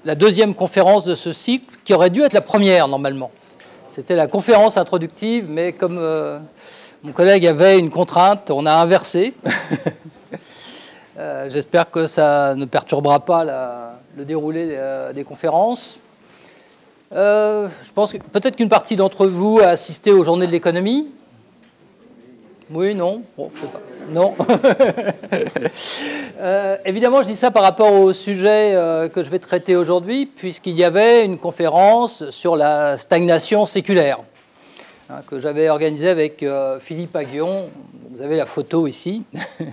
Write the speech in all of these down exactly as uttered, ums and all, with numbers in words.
la deuxième conférence de ce cycle, qui aurait dû être la première, normalement. C'était la conférence introductive, mais comme euh, mon collègue avait une contrainte, on a inversé. euh, J'espère que ça ne perturbera pas la, le déroulé des, des conférences. Euh, je pense que peut-être qu'une partie d'entre vous a assisté aux journées de l'économie. Oui, non, bon, je sais pas. Non. euh, évidemment, je dis ça par rapport au sujet euh, que je vais traiter aujourd'hui, puisqu'il y avait une conférence sur la stagnation séculaire, hein, que j'avais organisée avec euh, Philippe Aghion. Vous avez la photo ici.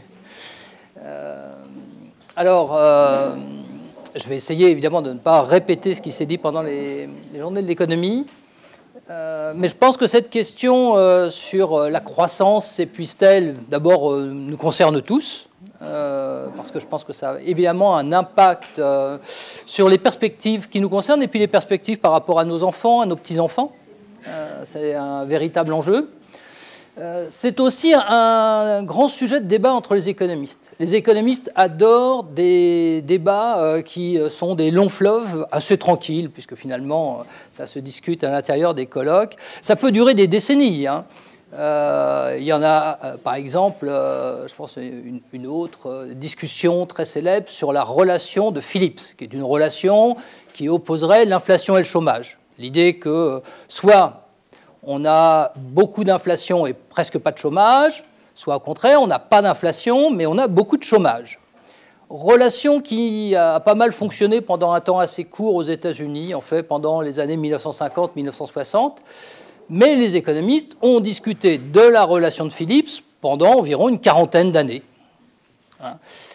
euh, alors, euh, je vais essayer évidemment de ne pas répéter ce qui s'est dit pendant les, les journées de l'économie. Euh, mais je pense que cette question euh, sur la croissance s'épuise-t-elle, d'abord, euh, nous concerne tous, euh, parce que je pense que ça a évidemment un impact euh, sur les perspectives qui nous concernent, et puis les perspectives par rapport à nos enfants, à nos petits-enfants. Euh, c'est un véritable enjeu. Euh, c'est aussi un grand sujet de débat entre les économistes. Les économistes adorent des débats euh, qui sont des longs fleuves assez tranquilles, puisque finalement, ça se discute à l'intérieur des colloques. Ça peut durer des décennies, hein. Euh, il y en a, euh, par exemple, euh, je pense une, une autre euh, discussion très célèbre sur la relation de Phillips, qui est une relation qui opposerait l'inflation et le chômage. L'idée que soit on a beaucoup d'inflation et presque pas de chômage, soit au contraire, on n'a pas d'inflation, mais on a beaucoup de chômage. Relation qui a pas mal fonctionné pendant un temps assez court aux États-Unis, en fait, pendant les années mille neuf cent cinquante à mille neuf cent soixante. Mais les économistes ont discuté de la relation de Phillips pendant environ une quarantaine d'années. Hein.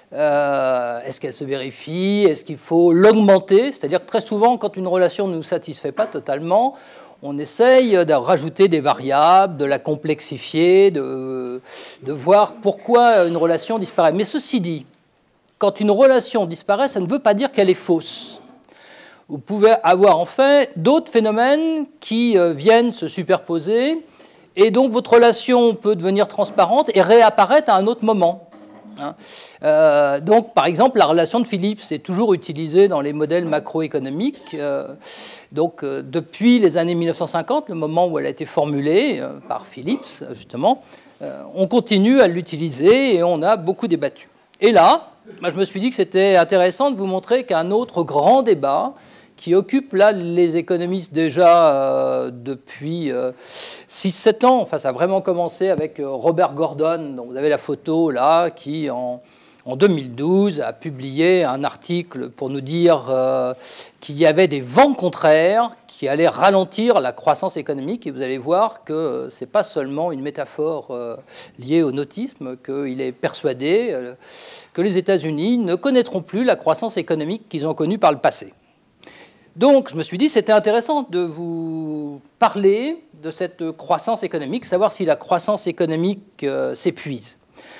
Euh, est-ce qu'elle se vérifie? Est-ce qu'il faut l'augmenter? C'est-à-dire que très souvent, quand une relation ne nous satisfait pas totalement, on essaye de rajouter des variables, de la complexifier, de, de voir pourquoi une relation disparaît. Mais ceci dit, quand une relation disparaît, ça ne veut pas dire qu'elle est fausse. Vous pouvez avoir en fait d'autres phénomènes qui viennent se superposer, et donc votre relation peut devenir transparente et réapparaître à un autre moment. Hein. Euh, donc, par exemple, la relation de Phillips est toujours utilisée dans les modèles macroéconomiques. Euh, donc, euh, depuis les années mille neuf cent cinquante, le moment où elle a été formulée euh, par Phillips, justement, euh, on continue à l'utiliser et on a beaucoup débattu. Et là, moi, je me suis dit que c'était intéressant de vous montrer qu'un autre grand débat qui occupe là les économistes déjà euh, depuis euh, six sept ans. Enfin, ça a vraiment commencé avec euh, Robert Gordon, dont vous avez la photo là, qui en, en deux mille douze a publié un article pour nous dire euh, qu'il y avait des vents contraires qui allaient ralentir la croissance économique. Et vous allez voir que euh, ce n'est pas seulement une métaphore euh, liée au nautisme, qu'il est persuadé euh, que les États-Unis ne connaîtront plus la croissance économique qu'ils ont connue par le passé. Donc, je me suis dit, c'était intéressant de vous parler de cette croissance économique, savoir si la croissance économique euh, s'épuise.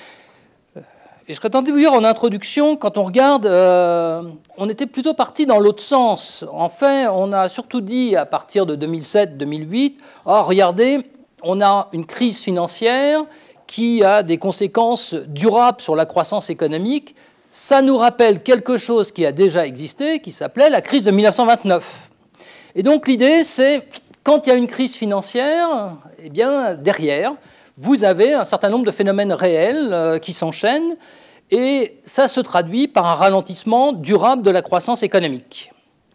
Et je serais tenté de vous dire en introduction, quand on regarde, euh, on était plutôt parti dans l'autre sens. En fait, on a surtout dit à partir de deux mille sept deux mille huit, oh, regardez, on a une crise financière qui a des conséquences durables sur la croissance économique. Ça nous rappelle quelque chose qui a déjà existé, qui s'appelait la crise de mille neuf cent vingt-neuf. Et donc l'idée, c'est, quand il y a une crise financière, eh bien, derrière, vous avez un certain nombre de phénomènes réels euh, qui s'enchaînent, et ça se traduit par un ralentissement durable de la croissance économique.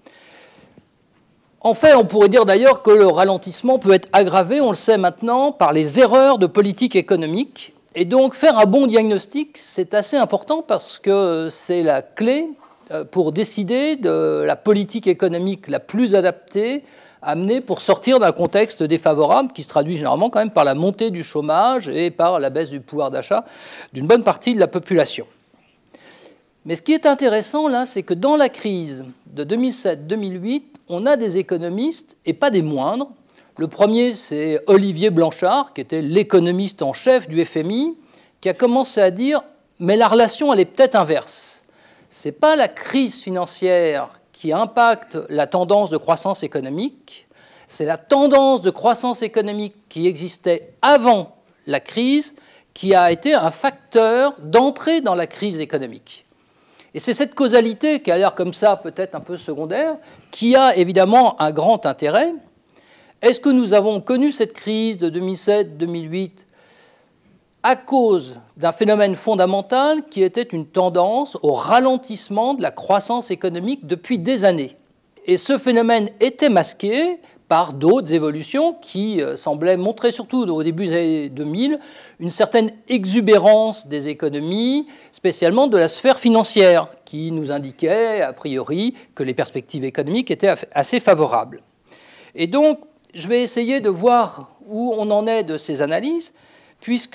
En fait, on pourrait dire d'ailleurs que le ralentissement peut être aggravé, on le sait maintenant, par les erreurs de politique économique. Et donc, faire un bon diagnostic, c'est assez important parce que c'est la clé pour décider de la politique économique la plus adaptée à mener pour sortir d'un contexte défavorable qui se traduit généralement quand même par la montée du chômage et par la baisse du pouvoir d'achat d'une bonne partie de la population. Mais ce qui est intéressant, là, c'est que dans la crise de deux mille sept deux mille huit, on a des économistes, et pas des moindres. Le premier, c'est Olivier Blanchard, qui était l'économiste en chef du F M I, qui a commencé à dire « mais la relation, elle est peut-être inverse. Ce n'est pas la crise financière qui impacte la tendance de croissance économique, c'est la tendance de croissance économique qui existait avant la crise qui a été un facteur d'entrée dans la crise économique. » Et c'est cette causalité qui a l'air comme ça peut-être un peu secondaire, qui a évidemment un grand intérêt. Est-ce que nous avons connu cette crise de deux mille sept deux mille huit à cause d'un phénomène fondamental qui était une tendance au ralentissement de la croissance économique depuis des années? Et ce phénomène était masqué par d'autres évolutions qui semblaient montrer, surtout au début des années deux mille, une certaine exubérance des économies, spécialement de la sphère financière, qui nous indiquait, a priori, que les perspectives économiques étaient assez favorables. Et donc, je vais essayer de voir où on en est de ces analyses, puisque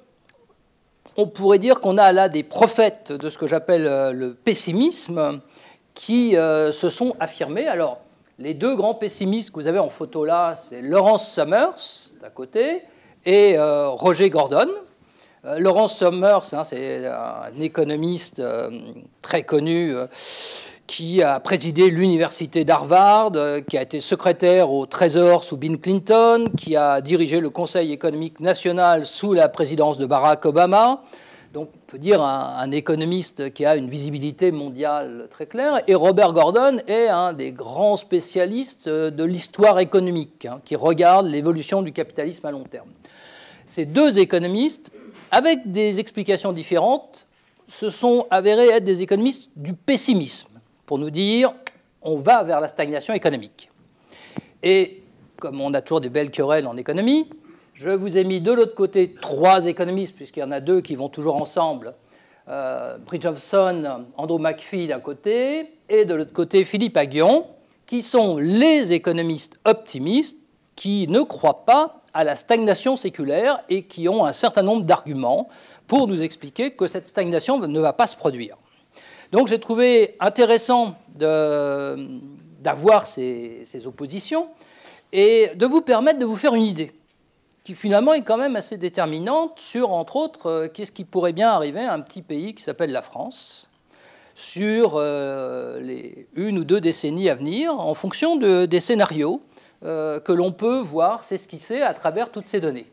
on pourrait dire qu'on a là des prophètes de ce que j'appelle le pessimisme qui euh, se sont affirmés. Alors, les deux grands pessimistes que vous avez en photo là, c'est Lawrence Summers, d'un côté, et euh, Roger Gordon. Euh, Lawrence Summers, hein, c'est un économiste euh, très connu euh, qui a présidé l'université d'Harvard, euh, qui a été secrétaire au Trésor sous Bill Clinton, qui a dirigé le Conseil économique national sous la présidence de Barack Obama. Donc, on peut dire un, un économiste qui a une visibilité mondiale très claire. Et Robert Gordon est un des grands spécialistes de l'histoire économique, hein, qui regarde l'évolution du capitalisme à long terme. Ces deux économistes, avec des explications différentes, se sont avérés être des économistes du pessimisme, pour nous dire on va vers la stagnation économique. Et comme on a toujours des belles querelles en économie, je vous ai mis de l'autre côté trois économistes, puisqu'il y en a deux qui vont toujours ensemble. Euh, Bridgefson, Andrew McPhee d'un côté, et de l'autre côté Philippe Aghion, qui sont les économistes optimistes qui ne croient pas à la stagnation séculaire et qui ont un certain nombre d'arguments pour nous expliquer que cette stagnation ne va pas se produire. Donc j'ai trouvé intéressant de, d'avoir ces, ces oppositions et de vous permettre de vous faire une idée, qui finalement est quand même assez déterminante sur, entre autres, euh, qu'est-ce qui pourrait bien arriver à un petit pays qui s'appelle la France sur euh, les une ou deux décennies à venir, en fonction de, des scénarios euh, que l'on peut voir s'esquisser à travers toutes ces données.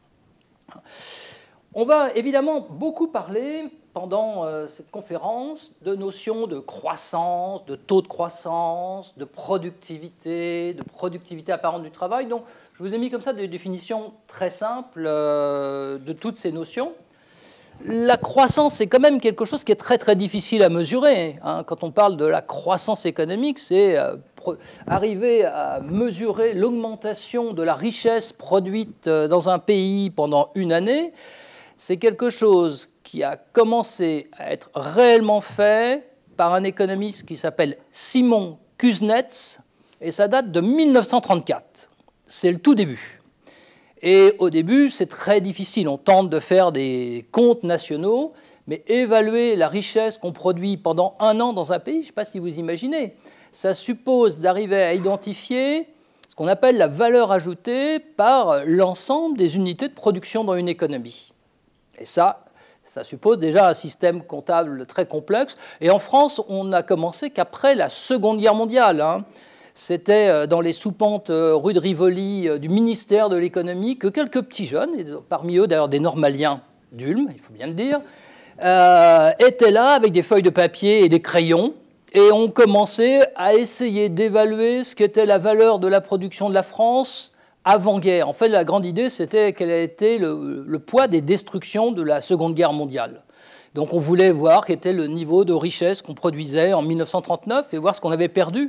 On va évidemment beaucoup parler pendant euh, cette conférence de notions de croissance, de taux de croissance, de productivité, de productivité apparente du travail. Donc, je vous ai mis comme ça des définitions très simples euh, de toutes ces notions. La croissance, c'est quand même quelque chose qui est très, très difficile à mesurer. Hein. Quand on parle de la croissance économique, c'est euh, arriver à mesurer l'augmentation de la richesse produite dans un pays pendant une année. C'est quelque chose qui a commencé à être réellement fait par un économiste qui s'appelle Simon Kuznets, et ça date de mille neuf cent trente-quatre. C'est le tout début. Et au début, c'est très difficile. On tente de faire des comptes nationaux, mais évaluer la richesse qu'on produit pendant un an dans un pays, je ne sais pas si vous imaginez, ça suppose d'arriver à identifier ce qu'on appelle la valeur ajoutée par l'ensemble des unités de production dans une économie. Et ça, ça suppose déjà un système comptable très complexe. Et en France, on n'a commencé qu'après la Seconde Guerre mondiale. Hein. C'était dans les soupentes rue de Rivoli du ministère de l'économie que quelques petits jeunes, et parmi eux d'ailleurs des normaliens d'Ulm, il faut bien le dire, euh, étaient là avec des feuilles de papier et des crayons et ont commencé à essayer d'évaluer ce qu'était la valeur de la production de la France avant-guerre. En fait, la grande idée, c'était quel a été le, le poids des destructions de la Seconde Guerre mondiale. Donc on voulait voir quel était le niveau de richesse qu'on produisait en mille neuf cent trente-neuf et voir ce qu'on avait perdu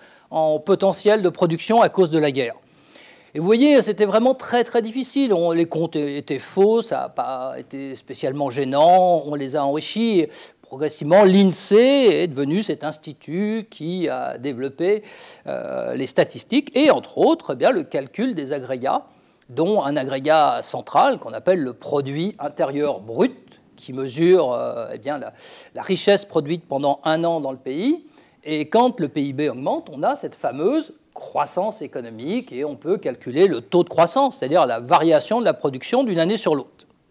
en potentiel de production à cause de la guerre. Et vous voyez, c'était vraiment très très difficile. On, les comptes étaient faux, ça n'a pas été spécialement gênant, on les a enrichis. Progressivement, l'INSEE est devenu cet institut qui a développé euh, les statistiques et, entre autres, eh bien, le calcul des agrégats, dont un agrégat central qu'on appelle le produit intérieur brut, qui mesure euh, eh bien, la, la richesse produite pendant un an dans le pays. Et quand le P I B augmente, on a cette fameuse croissance économique et on peut calculer le taux de croissance, c'est-à-dire la variation de la production d'une année sur l'autre.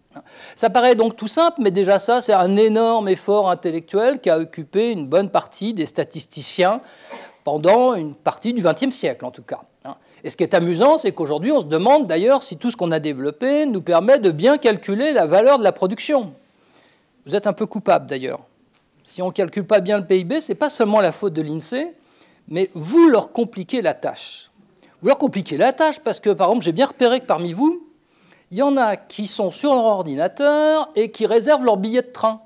Ça paraît donc tout simple, mais déjà ça, c'est un énorme effort intellectuel qui a occupé une bonne partie des statisticiens pendant une partie du vingtième siècle, en tout cas. Et ce qui est amusant, c'est qu'aujourd'hui, on se demande d'ailleurs si tout ce qu'on a développé nous permet de bien calculer la valeur de la production. Vous êtes un peu coupable, d'ailleurs. si on ne calcule pas bien le P I B, ce n'est pas seulement la faute de l'INSEE, mais vous leur compliquez la tâche. Vous leur compliquez la tâche parce que, par exemple, j'ai bien repéré que parmi vous, il y en a qui sont sur leur ordinateur et qui réservent leur billet de train.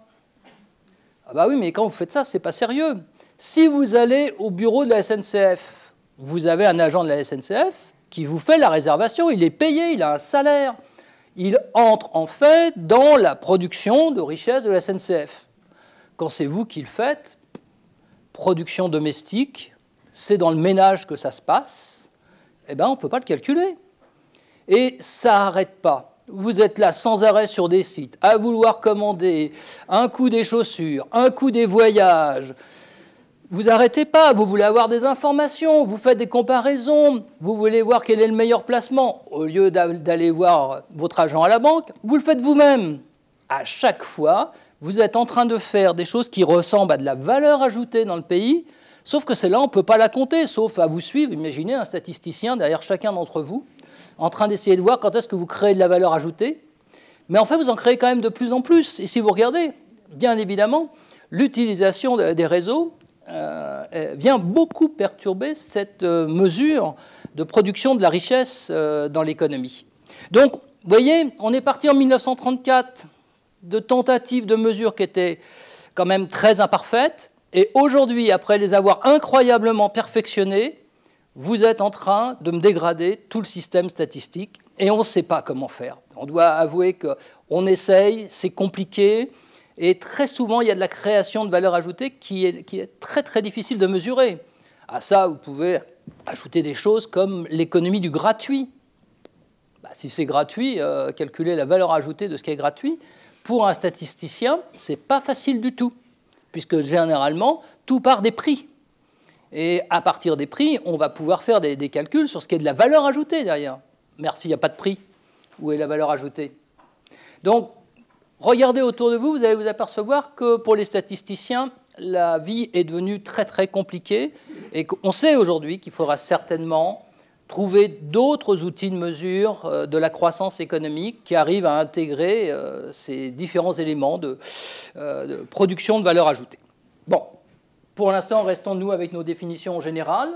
Ah bah oui, mais quand vous faites ça, ce n'est pas sérieux. Si vous allez au bureau de la S N C F, vous avez un agent de la S N C F qui vous fait la réservation, il est payé, il a un salaire. Il entre en fait dans la production de richesse de la S N C F. Quand c'est vous qui le faites, production domestique, c'est dans le ménage que ça se passe, eh bien on ne peut pas le calculer. Et ça n'arrête pas. Vous êtes là sans arrêt sur des sites, à vouloir commander un coup des chaussures, un coup des voyages. Vous n'arrêtez pas, vous voulez avoir des informations, vous faites des comparaisons, vous voulez voir quel est le meilleur placement. Au lieu d'aller voir votre agent à la banque, vous le faites vous-même. À chaque fois, vous êtes en train de faire des choses qui ressemblent à de la valeur ajoutée dans le pays, sauf que celle-là, on ne peut pas la compter, sauf à vous suivre. Imaginez un statisticien derrière chacun d'entre vous, en train d'essayer de voir quand est-ce que vous créez de la valeur ajoutée. Mais en fait, vous en créez quand même de plus en plus. Et si vous regardez, bien évidemment, l'utilisation des réseaux euh, vient beaucoup perturber cette euh, mesure de production de la richesse euh, dans l'économie. Donc, vous voyez, on est parti en mille neuf cent trente-quatre de tentatives de mesures qui étaient quand même très imparfaites. Et aujourd'hui, après les avoir incroyablement perfectionnées, vous êtes en train de me dégrader tout le système statistique et on ne sait pas comment faire. On doit avouer qu'on essaye, c'est compliqué et très souvent, il y a de la création de valeur ajoutée qui est, qui est très, très difficile de mesurer. À ça, vous pouvez ajouter des choses comme l'économie du gratuit. Bah, si c'est gratuit, euh, calculer la valeur ajoutée de ce qui est gratuit, pour un statisticien, ce n'est pas facile du tout, puisque généralement, tout part des prix. Et à partir des prix, on va pouvoir faire des, des calculs sur ce qui est de la valeur ajoutée derrière. Merci, il n'y a pas de prix. Où est la valeur ajoutée? Donc, regardez autour de vous, vous allez vous apercevoir que pour les statisticiens, la vie est devenue très très compliquée et qu'on sait aujourd'hui qu'il faudra certainement trouver d'autres outils de mesure de la croissance économique qui arrivent à intégrer ces différents éléments de, de production de valeur ajoutée. Bon. Pour l'instant, restons-nous avec nos définitions générales.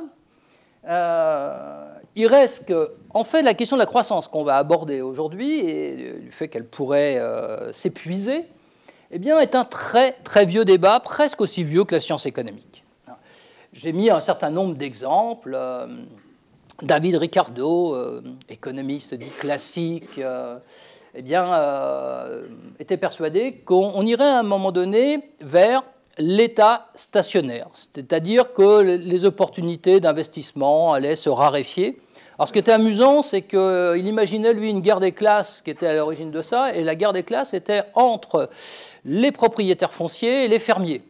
Euh, il reste que, en fait, la question de la croissance qu'on va aborder aujourd'hui et du fait qu'elle pourrait euh, s'épuiser, eh bien, est un très, très vieux débat, presque aussi vieux que la science économique. J'ai mis un certain nombre d'exemples. Euh, David Ricardo, euh, économiste dit classique, euh, eh bien, euh, était persuadé qu'on irait à un moment donné vers l'état stationnaire, c'est-à-dire que les opportunités d'investissement allaient se raréfier. Alors ce qui était amusant, c'est qu'il imaginait, lui, une guerre des classes qui était à l'origine de ça, et la guerre des classes était entre les propriétaires fonciers et les fermiers.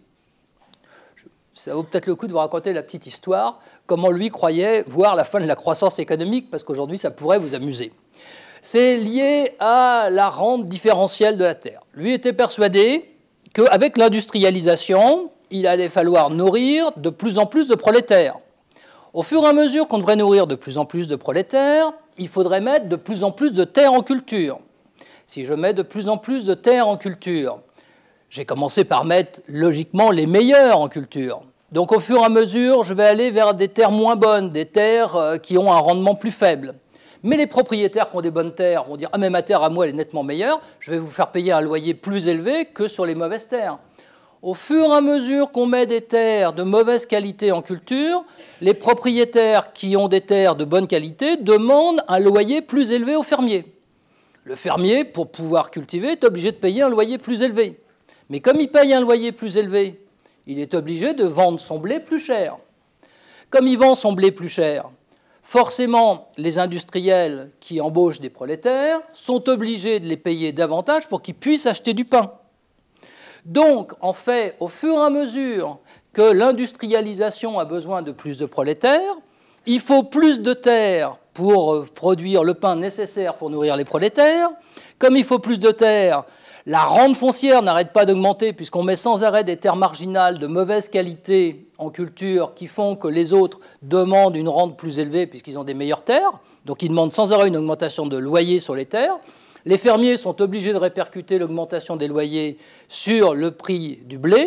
Ça vaut peut-être le coup de vous raconter la petite histoire, comment lui croyait voir la fin de la croissance économique, parce qu'aujourd'hui, ça pourrait vous amuser. C'est lié à la rente différentielle de la terre. Lui était persuadé qu'avec l'industrialisation, il allait falloir nourrir de plus en plus de prolétaires. Au fur et à mesure qu'on devrait nourrir de plus en plus de prolétaires, il faudrait mettre de plus en plus de terres en culture. Si je mets de plus en plus de terres en culture, j'ai commencé par mettre logiquement les meilleures en culture. Donc au fur et à mesure, je vais aller vers des terres moins bonnes, des terres qui ont un rendement plus faible. Mais les propriétaires qui ont des bonnes terres vont dire « Ah, mais ma terre à moi, elle est nettement meilleure, je vais vous faire payer un loyer plus élevé que sur les mauvaises terres. » Au fur et à mesure qu'on met des terres de mauvaise qualité en culture, les propriétaires qui ont des terres de bonne qualité demandent un loyer plus élevé aux fermiers. Le fermier, pour pouvoir cultiver, est obligé de payer un loyer plus élevé. Mais comme il paye un loyer plus élevé, il est obligé de vendre son blé plus cher. Comme il vend son blé plus cher, forcément, les industriels qui embauchent des prolétaires sont obligés de les payer davantage pour qu'ils puissent acheter du pain. Donc, en fait, au fur et à mesure que l'industrialisation a besoin de plus de prolétaires, il faut plus de terres pour produire le pain nécessaire pour nourrir les prolétaires. Comme il faut plus de terres, la rente foncière n'arrête pas d'augmenter puisqu'on met sans arrêt des terres marginales de mauvaise qualité en culture qui font que les autres demandent une rente plus élevée puisqu'ils ont des meilleures terres. Donc ils demandent sans arrêt une augmentation de loyer sur les terres. Les fermiers sont obligés de répercuter l'augmentation des loyers sur le prix du blé.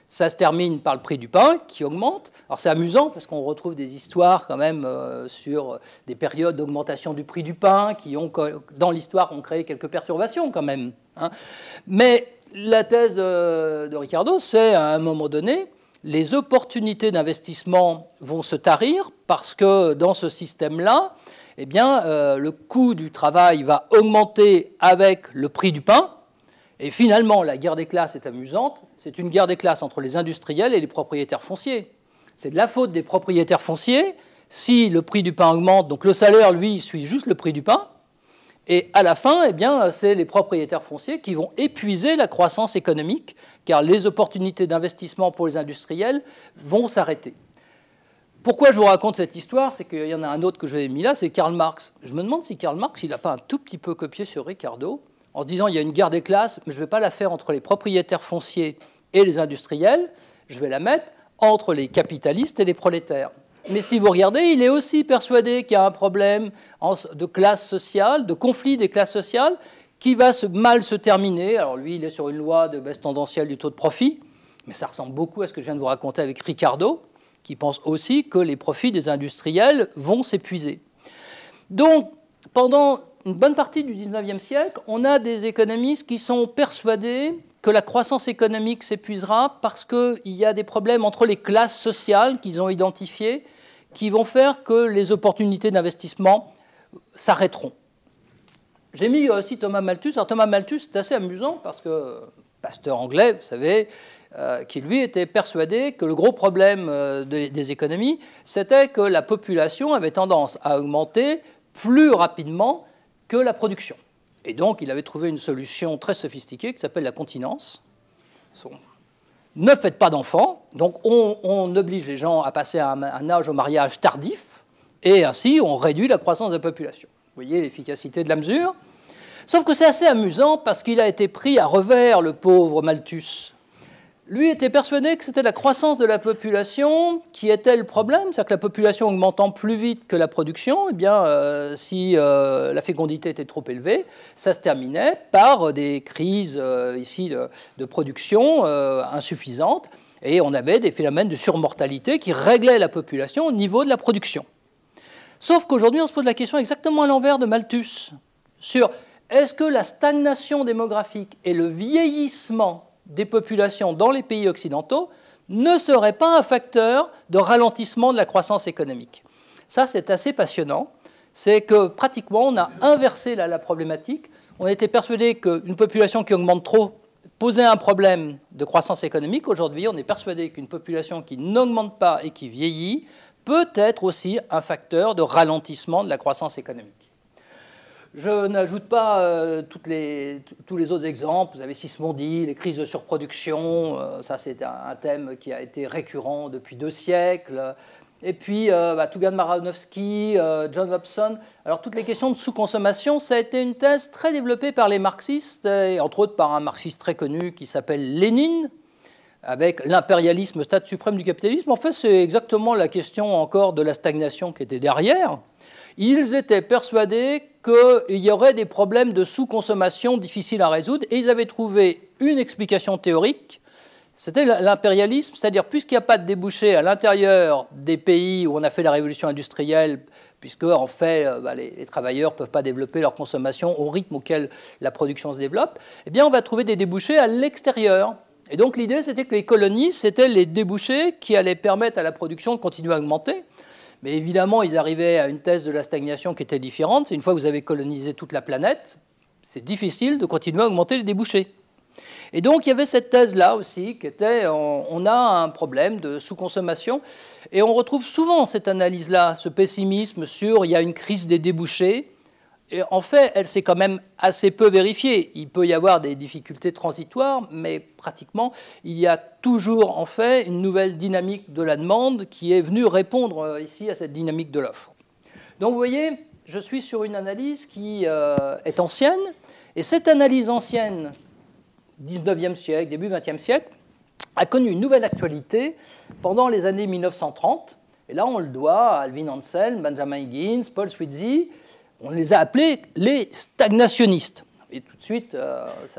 Ça se termine par le prix du pain qui augmente. Alors c'est amusant parce qu'on retrouve des histoires quand même euh, sur des périodes d'augmentation du prix du pain qui ont, dans l'histoire, ont créé quelques perturbations quand même. Hein. Mais la thèse de, de Ricardo, c'est à un moment donné, les opportunités d'investissement vont se tarir parce que dans ce système-là, eh bien, euh, le coût du travail va augmenter avec le prix du pain. Et finalement, la guerre des classes est amusante. C'est une guerre des classes entre les industriels et les propriétaires fonciers. C'est de la faute des propriétaires fonciers si le prix du pain augmente. Donc le salaire, lui, suit juste le prix du pain. Et à la fin, eh bien, c'est les propriétaires fonciers qui vont épuiser la croissance économique, car les opportunités d'investissement pour les industriels vont s'arrêter. Pourquoi je vous raconte cette histoire? C'est qu'il y en a un autre que je vous ai mis là, c'est Karl Marx. Je me demande si Karl Marx, il n'a pas un tout petit peu copié sur Ricardo, en se disant il y a une guerre des classes, mais je ne vais pas la faire entre les propriétaires fonciers et les industriels, je vais la mettre entre les capitalistes et les prolétaires. Mais si vous regardez, il est aussi persuadé qu'il y a un problème de classe sociale, de conflit des classes sociales, qui va se, mal se terminer. Alors lui, il est sur une loi de baisse tendancielle du taux de profit, mais ça ressemble beaucoup à ce que je viens de vous raconter avec Ricardo, qui pense aussi que les profits des industriels vont s'épuiser. Donc, pendant une bonne partie du dix-neuvième siècle, on a des économistes qui sont persuadés que la croissance économique s'épuisera parce qu'il y a des problèmes entre les classes sociales qu'ils ont identifiées qui vont faire que les opportunités d'investissement s'arrêteront. J'ai mis aussi Thomas Malthus. Alors Thomas Malthus, c'est assez amusant parce que pasteur anglais, vous savez, euh, qui lui était persuadé que le gros problème euh, de, des économies, c'était que la population avait tendance à augmenter plus rapidement que la production. Et donc, il avait trouvé une solution très sophistiquée qui s'appelle la continence. Ne faites pas d'enfants. Donc, on, on oblige les gens à passer à un, un âge au mariage tardif, et ainsi, on réduit la croissance de la population. Vous voyez l'efficacité de la mesure. Sauf que c'est assez amusant parce qu'il a été pris à revers, le pauvre Malthus. Lui était persuadé que c'était la croissance de la population qui était le problème, c'est-à-dire que la population augmentant plus vite que la production, eh bien, euh, si euh, la fécondité était trop élevée, ça se terminait par des crises euh, ici de, de production euh, insuffisantes, et on avait des phénomènes de surmortalité qui réglaient la population au niveau de la production. Sauf qu'aujourd'hui, on se pose la question exactement à l'envers de Malthus, sur est-ce que la stagnation démographique et le vieillissement des populations dans les pays occidentaux ne serait pas un facteur de ralentissement de la croissance économique. Ça, c'est assez passionnant. C'est que pratiquement, on a inversé la, la problématique. On était persuadé qu'une population qui augmente trop posait un problème de croissance économique. Aujourd'hui, on est persuadé qu'une population qui n'augmente pas et qui vieillit peut être aussi un facteur de ralentissement de la croissance économique. Je n'ajoute pas euh, toutes les, tous les autres exemples. Vous avez Sismondi, les crises de surproduction. Euh, ça, c'est un, un thème qui a été récurrent depuis deux siècles. Et puis, euh, bah, Tugan-Maranowski, euh, John Hobson. Alors, toutes les questions de sous-consommation, ça a été une thèse très développée par les marxistes, et entre autres par un marxiste très connu qui s'appelle Lénine, avec l'impérialisme, stade suprême du capitalisme. En fait, c'est exactement la question encore de la stagnation qui était derrière. Ils étaient persuadés qu'il y aurait des problèmes de sous-consommation difficiles à résoudre, et ils avaient trouvé une explication théorique, c'était l'impérialisme, c'est-à-dire puisqu'il n'y a pas de débouchés à l'intérieur des pays où on a fait la révolution industrielle, puisque en fait bah, les, les travailleurs ne peuvent pas développer leur consommation au rythme auquel la production se développe, eh bien on va trouver des débouchés à l'extérieur. Et donc l'idée, c'était que les colonies, c'était les débouchés qui allaient permettre à la production de continuer à augmenter. Mais évidemment, ils arrivaient à une thèse de la stagnation qui était différente. C'est une fois que vous avez colonisé toute la planète, c'est difficile de continuer à augmenter les débouchés. Et donc, il y avait cette thèse-là aussi, qui était, on, on a un problème de sous-consommation. Et on retrouve souvent cette analyse-là, ce pessimisme sur il y a une crise des débouchés. Et en fait, elle s'est quand même assez peu vérifiée. Il peut y avoir des difficultés transitoires, mais pratiquement, il y a toujours en fait une nouvelle dynamique de la demande qui est venue répondre ici à cette dynamique de l'offre. Donc vous voyez, je suis sur une analyse qui euh, est ancienne, et cette analyse ancienne, dix-neuvième siècle, début vingtième siècle, a connu une nouvelle actualité pendant les années mille neuf cent trente. Et là, on le doit à Alvin Ansel, Benjamin Higgins, Paul Sweezy. On les a appelés les stagnationnistes. Et tout de suite, euh, ça,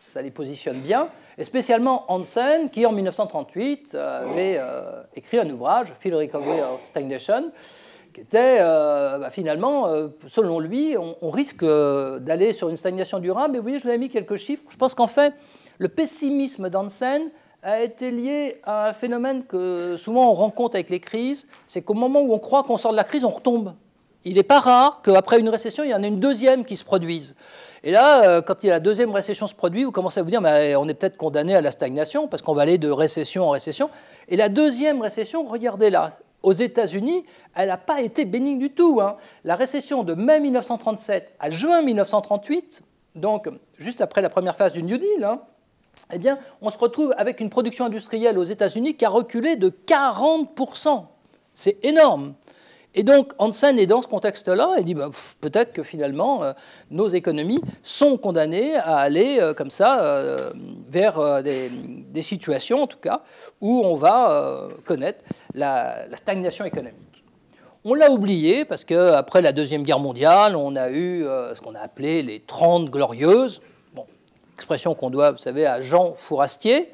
ça les positionne bien, et spécialement Hansen, qui en mille neuf cent trente-huit avait euh, écrit un ouvrage, Field Recovery of Stagnation, qui était euh, bah, finalement, euh, selon lui, on, on risque euh, d'aller sur une stagnation durable. Et vous voyez, je vous ai mis quelques chiffres. Je pense qu'en fait, le pessimisme d'Hansen a été lié à un phénomène que souvent on rencontre avec les crises, c'est qu'au moment où on croit qu'on sort de la crise, on retombe. Il n'est pas rare qu'après une récession, il y en ait une deuxième qui se produise. Et là, quand la deuxième récession se produit, vous commencez à vous dire mais on est peut-être condamné à la stagnation parce qu'on va aller de récession en récession. Et la deuxième récession, regardez là, aux États-Unis, elle n'a pas été bénigne du tout. Hein. La récession de mai mille neuf cent trente-sept à juin mille neuf cent trente-huit, donc juste après la première phase du New Deal, hein, eh bien, on se retrouve avec une production industrielle aux États-Unis qui a reculé de quarante pour cent. C'est énorme. Et donc, Hansen est dans ce contexte-là et dit bah, peut-être que finalement, euh, nos économies sont condamnées à aller euh, comme ça euh, vers euh, des, des situations, en tout cas, où on va euh, connaître la, la stagnation économique. On l'a oublié parce qu'après la Deuxième Guerre mondiale, on a eu euh, ce qu'on a appelé les Trente Glorieuses, bon, expression qu'on doit, vous savez, à Jean Fourastier.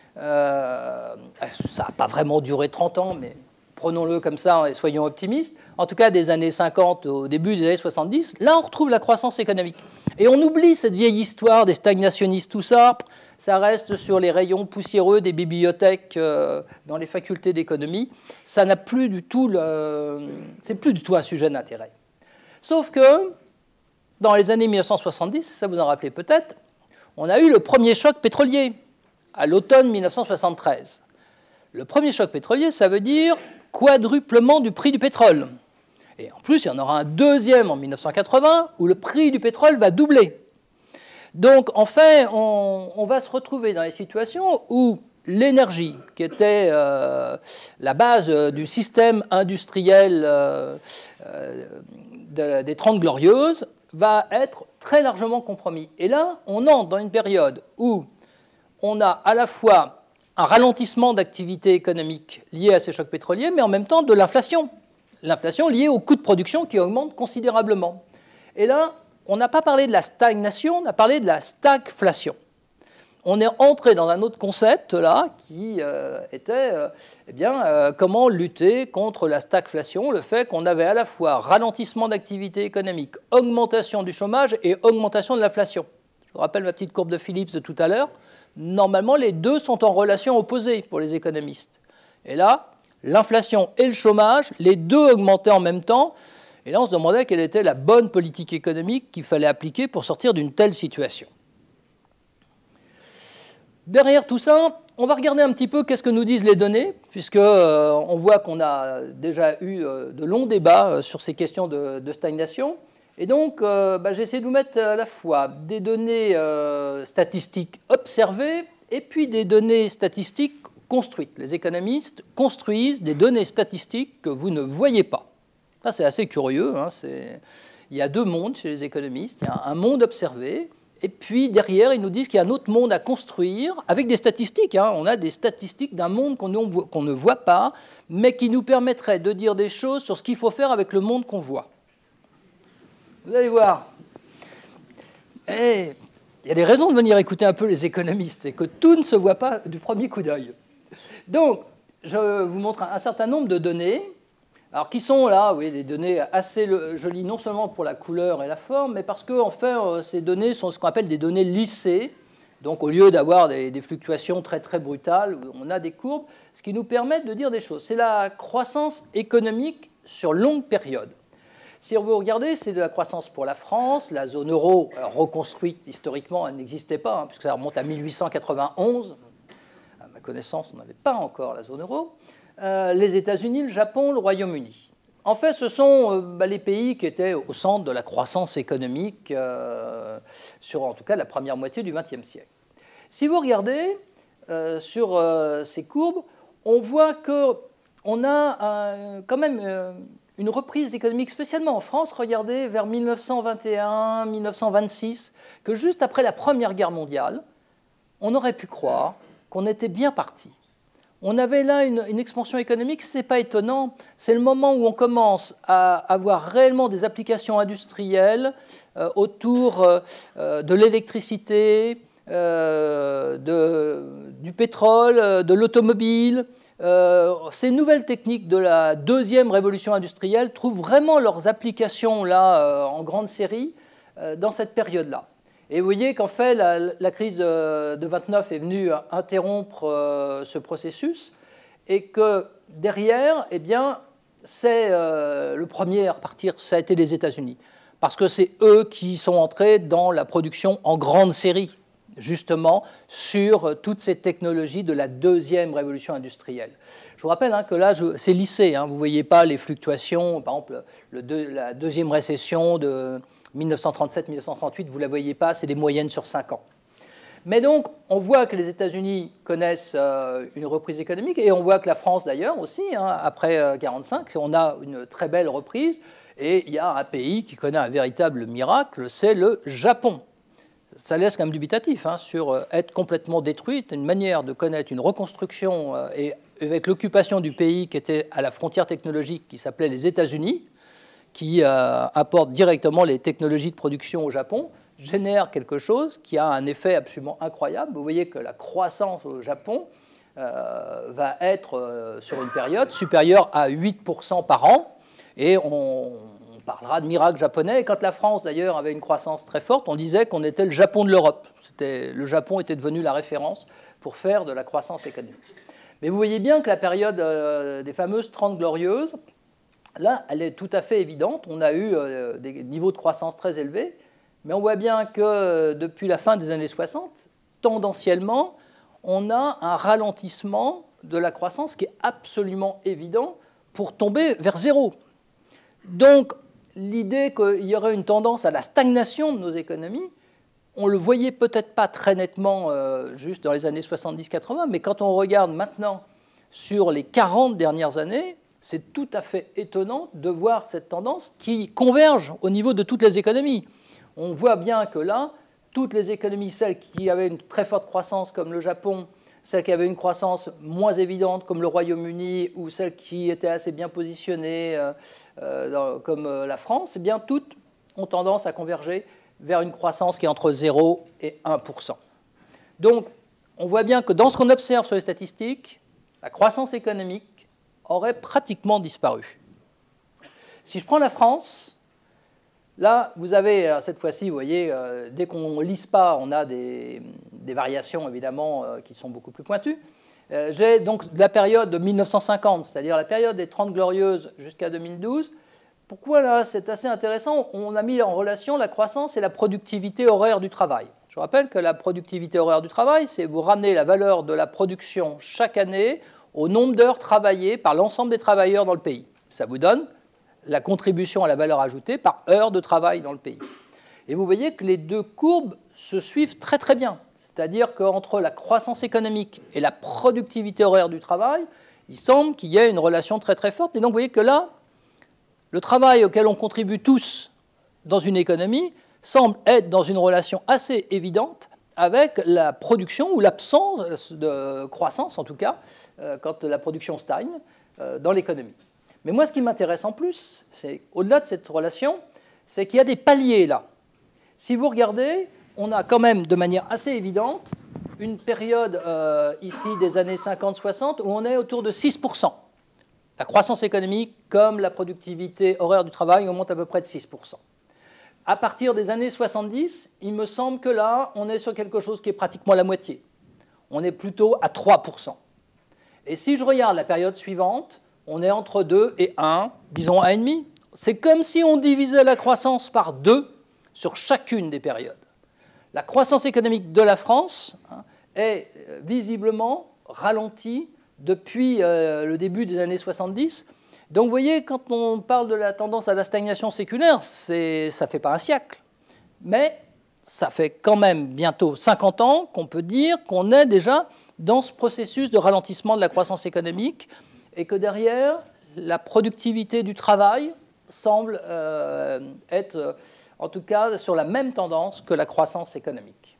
Euh, ça n'a pas vraiment duré trente ans, mais prenons-le comme ça et soyons optimistes. En tout cas, des années cinquante au début des années soixante-dix, là, on retrouve la croissance économique. Et on oublie cette vieille histoire des stagnationnistes, tout ça. Ça reste sur les rayons poussiéreux des bibliothèques euh, dans les facultés d'économie. Ça n'a plus du tout le... C'est plus du tout un sujet d'intérêt. Sauf que, dans les années mille neuf cent soixante-dix, ça vous en rappelez peut-être, on a eu le premier choc pétrolier, à l'automne mille neuf cent soixante-treize. Le premier choc pétrolier, ça veut dire quadruplement du prix du pétrole. Et en plus, il y en aura un deuxième en mille neuf cent quatre-vingts où le prix du pétrole va doubler. Donc, en fait, on, on va se retrouver dans les situations où l'énergie, qui était euh, la base du système industriel euh, euh, de, des Trente Glorieuses, va être très largement compromis. Et là, on entre dans une période où on a à la fois un ralentissement d'activité économique lié à ces chocs pétroliers, mais en même temps de l'inflation. L'inflation liée au coût de production qui augmente considérablement. Et là, on n'a pas parlé de la stagnation, on a parlé de la stagflation. On est entré dans un autre concept, là, qui euh, était euh, eh bien, euh, comment lutter contre la stagflation, le fait qu'on avait à la fois ralentissement d'activité économique, augmentation du chômage et augmentation de l'inflation. Je vous rappelle ma petite courbe de Phillips de tout à l'heure. Normalement, les deux sont en relation opposée pour les économistes. Et là, l'inflation et le chômage, les deux augmentaient en même temps. Et là, on se demandait quelle était la bonne politique économique qu'il fallait appliquer pour sortir d'une telle situation. Derrière tout ça, on va regarder un petit peu qu'est-ce que nous disent les données, puisqu'on euh, voit qu'on a déjà eu euh, de longs débats euh, sur ces questions de, de stagnation. Et donc, euh, bah, j'ai essayé de vous mettre à la fois des données euh, statistiques observées et puis des données statistiques construites. Les économistes construisent des données statistiques que vous ne voyez pas. Ça, c'est assez curieux. Hein, c'est... Il y a deux mondes chez les économistes. Il y a un monde observé, et puis derrière, ils nous disent qu'il y a un autre monde à construire avec des statistiques. Hein. On a des statistiques d'un monde qu'on ne, qu'on ne voit pas, mais qui nous permettraient de dire des choses sur ce qu'il faut faire avec le monde qu'on voit. Vous allez voir. Et il y a des raisons de venir écouter un peu les économistes, et que tout ne se voit pas du premier coup d'œil. Donc, je vous montre un certain nombre de données, alors qui sont là, oui, des données assez jolies, non seulement pour la couleur et la forme, mais parce que, en fait, ces données sont ce qu'on appelle des données lissées. Donc, au lieu d'avoir des, des fluctuations très, très brutales, on a des courbes, ce qui nous permet de dire des choses. C'est la croissance économique sur longue période. Si vous regardez, c'est de la croissance pour la France, la zone euro, alors reconstruite historiquement, elle n'existait pas, hein, puisque ça remonte à mille huit cent quatre-vingt-onze. À ma connaissance, on n'avait pas encore la zone euro. Euh, les États-Unis, le Japon, le Royaume-Uni. En fait, ce sont euh, bah, les pays qui étaient au centre de la croissance économique euh, sur, en tout cas, la première moitié du vingtième siècle. Si vous regardez euh, sur euh, ces courbes, on voit qu'on a euh, quand même... Euh, une reprise économique, spécialement en France, regardez, vers mille neuf cent vingt et un, mille neuf cent vingt-six, que juste après la Première Guerre mondiale, on aurait pu croire qu'on était bien parti. On avait là une, une expansion économique, ce n'est pas étonnant, c'est le moment où on commence à avoir réellement des applications industrielles euh, autour euh, de l'électricité, euh, de, du pétrole, de l'automobile. Euh, ces nouvelles techniques de la deuxième révolution industrielle trouvent vraiment leurs applications là, euh, en grande série euh, dans cette période-là. Et vous voyez qu'en fait, la, la crise de vingt-neuf est venue interrompre euh, ce processus et que derrière, eh bien, c'est euh, le premier à repartir, ça a été les États-Unis. Parce que c'est eux qui sont entrés dans la production en grande série, justement, sur toutes ces technologies de la deuxième révolution industrielle. Je vous rappelle hein, que là, c'est lissé, hein, vous ne voyez pas les fluctuations, par exemple, le deux, la deuxième récession de mille neuf cent trente-sept mille neuf cent trente-huit, vous ne la voyez pas, c'est des moyennes sur cinq ans. Mais donc, on voit que les États-Unis connaissent euh, une reprise économique, et on voit que la France, d'ailleurs, aussi, hein, après mille neuf cent quarante-cinq, on a une très belle reprise, et il y a un pays qui connaît un véritable miracle, c'est le Japon. Ça laisse quand même dubitatif hein, sur euh, être complètement détruite, une manière de connaître une reconstruction, euh, et avec l'occupation du pays qui était à la frontière technologique, qui s'appelait les États-Unis, qui euh, apporte directement les technologies de production au Japon, génère quelque chose qui a un effet absolument incroyable. Vous voyez que la croissance au Japon euh, va être, euh, sur une période, supérieure à huit pour cent par an, et on, on parlera de miracle japonais. Et quand la France, d'ailleurs, avait une croissance très forte, on disait qu'on était le Japon de l'Europe. Le Japon était devenu la référence pour faire de la croissance économique. Mais vous voyez bien que la période euh, des fameuses trente glorieuses, là, elle est tout à fait évidente. On a eu euh, des niveaux de croissance très élevés, mais on voit bien que euh, depuis la fin des années soixante, tendanciellement, on a un ralentissement de la croissance qui est absolument évident pour tomber vers zéro. Donc, l'idée qu'il y aurait une tendance à la stagnation de nos économies, on ne le voyait peut-être pas très nettement euh, juste dans les années soixante-dix quatre-vingt, mais quand on regarde maintenant sur les quarante dernières années, c'est tout à fait étonnant de voir cette tendance qui converge au niveau de toutes les économies. On voit bien que là, toutes les économies, celles qui avaient une très forte croissance comme le Japon, celles qui avaient une croissance moins évidente comme le Royaume-Uni ou celles qui étaient assez bien positionnées euh, euh, dans, comme euh, la France, eh bien, toutes ont tendance à converger vers une croissance qui est entre zéro et un pour cent. Donc, on voit bien que dans ce qu'on observe sur les statistiques, la croissance économique aurait pratiquement disparu. Si je prends la France, là, vous avez, cette fois-ci, vous voyez, euh, dès qu'on ne lisse pas, on a des, des variations, évidemment, euh, qui sont beaucoup plus pointues. Euh, J'ai donc la période de mille neuf cent cinquante, c'est-à-dire la période des trente glorieuses jusqu'à deux mille douze. Pourquoi, là, c'est assez intéressant? On a mis en relation la croissance et la productivité horaire du travail. Je rappelle que la productivité horaire du travail, c'est vous ramener la valeur de la production chaque année au nombre d'heures travaillées par l'ensemble des travailleurs dans le pays. Ça vous donne la contribution à la valeur ajoutée par heure de travail dans le pays. Et vous voyez que les deux courbes se suivent très très bien. C'est-à-dire qu'entre la croissance économique et la productivité horaire du travail, il semble qu'il y ait une relation très très forte. Et donc vous voyez que là, le travail auquel on contribue tous dans une économie semble être dans une relation assez évidente avec la production ou l'absence de croissance, en tout cas, quand la production stagne dans l'économie. Mais moi, ce qui m'intéresse en plus, c'est au-delà de cette relation, c'est qu'il y a des paliers là. Si vous regardez, on a quand même de manière assez évidente une période euh, ici des années cinquante soixante où on est autour de six pour cent. La croissance économique comme la productivité horaire du travail augmente à peu près de six pour cent. À partir des années soixante-dix, il me semble que là, on est sur quelque chose qui est pratiquement la moitié. On est plutôt à trois pour cent. Et si je regarde la période suivante, on est entre deux et un, disons un virgule cinq. C'est comme si on divisait la croissance par deux sur chacune des périodes. La croissance économique de la France hein, est visiblement ralentie depuis euh, le début des années soixante-dix. Donc vous voyez, quand on parle de la tendance à la stagnation séculaire, ça ne fait pas un siècle. Mais ça fait quand même bientôt cinquante ans qu'on peut dire qu'on est déjà dans ce processus de ralentissement de la croissance économique et que derrière, la productivité du travail semble euh, être, euh, en tout cas, sur la même tendance que la croissance économique.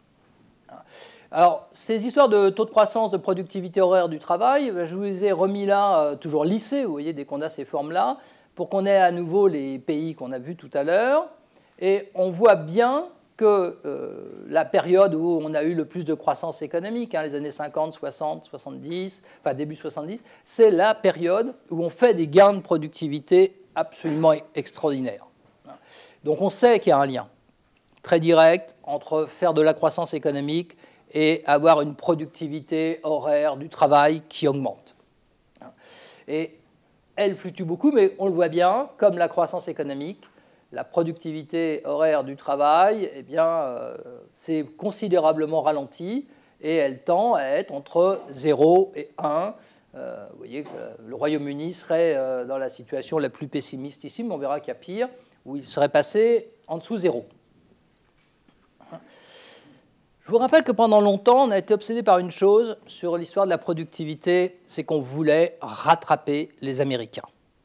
Alors, ces histoires de taux de croissance, de productivité horaire du travail, je vous les ai remis là, euh, toujours lissés, vous voyez, dès qu'on a ces formes-là, pour qu'on ait à nouveau les pays qu'on a vus tout à l'heure. Et on voit bien que euh, la période où on a eu le plus de croissance économique, hein, les années cinquante, soixante, soixante-dix, enfin début soixante-dix, c'est la période où on fait des gains de productivité absolument extraordinaires. Donc on sait qu'il y a un lien très direct entre faire de la croissance économique et avoir une productivité horaire du travail qui augmente. Et elle fluctue beaucoup, mais on le voit bien, comme la croissance économique, la productivité horaire du travail, eh bien, euh, c'est considérablement ralenti et elle tend à être entre zéro et un. Euh, vous voyez que le Royaume-Uni serait euh, dans la situation la plus pessimiste ici, mais on verra qu'il y a pire, où il serait passé en dessous zéro. Je vous rappelle que pendant longtemps, on a été obsédé par une chose sur l'histoire de la productivité, c'est qu'on voulait rattraper les Américains.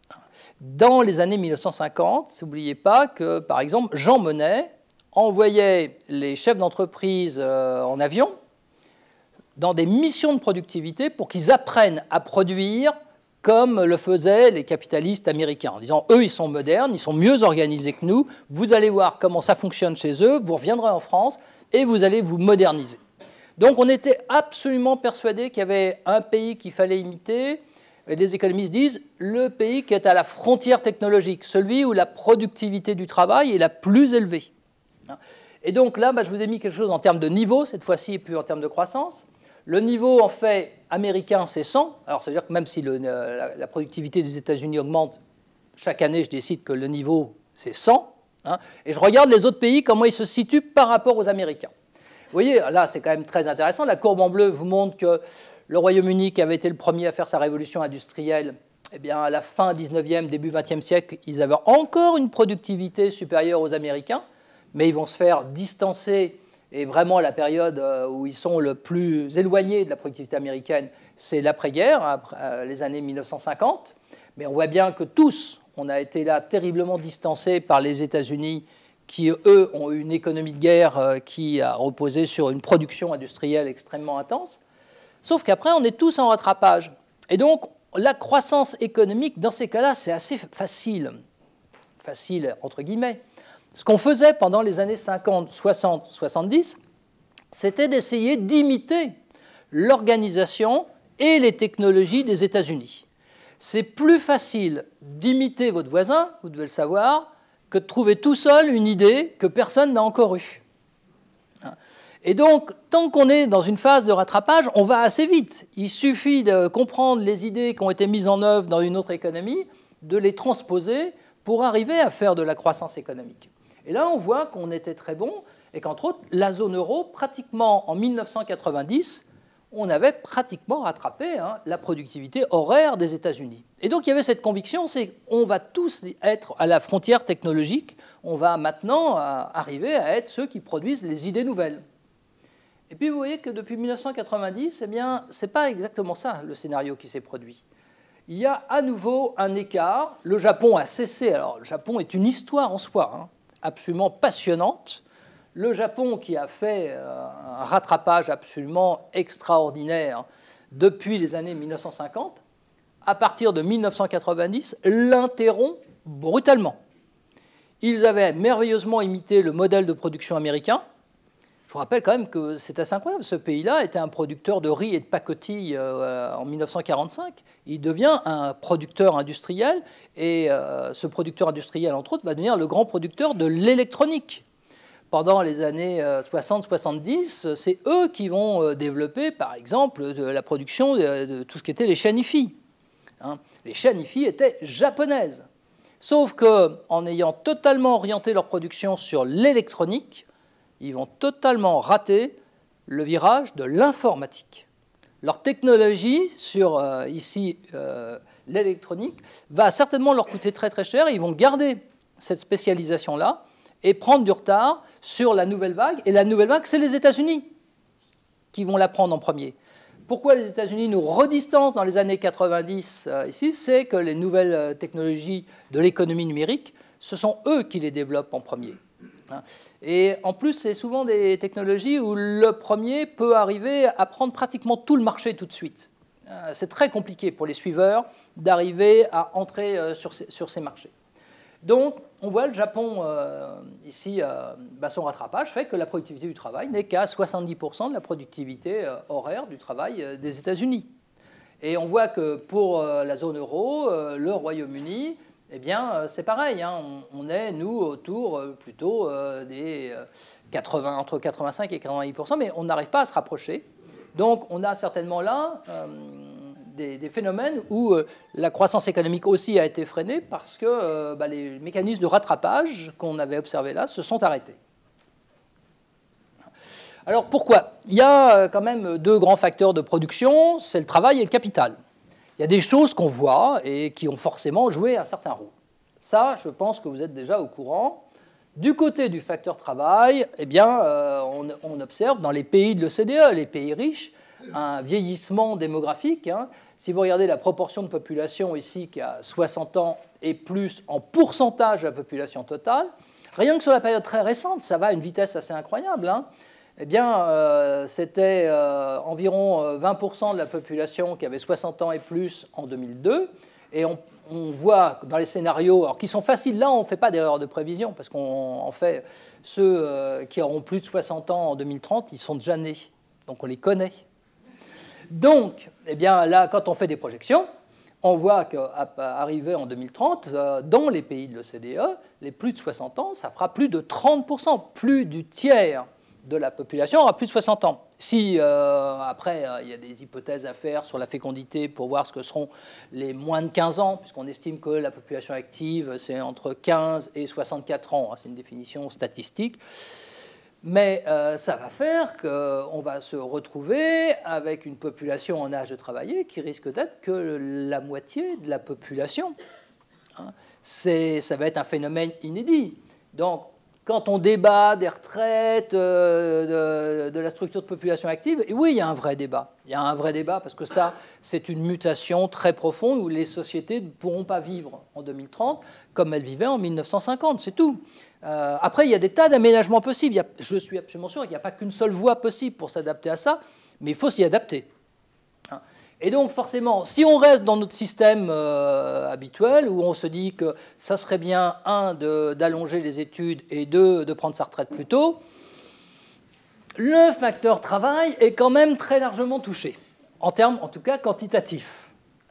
Dans les années mille neuf cent cinquante, n'oubliez pas que, par exemple, Jean Monnet envoyait les chefs d'entreprise en avion dans des missions de productivité pour qu'ils apprennent à produire comme le faisaient les capitalistes américains, en disant « eux, ils sont modernes, ils sont mieux organisés que nous, vous allez voir comment ça fonctionne chez eux, vous reviendrez en France et vous allez vous moderniser ». Donc on était absolument persuadés qu'il y avait un pays qu'il fallait imiter. Et les économistes disent le pays qui est à la frontière technologique, celui où la productivité du travail est la plus élevée. Et donc là, bah, je vous ai mis quelque chose en termes de niveau, cette fois-ci, et plus en termes de croissance. Le niveau, en fait, américain, c'est cent. Alors, ça veut dire que même si le, la, la productivité des États-Unis augmente, chaque année, je décide que le niveau, c'est cent. Hein, et je regarde les autres pays, comment ils se situent par rapport aux Américains. Vous voyez, là, c'est quand même très intéressant. La courbe en bleu vous montre que le Royaume-Uni, qui avait été le premier à faire sa révolution industrielle, eh bien, à la fin dix-neuvième, début vingtième siècle, ils avaient encore une productivité supérieure aux Américains, mais ils vont se faire distancer. Et vraiment, la période où ils sont le plus éloignés de la productivité américaine, c'est l'après-guerre, après les années mille neuf cent cinquante. Mais on voit bien que tous, on a été là terriblement distancés par les États-Unis, qui, eux, ont eu une économie de guerre qui a reposé sur une production industrielle extrêmement intense. Sauf qu'après, on est tous en rattrapage. Et donc, la croissance économique, dans ces cas-là, c'est assez facile. Facile, entre guillemets. Ce qu'on faisait pendant les années cinquante, soixante, soixante-dix, c'était d'essayer d'imiter l'organisation et les technologies des États-Unis. C'est plus facile d'imiter votre voisin, vous devez le savoir, que de trouver tout seul une idée que personne n'a encore eue. Et donc, tant qu'on est dans une phase de rattrapage, on va assez vite. Il suffit de comprendre les idées qui ont été mises en œuvre dans une autre économie, de les transposer pour arriver à faire de la croissance économique. Et là, on voit qu'on était très bon et qu'entre autres, la zone euro, pratiquement en mille neuf cent quatre-vingt-dix, on avait pratiquement rattrapé hein, la productivité horaire des États-Unis. Et donc, il y avait cette conviction, c'est qu'on va tous être à la frontière technologique, on va maintenant arriver à être ceux qui produisent les idées nouvelles. Et puis, vous voyez que depuis mille neuf cent quatre-vingt-dix, eh bien, ce n'est pas exactement ça le scénario qui s'est produit. Il y a à nouveau un écart. Le Japon a cessé. Alors, le Japon est une histoire en soi, hein, absolument passionnante. Le Japon qui a fait euh, un rattrapage absolument extraordinaire depuis les années mille neuf cent cinquante, à partir de mille neuf cent quatre-vingt-dix, l'interrompt brutalement. Ils avaient merveilleusement imité le modèle de production américain. Je vous rappelle quand même que c'est assez incroyable. Ce pays-là était un producteur de riz et de pacotille euh, en mille neuf cent quarante-cinq. Il devient un producteur industriel et euh, ce producteur industriel, entre autres, va devenir le grand producteur de l'électronique. Pendant les années soixante soixante-dix, c'est eux qui vont développer, par exemple, de la production de, de tout ce qui était les chaînes I-Fi. Hein, les chaînes I-Fi étaient japonaises. Sauf qu'en ayant totalement orienté leur production sur l'électronique, ils vont totalement rater le virage de l'informatique. Leur technologie sur, euh, ici, euh, l'électronique, va certainement leur coûter très très cher. Ils vont garder cette spécialisation-là et prendre du retard sur la nouvelle vague. Et la nouvelle vague, c'est les États-Unis qui vont la prendre en premier. Pourquoi les États-Unis nous redistancent dans les années quatre-vingt-dix euh, ici? C'est que les nouvelles technologies de l'économie numérique, ce sont eux qui les développent en premier. Et en plus, c'est souvent des technologies où le premier peut arriver à prendre pratiquement tout le marché tout de suite. C'est très compliqué pour les suiveurs d'arriver à entrer sur ces, sur ces marchés. Donc, on voit le Japon, euh, ici, euh, bah, son rattrapage fait que la productivité du travail n'est qu'à soixante-dix pour cent de la productivité euh, horaire du travail euh, des États-Unis. Et on voit que pour euh, la zone euro, euh, le Royaume-Uni, eh bien, euh, c'est pareil. Hein, on, on est, nous, autour euh, plutôt euh, des euh, quatre-vingts, entre quatre-vingt-cinq et quatre-vingt-dix pour cent, mais on n'arrive pas à se rapprocher. Donc, on a certainement là euh, des, des phénomènes où euh, la croissance économique aussi a été freinée parce que euh, bah, les mécanismes de rattrapage qu'on avait observés là se sont arrêtés. Alors, pourquoi? Il y a quand même deux grands facteurs de production, c'est le travail et le capital. Il y a des choses qu'on voit et qui ont forcément joué un certain rôle. Ça, je pense que vous êtes déjà au courant. Du côté du facteur travail, eh bien, euh, on, on observe dans les pays de l'O C D E, les pays riches, un vieillissement démographique. Hein. Si vous regardez la proportion de population ici qui a soixante ans et plus en pourcentage de la population totale, rien que sur la période très récente, ça va à une vitesse assez incroyable. Hein. Eh bien, euh, c'était euh, environ vingt pour cent de la population qui avait soixante ans et plus en deux mille deux. Et on, on voit dans les scénarios, alors qui sont faciles, là on ne fait pas d'erreur de prévision, parce qu'en fait, ceux euh, qui auront plus de soixante ans en deux mille trente, ils sont déjà nés, donc on les connaît. Donc, eh bien, là, quand on fait des projections, on voit qu'arrivé en deux mille trente, euh, dans les pays de l'O C D E, les plus de soixante ans, ça fera plus de trente pour cent, plus du tiers de la population aura plus de soixante ans. Si, euh, après, euh, il y a des hypothèses à faire sur la fécondité pour voir ce que seront les moins de quinze ans, puisqu'on estime que la population active, c'est entre quinze et soixante-quatre ans. C'est une définition statistique. Mais euh, ça va faire qu'on va se retrouver avec une population en âge de travailler qui risque d'être que la moitié de la population. Hein. Ça va être un phénomène inédit. Donc, quand on débat des retraites, euh, de, de la structure de population active, et oui, il y a un vrai débat. Il y a un vrai débat parce que ça, c'est une mutation très profonde où les sociétés ne pourront pas vivre en deux mille trente comme elles vivaient en mille neuf cent cinquante, c'est tout. Euh, après, il y a des tas d'aménagements possibles. Il y a, je suis absolument sûr qu'il n'y a pas qu'une seule voie possible pour s'adapter à ça, mais il faut s'y adapter. Et donc, forcément, si on reste dans notre système euh, habituel, où on se dit que ça serait bien, un, d'allonger les études, et deux, de prendre sa retraite plus tôt, le facteur travail est quand même très largement touché, en termes, en tout cas, quantitatifs.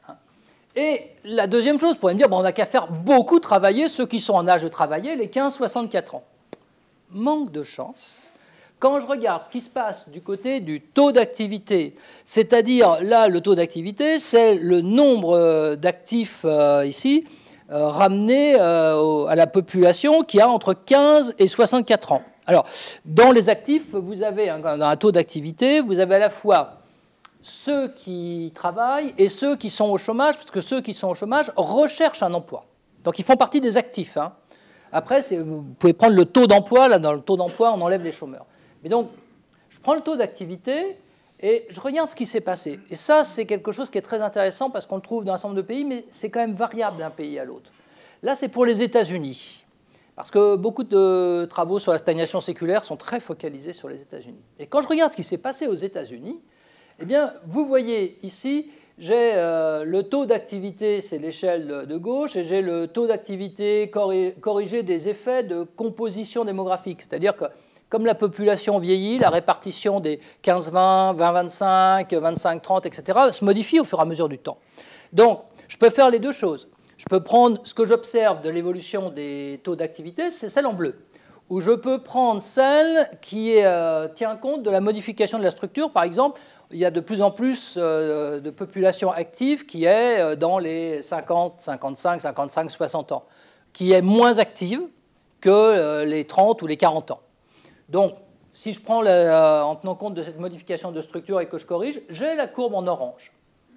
Et la deuxième chose, on pourrait me dire, bon, on n'a qu'à faire beaucoup travailler ceux qui sont en âge de travailler, les quinze soixante-quatre ans. Manque de chance. Quand je regarde ce qui se passe du côté du taux d'activité, c'est-à-dire là, le taux d'activité, c'est le nombre d'actifs euh, ici, euh, ramené euh, à la population qui a entre quinze et soixante-quatre ans. Alors, dans les actifs, vous avez un, dans un taux d'activité, vous avez à la fois ceux qui travaillent et ceux qui sont au chômage, parce que ceux qui sont au chômage recherchent un emploi. Donc, ils font partie des actifs. Hein. Après, vous pouvez prendre le taux d'emploi. Là, dans le taux d'emploi, on enlève les chômeurs. Mais donc, je prends le taux d'activité et je regarde ce qui s'est passé. Et ça, c'est quelque chose qui est très intéressant parce qu'on le trouve dans un certain nombre de pays, mais c'est quand même variable d'un pays à l'autre. Là, c'est pour les États-Unis, parce que beaucoup de travaux sur la stagnation séculaire sont très focalisés sur les États-Unis. Et quand je regarde ce qui s'est passé aux États-Unis, eh bien, vous voyez ici, j'ai euh, le taux d'activité, c'est l'échelle de, de gauche, et j'ai le taux d'activité corrigé des effets de composition démographique, c'est-à-dire que comme la population vieillit, la répartition des quinze vingt, vingt vingt-cinq, vingt-cinq trente, et cetera se modifie au fur et à mesure du temps. Donc, je peux faire les deux choses. Je peux prendre ce que j'observe de l'évolution des taux d'activité, c'est celle en bleu, ou je peux prendre celle qui est, euh, tient compte de la modification de la structure. Par exemple, il y a de plus en plus euh, de population active qui est euh, dans les cinquante, cinquante-cinq, cinquante-cinq, soixante ans, qui est moins active que euh, les trente ou les quarante ans. Donc, si je prends, la, en tenant compte de cette modification de structure et que je corrige, j'ai la courbe en orange.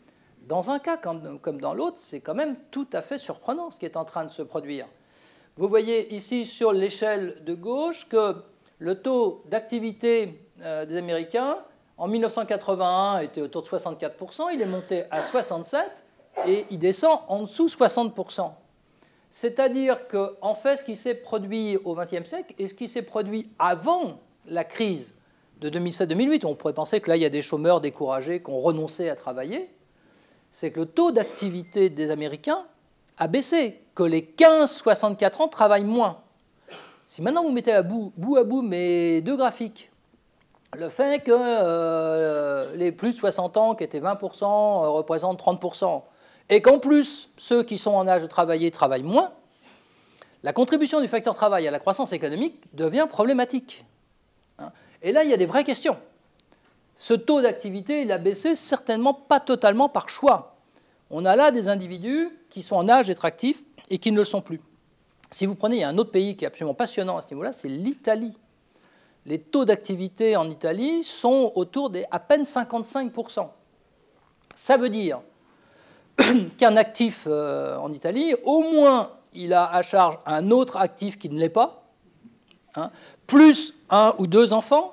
Dans un cas comme dans l'autre, c'est quand même tout à fait surprenant ce qui est en train de se produire. Vous voyez ici sur l'échelle de gauche que le taux d'activité euh, des Américains, en mille neuf cent quatre-vingt-un, était autour de soixante-quatre pour cent, il est monté à soixante-sept pour cent et il descend en dessous de soixante pour cent. C'est-à-dire qu'en fait, ce qui s'est produit au vingtième siècle et ce qui s'est produit avant la crise de deux mille sept deux mille huit, on pourrait penser que là, il y a des chômeurs découragés qui ont renoncé à travailler, c'est que le taux d'activité des Américains a baissé que les quinze soixante-quatre ans travaillent moins. Si maintenant vous mettez à bout, bout à bout mes deux graphiques, le fait que euh, les plus de soixante ans, qui étaient vingt pour cent, euh, représentent trente pour cent, et qu'en plus, ceux qui sont en âge de travailler travaillent moins, la contribution du facteur travail à la croissance économique devient problématique. Et là, il y a des vraies questions. Ce taux d'activité, il a baissé certainement pas totalement par choix. On a là des individus qui sont en âge d'être actifs et qui ne le sont plus. Si vous prenez, il y a un autre pays qui est absolument passionnant à ce niveau-là, c'est l'Italie. Les taux d'activité en Italie sont autour des à peine cinquante-cinq pour cent. Ça veut dire qu'un actif euh, en Italie, au moins, il a à charge un autre actif qui ne l'est pas, hein, plus un ou deux enfants,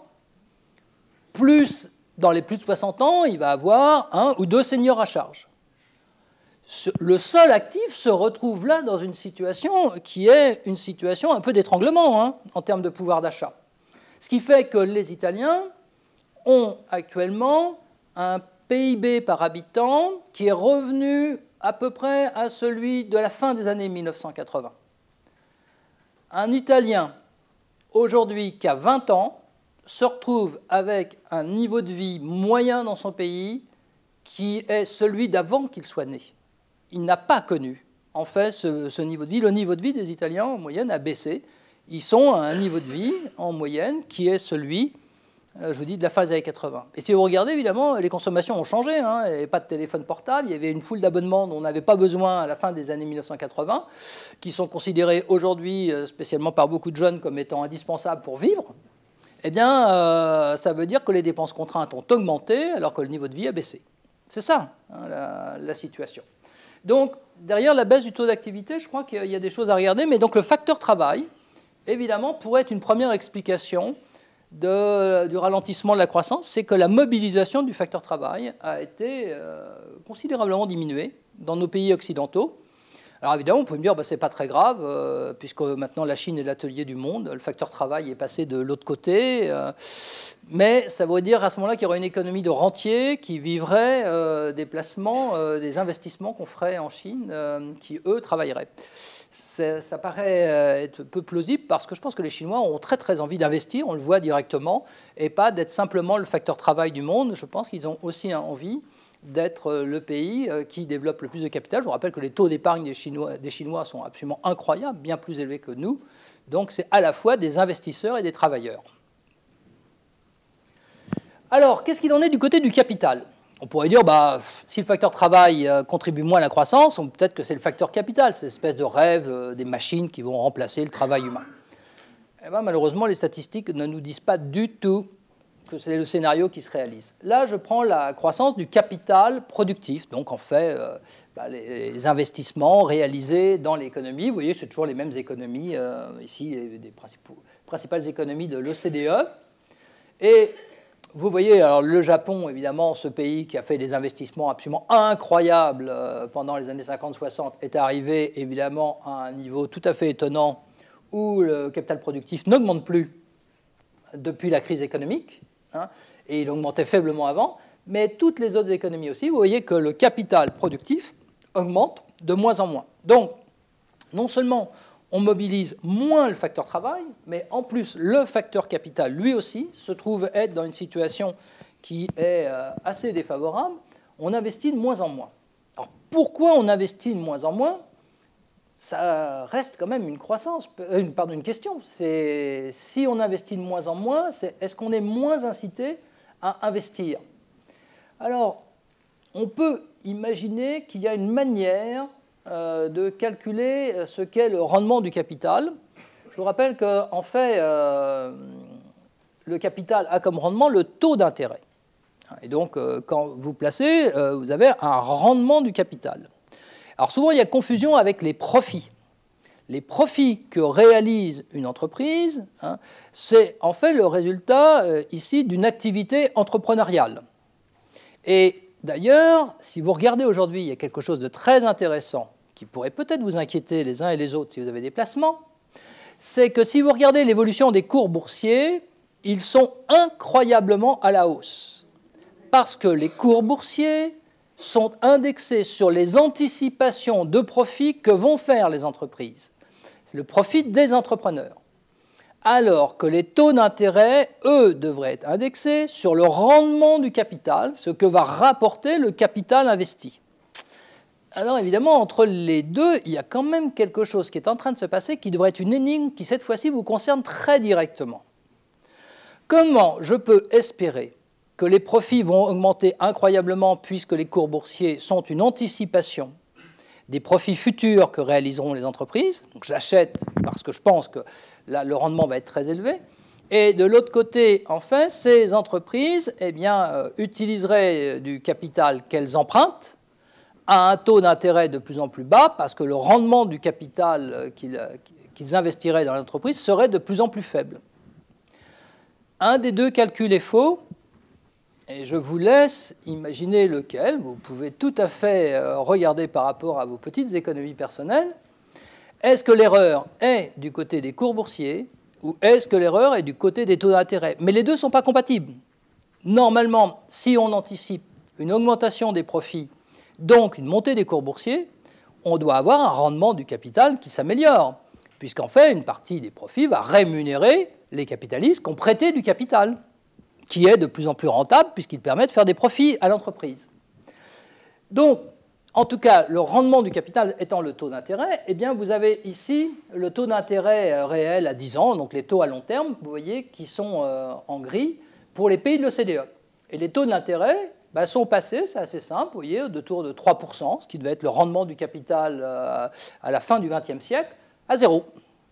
plus, dans les plus de soixante ans, il va avoir un ou deux seniors à charge. Le seul actif se retrouve là dans une situation qui est une situation un peu d'étranglement hein, en termes de pouvoir d'achat. Ce qui fait que les Italiens ont actuellement un P I B par habitant qui est revenu à peu près à celui de la fin des années mille neuf cent quatre-vingts. Un Italien, aujourd'hui, qui a vingt ans, se retrouve avec un niveau de vie moyen dans son pays qui est celui d'avant qu'il soit né. Il n'a pas connu, en fait, ce, ce niveau de vie. Le niveau de vie des Italiens, en moyenne, a baissé. Ils sont à un niveau de vie, en moyenne, qui est celui, euh, je vous dis, de la fin des années quatre-vingts. Et si vous regardez, évidemment, les consommations ont changé. Hein. Il n'y avait pas de téléphone portable, il y avait une foule d'abonnements dont on n'avait pas besoin à la fin des années mille neuf cent quatre-vingts, qui sont considérés aujourd'hui, spécialement par beaucoup de jeunes, comme étant indispensables pour vivre. Eh bien, euh, ça veut dire que les dépenses contraintes ont augmenté alors que le niveau de vie a baissé. C'est ça, hein, la, la situation. Donc, derrière la baisse du taux d'activité, je crois qu'il y a des choses à regarder. Mais donc, le facteur travail, évidemment, pourrait être une première explication de, du ralentissement de la croissance. C'est que la mobilisation du facteur travail a été euh, considérablement diminuée dans nos pays occidentaux. Alors évidemment, on peut me dire que bah, ce n'est pas très grave, euh, puisque maintenant la Chine est l'atelier du monde, le facteur travail est passé de l'autre côté, euh, mais ça veut dire à ce moment-là qu'il y aurait une économie de rentiers qui vivrait euh, des placements, euh, des investissements qu'on ferait en Chine, euh, qui eux travailleraient. Ça paraît être peu plausible parce que je pense que les Chinois ont très très envie d'investir, on le voit directement, et pas d'être simplement le facteur travail du monde. Je pense qu'ils ont aussi envie d'être le pays qui développe le plus de capital. Je vous rappelle que les taux d'épargne des Chinois, des Chinois sont absolument incroyables, bien plus élevés que nous. Donc c'est à la fois des investisseurs et des travailleurs. Alors, qu'est-ce qu'il en est du côté du capital? On pourrait dire, bah, si le facteur travail contribue moins à la croissance, peut-être que c'est le facteur capital, cette espèce de rêve des machines qui vont remplacer le travail humain. Eh bien, malheureusement, les statistiques ne nous disent pas du tout que c'est le scénario qui se réalise. Là, je prends la croissance du capital productif, donc en fait, euh, bah, les, les investissements réalisés dans l'économie. Vous voyez, c'est toujours les mêmes économies, euh, ici, les, les principales économies de l'O C D E. Et vous voyez, alors le Japon, évidemment, ce pays qui a fait des investissements absolument incroyables euh, pendant les années cinquante soixante, est arrivé évidemment à un niveau tout à fait étonnant où le capital productif n'augmente plus depuis la crise économique. Hein, et il augmentait faiblement avant, mais toutes les autres économies aussi, vous voyez que le capital productif augmente de moins en moins. Donc, non seulement on mobilise moins le facteur travail, mais en plus, le facteur capital, lui aussi, se trouve être dans une situation qui est assez défavorable. On investit de moins en moins. Alors, pourquoi on investit de moins en moins? Ça reste quand même une croissance, une, pardon, une question. C'est si on investit de moins en moins, c'est est-ce qu'on est moins incité à investir? Alors, on peut imaginer qu'il y a une manière euh, de calculer ce qu'est le rendement du capital. Je vous rappelle qu'en fait, euh, le capital a comme rendement le taux d'intérêt. Et donc, euh, quand vous placez, euh, vous avez un rendement du capital. Alors souvent, il y a confusion avec les profits. Les profits que réalise une entreprise, hein, c'est en fait le résultat euh, ici d'une activité entrepreneuriale. Et d'ailleurs, si vous regardez aujourd'hui, il y a quelque chose de très intéressant qui pourrait peut-être vous inquiéter les uns et les autres si vous avez des placements, c'est que si vous regardez l'évolution des cours boursiers, ils sont incroyablement à la hausse. Parce que les cours boursiers sont indexés sur les anticipations de profit que vont faire les entreprises. C'est le profit des entrepreneurs. Alors que les taux d'intérêt, eux, devraient être indexés sur le rendement du capital, ce que va rapporter le capital investi. Alors évidemment, entre les deux, il y a quand même quelque chose qui est en train de se passer qui devrait être une énigme qui, cette fois-ci, vous concerne très directement. Comment je peux espérer que les profits vont augmenter incroyablement puisque les cours boursiers sont une anticipation des profits futurs que réaliseront les entreprises? Donc j'achète parce que je pense que là, le rendement va être très élevé. Et de l'autre côté, en fait, ces entreprises eh bien, euh, utiliseraient du capital qu'elles empruntent à un taux d'intérêt de plus en plus bas parce que le rendement du capital qu'ils qu'ils investiraient dans l'entreprise serait de plus en plus faible. Un des deux calculs est faux, et je vous laisse imaginer lequel. Vous pouvez tout à fait regarder par rapport à vos petites économies personnelles. Est-ce que l'erreur est du côté des cours boursiers ou est-ce que l'erreur est du côté des taux d'intérêt? Mais les deux ne sont pas compatibles. Normalement, si on anticipe une augmentation des profits, donc une montée des cours boursiers, on doit avoir un rendement du capital qui s'améliore, puisqu'en fait, une partie des profits va rémunérer les capitalistes qui ont prêté du capital, qui est de plus en plus rentable, puisqu'il permet de faire des profits à l'entreprise. Donc, en tout cas, le rendement du capital étant le taux d'intérêt, eh bien, vous avez ici le taux d'intérêt réel à dix ans, donc les taux à long terme, vous voyez, qui sont euh, en gris, pour les pays de l'O C D E. Et les taux d'intérêt bah, sont passés, c'est assez simple, vous voyez, de tour de trois pour cent, ce qui devait être le rendement du capital euh, à la fin du vingtième siècle, à zéro.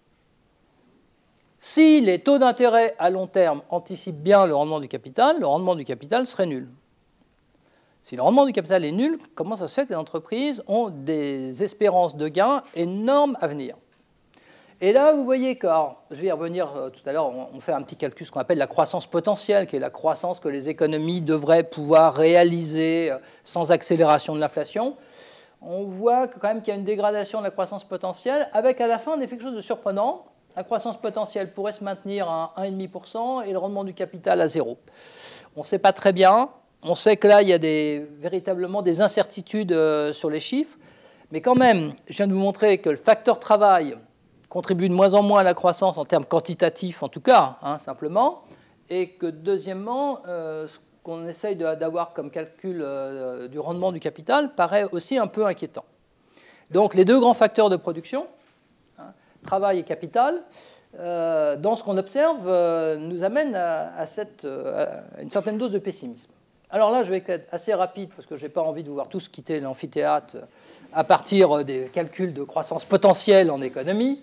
Si les taux d'intérêt à long terme anticipent bien le rendement du capital, le rendement du capital serait nul. Si le rendement du capital est nul, comment ça se fait que les entreprises ont des espérances de gains énormes à venir? Et là, vous voyez que, alors, je vais y revenir euh, tout à l'heure, on, on fait un petit calcul, ce qu'on appelle la croissance potentielle, qui est la croissance que les économies devraient pouvoir réaliser euh, sans accélération de l'inflation. On voit quand même qu'il y a une dégradation de la croissance potentielle, avec à la fin, on a fait quelque chose de surprenant. La croissance potentielle pourrait se maintenir à un virgule cinq pour cent et le rendement du capital à zéro. On ne sait pas très bien. On sait que là, il y a des, véritablement des incertitudes euh, sur les chiffres. Mais quand même, je viens de vous montrer que le facteur travail contribue de moins en moins à la croissance en termes quantitatifs, en tout cas, hein, simplement. Et que, deuxièmement, euh, ce qu'on essaye d'avoir comme calcul euh, du rendement du capital paraît aussi un peu inquiétant. Donc, les deux grands facteurs de production, travail et capital, euh, dans ce qu'on observe, euh, nous amène à, à, cette, euh, à une certaine dose de pessimisme. Alors là, je vais être assez rapide, parce que je n'ai pas envie de vous voir tous quitter l'amphithéâtre à partir des calculs de croissance potentielle en économie.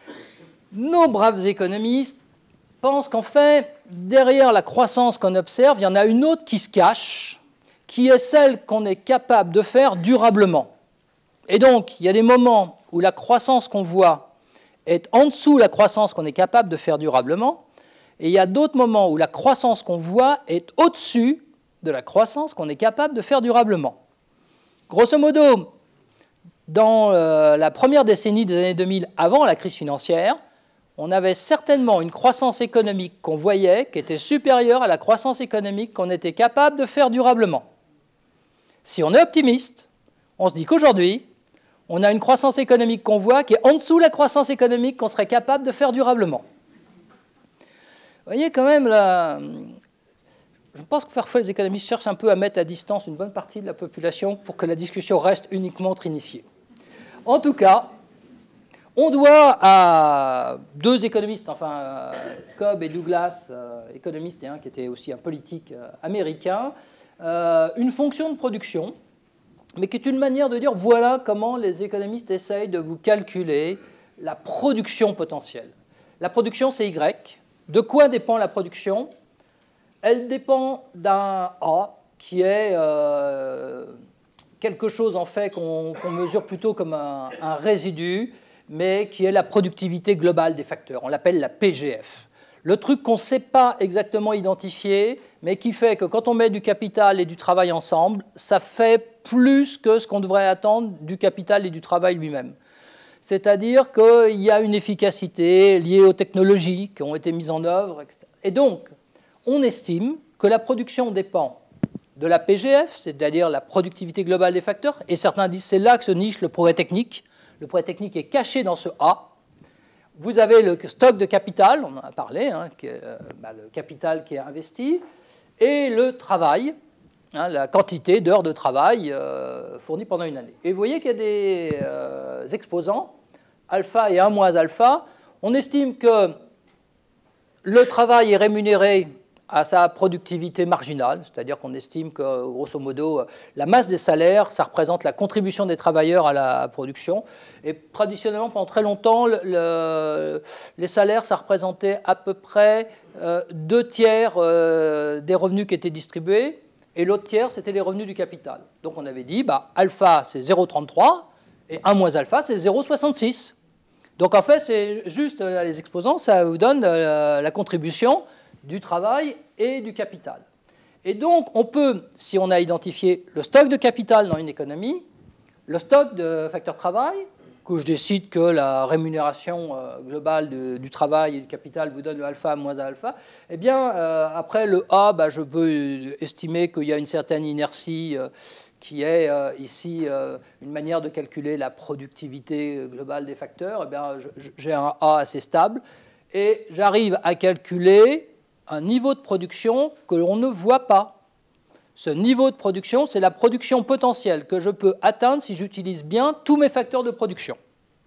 Nos braves économistes pensent qu'en fait, derrière la croissance qu'on observe, il y en a une autre qui se cache, qui est celle qu'on est capable de faire durablement. Et donc, il y a des moments où la croissance qu'on voit est en dessous de la croissance qu'on est capable de faire durablement, et il y a d'autres moments où la croissance qu'on voit est au-dessus de la croissance qu'on est capable de faire durablement. Grosso modo, dans euh, la première décennie des années deux mille, avant la crise financière, on avait certainement une croissance économique qu'on voyait qui était supérieure à la croissance économique qu'on était capable de faire durablement. Si on est optimiste, on se dit qu'aujourd'hui, on a une croissance économique qu'on voit qui est en dessous de la croissance économique qu'on serait capable de faire durablement. Vous voyez quand même, là, je pense que parfois les économistes cherchent un peu à mettre à distance une bonne partie de la population pour que la discussion reste uniquement entre initiés. En tout cas, on doit à deux économistes, enfin euh, Cobb et Douglas, euh, économistes et un qui était aussi un politique euh, américain, euh, une fonction de production, mais qui est une manière de dire voilà comment les économistes essayent de vous calculer la production potentielle. La production, c'est Y. De quoi dépend la production? Elle dépend d'un A, qui est euh, quelque chose en fait qu'on qu'on mesure plutôt comme un, un résidu, mais qui est la productivité globale des facteurs. On l'appelle la P G F. Le truc qu'on ne sait pas exactement identifier, mais qui fait que quand on met du capital et du travail ensemble, ça fait plus que ce qu'on devrait attendre du capital et du travail lui-même. C'est-à-dire qu'il y a une efficacité liée aux technologies qui ont été mises en œuvre, et cetera. Et donc, on estime que la production dépend de la P G F, c'est-à-dire la productivité globale des facteurs, et certains disent c'est là que se niche le progrès technique. Le progrès technique est caché dans ce A. Vous avez le stock de capital, on en a parlé, hein, qui est, euh, bah, le capital qui est investi, et le travail, hein, la quantité d'heures de travail euh, fournies pendant une année. Et vous voyez qu'il y a des euh, exposants, alpha et un moins alpha. On estime que le travail est rémunéré à sa productivité marginale, c'est-à-dire qu'on estime que, grosso modo, la masse des salaires, ça représente la contribution des travailleurs à la production. Et traditionnellement, pendant très longtemps, le, le, les salaires, ça représentait à peu près euh, deux tiers euh, des revenus qui étaient distribués, et l'autre tiers, c'était les revenus du capital. Donc on avait dit, bah, alpha, c'est zéro virgule trente-trois, et un moins alpha, c'est zéro virgule soixante-six. Donc en fait, c'est juste les exposants, ça vous donne euh, la contribution du travail et du capital. Et donc, on peut, si on a identifié le stock de capital dans une économie, le stock de facteurs travail, que je décide que la rémunération euh, globale de, du travail et du capital vous donne le alpha moins alpha, eh bien, euh, après le A, bah, je peux estimer qu'il y a une certaine inertie euh, qui est euh, ici euh, une manière de calculer la productivité globale des facteurs. Eh bien, j'ai un A assez stable et j'arrive à calculer un niveau de production que l'on ne voit pas. Ce niveau de production, c'est la production potentielle que je peux atteindre si j'utilise bien tous mes facteurs de production.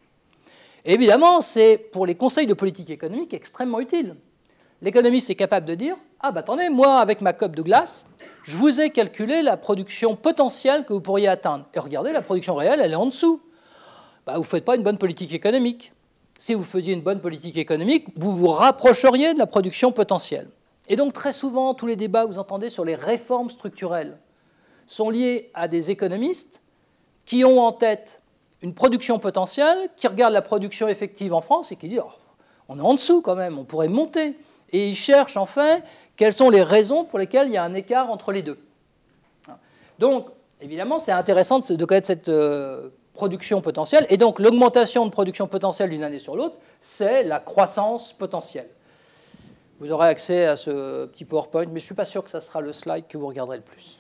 Et évidemment, c'est pour les conseils de politique économique extrêmement utile. L'économiste est capable de dire « Ah, bah attendez, moi, avec ma cope de glace, je vous ai calculé la production potentielle que vous pourriez atteindre. Et regardez, la production réelle, elle est en dessous. Bah, vous ne faites pas une bonne politique économique. Si vous faisiez une bonne politique économique, vous vous rapprocheriez de la production potentielle. Et donc, très souvent, tous les débats que vous entendez sur les réformes structurelles sont liés à des économistes qui ont en tête une production potentielle, qui regardent la production effective en France et qui disent oh, « on est en dessous quand même, on pourrait monter ». Et ils cherchent en fait quelles sont les raisons pour lesquelles il y a un écart entre les deux. Donc, évidemment, c'est intéressant de connaître cette euh, production potentielle. Et donc, l'augmentation de production potentielle d'une année sur l'autre, c'est la croissance potentielle. Vous aurez accès à ce petit PowerPoint, mais je ne suis pas sûr que ça sera le slide que vous regarderez le plus.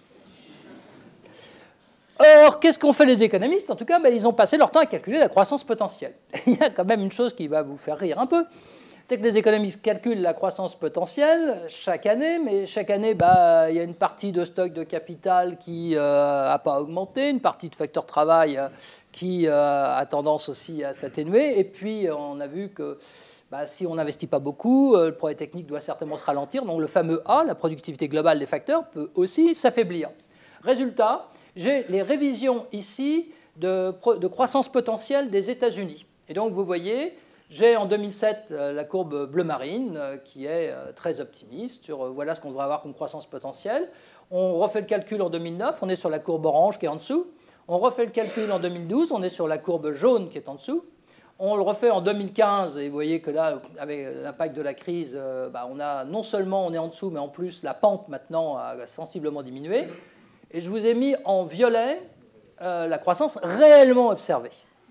Or, qu'est-ce qu'ont fait les économistes? En tout cas, ben, ils ont passé leur temps à calculer la croissance potentielle. Il y a quand même une chose qui va vous faire rire un peu, c'est que les économistes calculent la croissance potentielle chaque année, mais chaque année, bah, il y a une partie de stock de capital qui n'a euh, pas augmenté, une partie de facteur travail euh, qui euh, a tendance aussi à s'atténuer, et puis on a vu que bah, si on n'investit pas beaucoup, euh, le progrès technique doit certainement se ralentir, donc le fameux A, la productivité globale des facteurs, peut aussi s'affaiblir. Résultat, j'ai les révisions ici de, de croissance potentielle des États-Unis. Et donc vous voyez, j'ai en deux mille sept la courbe bleu marine qui est très optimiste sur voilà ce qu'on devrait avoir comme croissance potentielle. On refait le calcul en deux mille neuf, on est sur la courbe orange qui est en dessous. On refait le calcul en deux mille douze, on est sur la courbe jaune qui est en dessous. On le refait en deux mille quinze et vous voyez que là, avec l'impact de la crise, bah, on a non seulement on est en dessous, mais en plus la pente maintenant a sensiblement diminué. Et je vous ai mis en violet euh, la croissance réellement observée.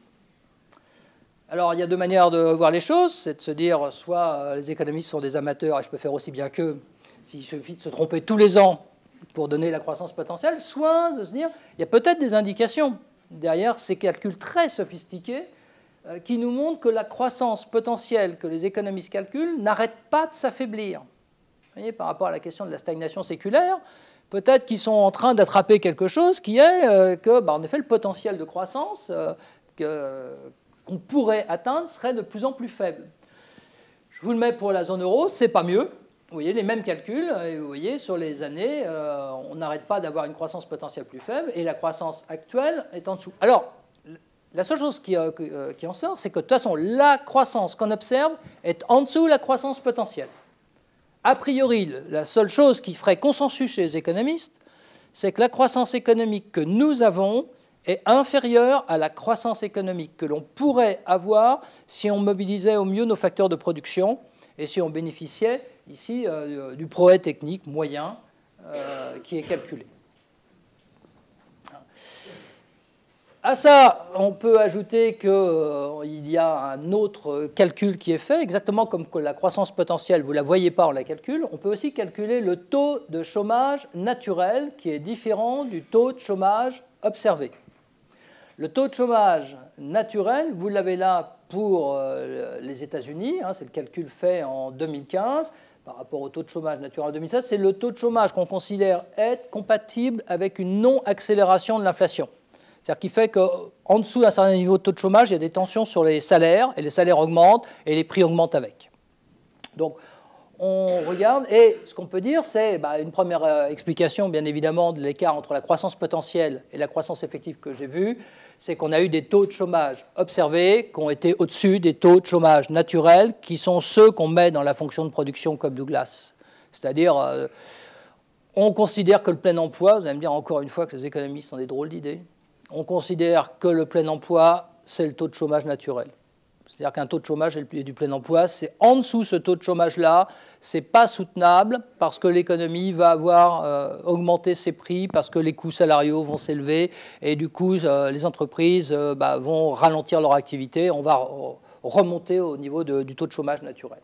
Alors, il y a deux manières de voir les choses, c'est de se dire soit euh, les économistes sont des amateurs et je peux faire aussi bien qu'eux, s'il suffit de se tromper tous les ans pour donner la croissance potentielle, soit de se dire il y a peut-être des indications derrière ces calculs très sophistiqués euh, qui nous montrent que la croissance potentielle que les économistes calculent n'arrête pas de s'affaiblir. Vous voyez, par rapport à la question de la stagnation séculaire, peut-être qu'ils sont en train d'attraper quelque chose qui est euh, que, bah, en effet, le potentiel de croissance euh, que qu'on pourrait atteindre serait de plus en plus faible. Je vous le mets pour la zone euro, c'est pas mieux. Vous voyez les mêmes calculs, et vous voyez sur les années, euh, on n'arrête pas d'avoir une croissance potentielle plus faible, et la croissance actuelle est en dessous. Alors, la seule chose qui, euh, qui en sort, c'est que de toute façon, la croissance qu'on observe est en dessous de la croissance potentielle. A priori, la seule chose qui ferait consensus chez les économistes, c'est que la croissance économique que nous avons est inférieure à la croissance économique que l'on pourrait avoir si on mobilisait au mieux nos facteurs de production et si on bénéficiait ici euh, du progrès technique moyen euh, qui est calculé. à ça, on peut ajouter qu'il euh, y a un autre calcul qui est fait, exactement comme que la croissance potentielle, vous ne la voyez pas, on la calcule. On peut aussi calculer le taux de chômage naturel qui est différent du taux de chômage observé. Le taux de chômage naturel, vous l'avez là pour euh, les États-Unis, hein, c'est le calcul fait en deux mille quinze, par rapport au taux de chômage naturel en deux mille seize, c'est le taux de chômage qu'on considère être compatible avec une non-accélération de l'inflation. C'est-à-dire qu'il fait qu'en dessous d'un certain niveau de taux de chômage, il y a des tensions sur les salaires, et les salaires augmentent, et les prix augmentent avec. Donc, on regarde, et ce qu'on peut dire, c'est bah, une première euh, explication, bien évidemment, de l'écart entre la croissance potentielle et la croissance effective que j'ai vue, c'est qu'on a eu des taux de chômage observés qui ont été au-dessus des taux de chômage naturels, qui sont ceux qu'on met dans la fonction de production comme Douglas. C'est-à-dire, euh, on considère que le plein emploi, vous allez me dire encore une fois que les économistes ont des drôles d'idées, on considère que le plein emploi, c'est le taux de chômage naturel. C'est-à-dire qu'un taux de chômage et du plein emploi, c'est en dessous ce taux de chômage-là, ce n'est pas soutenable parce que l'économie va avoir euh, augmenté ses prix, parce que les coûts salariaux vont s'élever et du coup, euh, les entreprises euh, bah, vont ralentir leur activité, on va remonter au niveau de, du taux de chômage naturel.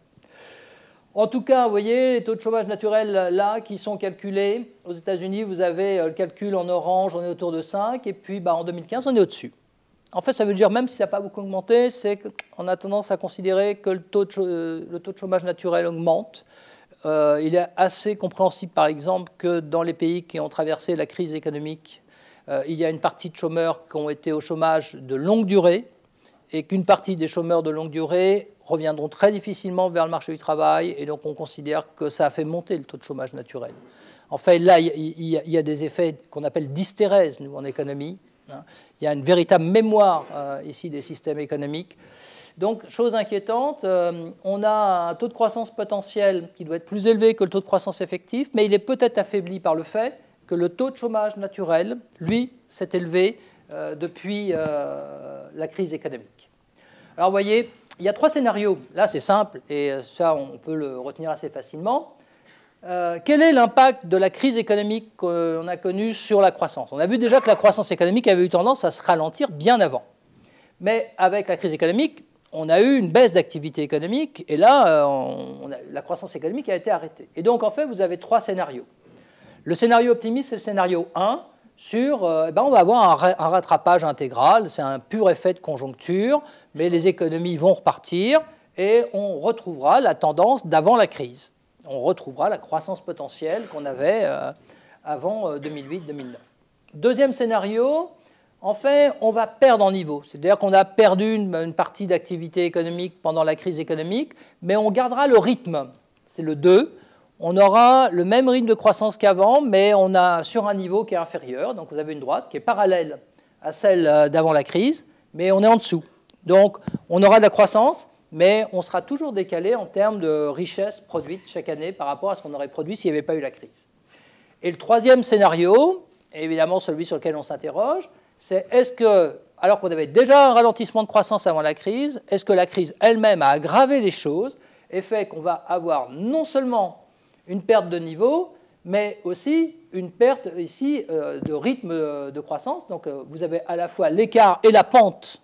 En tout cas, vous voyez, les taux de chômage naturel là qui sont calculés, aux États-Unis, vous avez le calcul en orange, on est autour de cinq, et puis bah, en deux mille quinze, on est au-dessus. En fait, ça veut dire, même si ça n'a pas beaucoup augmenté, c'est qu'on a tendance à considérer que le taux de, le taux de chômage naturel augmente. Euh, il est assez compréhensible, par exemple, que dans les pays qui ont traversé la crise économique, euh, il y a une partie de chômeurs qui ont été au chômage de longue durée, et qu'une partie des chômeurs de longue durée reviendront très difficilement vers le marché du travail, et donc on considère que ça a fait monter le taux de chômage naturel. En fait, là, il y a, il y a des effets qu'on appelle d'hystérèse, nous, en économie. Il y a une véritable mémoire euh, ici des systèmes économiques. Donc, chose inquiétante, euh, on a un taux de croissance potentiel qui doit être plus élevé que le taux de croissance effectif, mais il est peut-être affaibli par le fait que le taux de chômage naturel, lui, s'est élevé euh, depuis euh, la crise économique. Alors, vous voyez, il y a trois scénarios. Là, c'est simple, et ça, on peut le retenir assez facilement. Euh, quel est l'impact de la crise économique qu'on a connue sur la croissance? On a vu déjà que la croissance économique avait eu tendance à se ralentir bien avant. Mais avec la crise économique, on a eu une baisse d'activité économique, et là, on a, la croissance économique a été arrêtée. Et donc, en fait, vous avez trois scénarios. Le scénario optimiste, c'est le scénario un, sur, euh, ben, on va avoir un, un rattrapage intégral, c'est un pur effet de conjoncture, mais les économies vont repartir, et on retrouvera la tendance d'avant la crise. On retrouvera la croissance potentielle qu'on avait euh, avant euh, deux mille huit deux mille neuf. Deuxième scénario, en fait, on va perdre en niveau. C'est-à-dire qu'on a perdu une, une partie d'activité économique pendant la crise économique, mais on gardera le rythme. C'est le deux. On aura le même rythme de croissance qu'avant, mais on a sur un niveau qui est inférieur. Donc vous avez une droite qui est parallèle à celle d'avant la crise, mais on est en dessous. Donc on aura de la croissance, mais on sera toujours décalé en termes de richesse produite chaque année par rapport à ce qu'on aurait produit s'il n'y avait pas eu la crise. Et le troisième scénario, évidemment celui sur lequel on s'interroge, c'est est-ce que, alors qu'on avait déjà un ralentissement de croissance avant la crise, est-ce que la crise elle-même a aggravé les choses et fait qu'on va avoir non seulement une perte de niveau, mais aussi une perte ici de rythme de croissance. Donc vous avez à la fois l'écart et la pente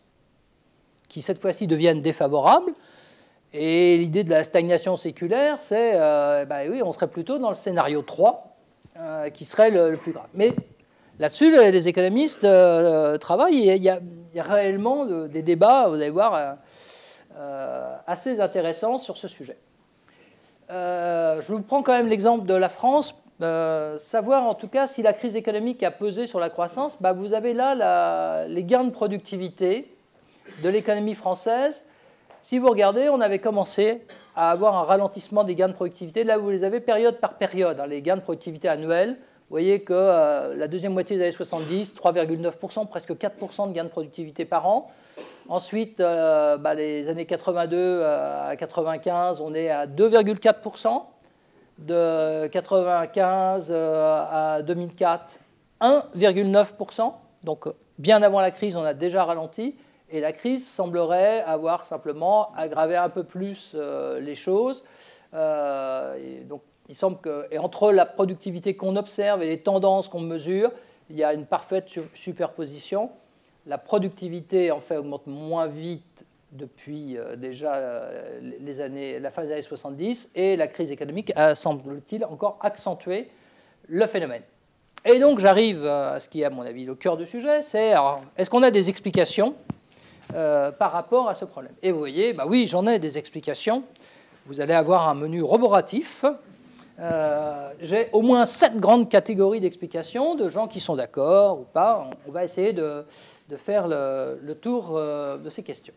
qui cette fois-ci deviennent défavorables. Et l'idée de la stagnation séculaire, c'est, euh, ben oui, on serait plutôt dans le scénario trois, euh, qui serait le, le plus grave. Mais là-dessus, les économistes euh, travaillent, et il y a, il y a réellement de, des débats, vous allez voir, euh, euh, assez intéressants sur ce sujet. Euh, je vous prends quand même l'exemple de la France. Euh, savoir en tout cas si la crise économique a pesé sur la croissance, ben vous avez là la, les gains de productivité de l'économie française. Si vous regardez, on avait commencé à avoir un ralentissement des gains de productivité. Là, vous les avez période par période, hein, les gains de productivité annuels. Vous voyez que euh, la deuxième moitié des années soixante-dix, trois virgule neuf pour cent, presque quatre pour cent de gains de productivité par an. Ensuite, euh, bah, les années quatre-vingt-deux à quatre-vingt-quinze, on est à deux virgule quatre pour cent. De quatre-vingt-quinze à deux mille quatre, un virgule neuf pour cent. Donc, bien avant la crise, on a déjà ralenti. Et la crise semblerait avoir simplement aggravé un peu plus euh, les choses. Euh, et donc, il semble que, et entre la productivité qu'on observe et les tendances qu'on mesure, il y a une parfaite superposition. la productivité en fait augmente moins vite depuis euh, déjà euh, les années, la phase des années soixante-dix, et la crise économique a, semble-t-il, encore accentué le phénomène. Et donc j'arrive à ce qui est, à mon avis, le cœur du sujet, c'est est-ce qu'on a des explications euh, par rapport à ce problème? Et vous voyez, bah oui, j'en ai des explications. Vous allez avoir un menu roboratif. Euh, J'ai au moins sept grandes catégories d'explications de gens qui sont d'accord ou pas. On, on va essayer de, de faire le, le tour euh, de ces questions.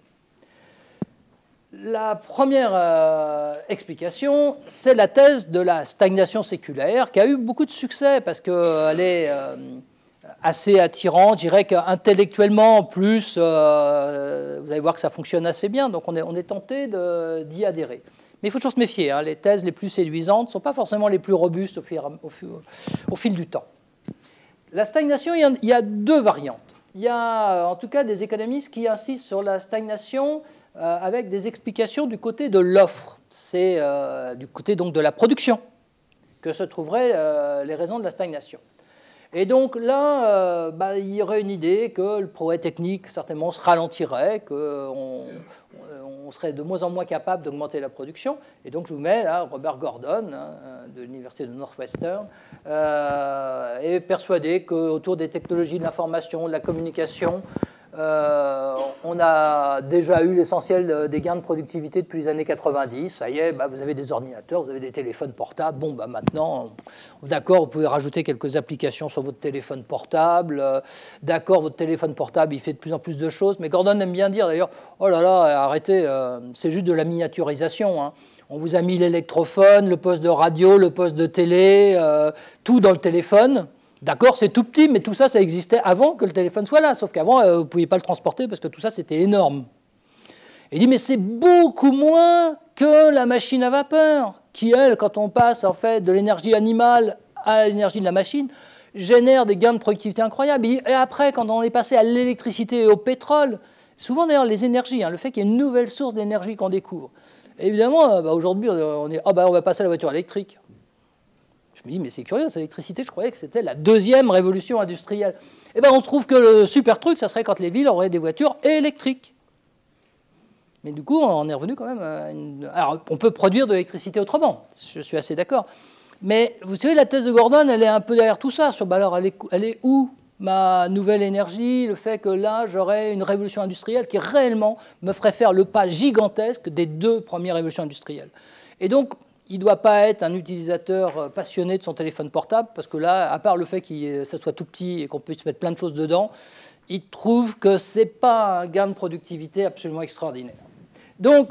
La première euh, explication, c'est la thèse de la stagnation séculaire, qui a eu beaucoup de succès parce qu'elle est euh, assez attirante. Je dirais qu'intellectuellement, en plus, euh, vous allez voir que ça fonctionne assez bien, donc on est, on est tenté d'y adhérer. Mais il faut toujours se méfier, hein, les thèses les plus séduisantes ne sont pas forcément les plus robustes au fil, au fil, au fil du temps. La stagnation, il y a, il y a deux variantes. Il y a en tout cas des économistes qui insistent sur la stagnation euh, avec des explications du côté de l'offre. C'est euh, du côté donc de la production que se trouveraient euh, les raisons de la stagnation. Et donc là, euh, bah, il y aurait une idée que le progrès technique certainement se ralentirait, qu'on on serait de moins en moins capable d'augmenter la production. Et donc je vous mets là Robert Gordon, hein, de l'université de Northwestern, euh, est persuadé qu'autour des technologies de l'information, de la communication, euh, on a déjà eu l'essentiel des gains de productivité depuis les années quatre-vingt-dix. Ça y est, bah, vous avez des ordinateurs, vous avez des téléphones portables. Bon, bah, maintenant, d'accord, vous pouvez rajouter quelques applications sur votre téléphone portable. D'accord, votre téléphone portable, il fait de plus en plus de choses. Mais Gordon aime bien dire, d'ailleurs, oh là là, arrêtez, euh, c'est juste de la miniaturisation, hein. On vous a mis l'électrophone, le poste de radio, le poste de télé, euh, tout dans le téléphone. D'accord, c'est tout petit, mais tout ça, ça existait avant que le téléphone soit là. Sauf qu'avant, euh, vous ne pouviez pas le transporter parce que tout ça, c'était énorme. Et il dit, mais c'est beaucoup moins que la machine à vapeur, qui, elle, quand on passe en fait, de l'énergie animale à l'énergie de la machine, génère des gains de productivité incroyables. Et après, quand on est passé à l'électricité et au pétrole, souvent d'ailleurs les énergies, hein, le fait qu'il y ait une nouvelle source d'énergie qu'on découvre. Et évidemment, bah, aujourd'hui, on, est, oh, bah, on va passer à la voiture électrique. Je me dis, mais c'est curieux, l'électricité, je croyais que c'était la deuxième révolution industrielle. Eh bien, on trouve que le super truc, ça serait quand les villes auraient des voitures électriques. Mais du coup, on est revenu quand même à une... Alors, on peut produire de l'électricité autrement, je suis assez d'accord. Mais vous savez, la thèse de Gordon, elle est un peu derrière tout ça. Sur, bah alors, elle est, elle est où, ma nouvelle énergie, le fait que là, j'aurais une révolution industrielle qui réellement me ferait faire le pas gigantesque des deux premières révolutions industrielles. Et donc, il ne doit pas être un utilisateur passionné de son téléphone portable, parce que là, à part le fait que ça soit tout petit et qu'on puisse mettre plein de choses dedans, il trouve que ce n'est pas un gain de productivité absolument extraordinaire. Donc,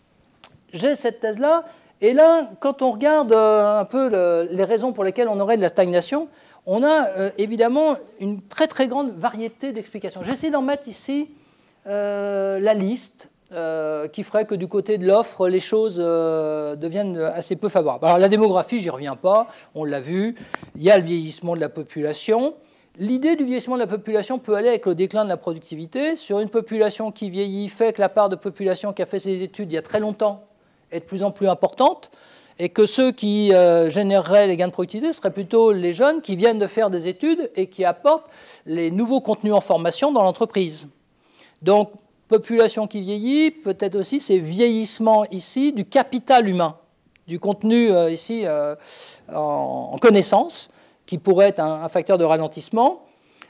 j'ai cette thèse-là, et là, quand on regarde un peu le, les raisons pour lesquelles on aurait de la stagnation, on a euh, évidemment une très très grande variété d'explications. J'essaie d'en mettre ici euh, la liste, Euh, qui ferait que du côté de l'offre, les choses euh, deviennent assez peu favorables. Alors la démographie, j'y reviens pas, on l'a vu, il y a le vieillissement de la population. L'idée du vieillissement de la population peut aller avec le déclin de la productivité. Sur une population qui vieillit, fait que la part de population qui a fait ses études il y a très longtemps est de plus en plus importante, et que ceux qui euh, généreraient les gains de productivité seraient plutôt les jeunes qui viennent de faire des études et qui apportent les nouveaux contenus en formation dans l'entreprise. Donc, population qui vieillit, peut-être aussi c'est vieillissement ici du capital humain, du contenu euh, ici euh, en, en connaissance, qui pourrait être un, un facteur de ralentissement.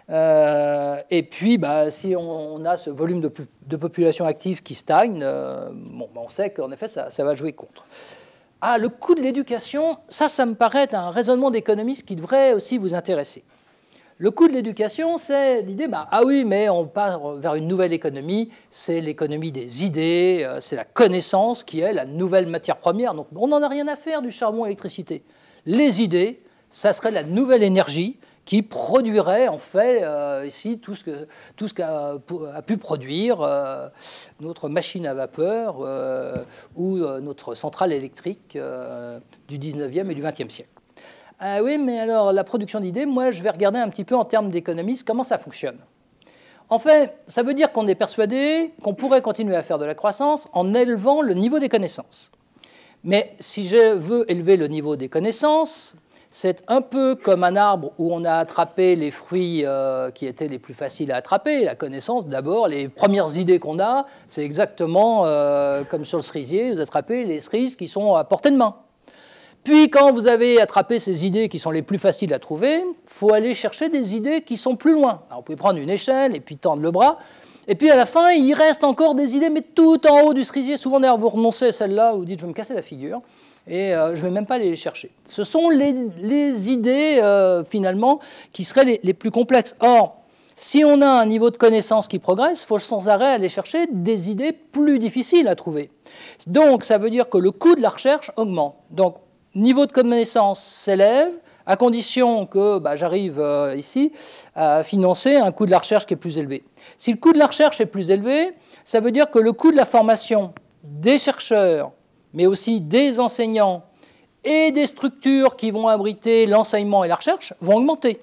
Euh, et puis, bah, si on, on a ce volume de, de population active qui stagne, euh, bon, bah, on sait qu'en effet, ça, ça va jouer contre. Ah, le coût de l'éducation, ça, ça me paraît un raisonnement d'économiste qui devrait aussi vous intéresser. Le coût de l'éducation, c'est l'idée, bah, ah oui, mais on part vers une nouvelle économie, c'est l'économie des idées, euh, c'est la connaissance qui est la nouvelle matière première. Donc on n'en a rien à faire du charbon et l'électricité. Les idées, ça serait la nouvelle énergie qui produirait en fait euh, ici tout ce que tout ce qu'a a pu produire euh, notre machine à vapeur euh, ou euh, notre centrale électrique euh, du dix-neuvième et du vingtième siècle. Ah oui, mais alors la production d'idées, moi je vais regarder un petit peu en termes d'économiste comment ça fonctionne. En fait, ça veut dire qu'on est persuadé qu'on pourrait continuer à faire de la croissance en élevant le niveau des connaissances. Mais si je veux élever le niveau des connaissances, c'est un peu comme un arbre où on a attrapé les fruits euh, qui étaient les plus faciles à attraper. La connaissance, d'abord, les premières idées qu'on a, c'est exactement euh, comme sur le cerisier, vous attrapez les cerises qui sont à portée de main. Puis, quand vous avez attrapé ces idées qui sont les plus faciles à trouver, il faut aller chercher des idées qui sont plus loin. Alors, vous pouvez prendre une échelle et puis tendre le bras. Et puis, à la fin, il reste encore des idées, mais tout en haut du cerisier. Souvent, d'ailleurs, vous renoncez à celle-là, vous dites « je vais me casser la figure ». Et euh, je ne vais même pas aller les chercher. Ce sont les, les idées, euh, finalement, qui seraient les, les plus complexes. Or, si on a un niveau de connaissance qui progresse, il faut sans arrêt aller chercher des idées plus difficiles à trouver. Donc, ça veut dire que le coût de la recherche augmente. Donc, niveau de connaissance s'élève, à condition que bah, j'arrive euh, ici à financer un coût de la recherche qui est plus élevé. Si le coût de la recherche est plus élevé, ça veut dire que le coût de la formation des chercheurs, mais aussi des enseignants et des structures qui vont abriter l'enseignement et la recherche vont augmenter.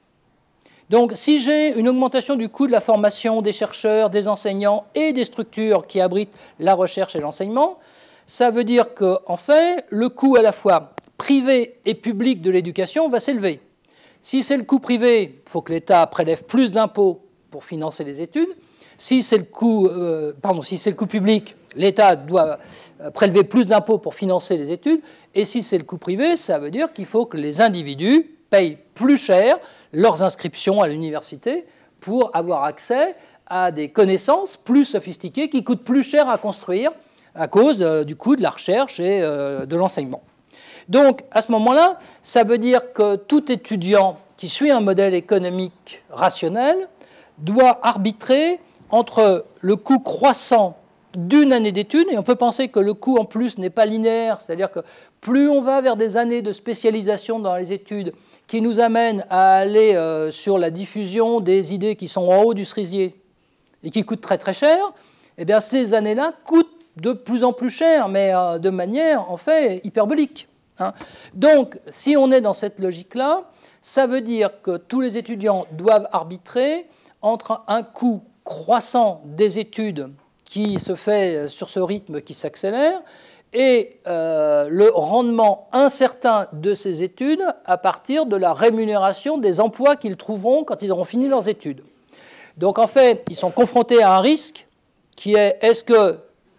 Donc, si j'ai une augmentation du coût de la formation des chercheurs, des enseignants et des structures qui abritent la recherche et l'enseignement, ça veut dire qu'en fait, le coût à la fois privé et public de l'éducation va s'élever. Si c'est le coût privé, il faut que l'État prélève plus d'impôts pour financer les études. Si c'est le coût, euh, pardon, si c'est le coût public, l'État doit prélever plus d'impôts pour financer les études. Et si c'est le coût privé, ça veut dire qu'il faut que les individus payent plus cher leurs inscriptions à l'université pour avoir accès à des connaissances plus sophistiquées qui coûtent plus cher à construire à cause euh, du coût de la recherche et euh, de l'enseignement. Donc, à ce moment-là, ça veut dire que tout étudiant qui suit un modèle économique rationnel doit arbitrer entre le coût croissant d'une année d'études, et on peut penser que le coût en plus n'est pas linéaire, c'est-à-dire que plus on va vers des années de spécialisation dans les études qui nous amènent à aller euh, sur la diffusion des idées qui sont en haut du cerisier et qui coûtent très très cher, eh bien ces années-là coûtent de plus en plus cher, mais euh, de manière en fait hyperbolique. Hein. Donc si on est dans cette logique-là, ça veut dire que tous les étudiants doivent arbitrer entre un coût croissant des études qui se fait sur ce rythme qui s'accélère, et euh, le rendement incertain de ces études à partir de la rémunération des emplois qu'ils trouveront quand ils auront fini leurs études. Donc en fait, ils sont confrontés à un risque qui est, est-ce que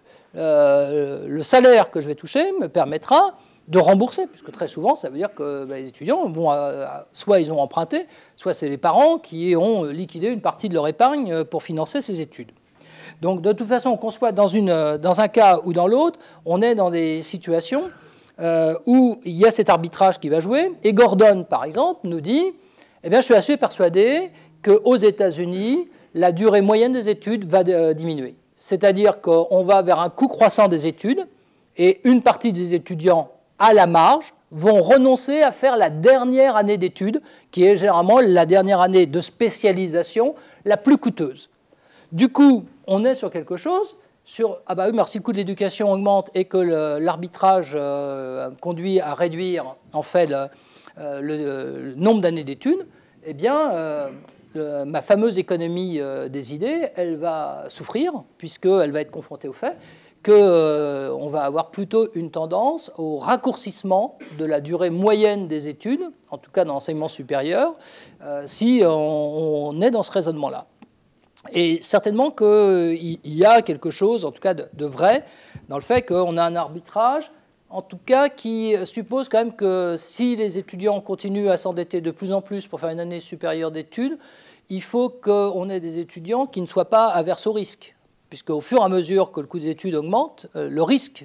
euh, le salaire que je vais toucher me permettra de rembourser, puisque très souvent, ça veut dire que bah, les étudiants vont, euh, soit ils ont emprunté, soit c'est les parents qui ont liquidé une partie de leur épargne pour financer ces études. Donc, de toute façon, qu'on soit dans, une, dans un cas ou dans l'autre, on est dans des situations euh, où il y a cet arbitrage qui va jouer. Et Gordon, par exemple, nous dit eh bien, je suis assez persuadé qu'aux États-Unis, la durée moyenne des études va euh, diminuer. C'est-à-dire qu'on va vers un coût croissant des études, et une partie des étudiants, à la marge, vont renoncer à faire la dernière année d'études, qui est généralement la dernière année de spécialisation la plus coûteuse. Du coup, on est sur quelque chose, sur, ah bah oui, mais si le coût de l'éducation augmente et que l'arbitrage euh, conduit à réduire en fait le, euh, le, le nombre d'années d'études, eh bien, euh, le, ma fameuse économie euh, des idées, elle va souffrir, puisqu'elle va être confrontée au fait qu'on euh, va avoir plutôt une tendance au raccourcissement de la durée moyenne des études, en tout cas dans l'enseignement supérieur, euh, si on, on est dans ce raisonnement-là. Et certainement qu'il y a quelque chose, en tout cas de, de vrai, dans le fait qu'on a un arbitrage, en tout cas qui suppose quand même que si les étudiants continuent à s'endetter de plus en plus pour faire une année supérieure d'études, il faut qu'on ait des étudiants qui ne soient pas averses au risque. Puisqu'au fur et à mesure que le coût des études augmente, le risque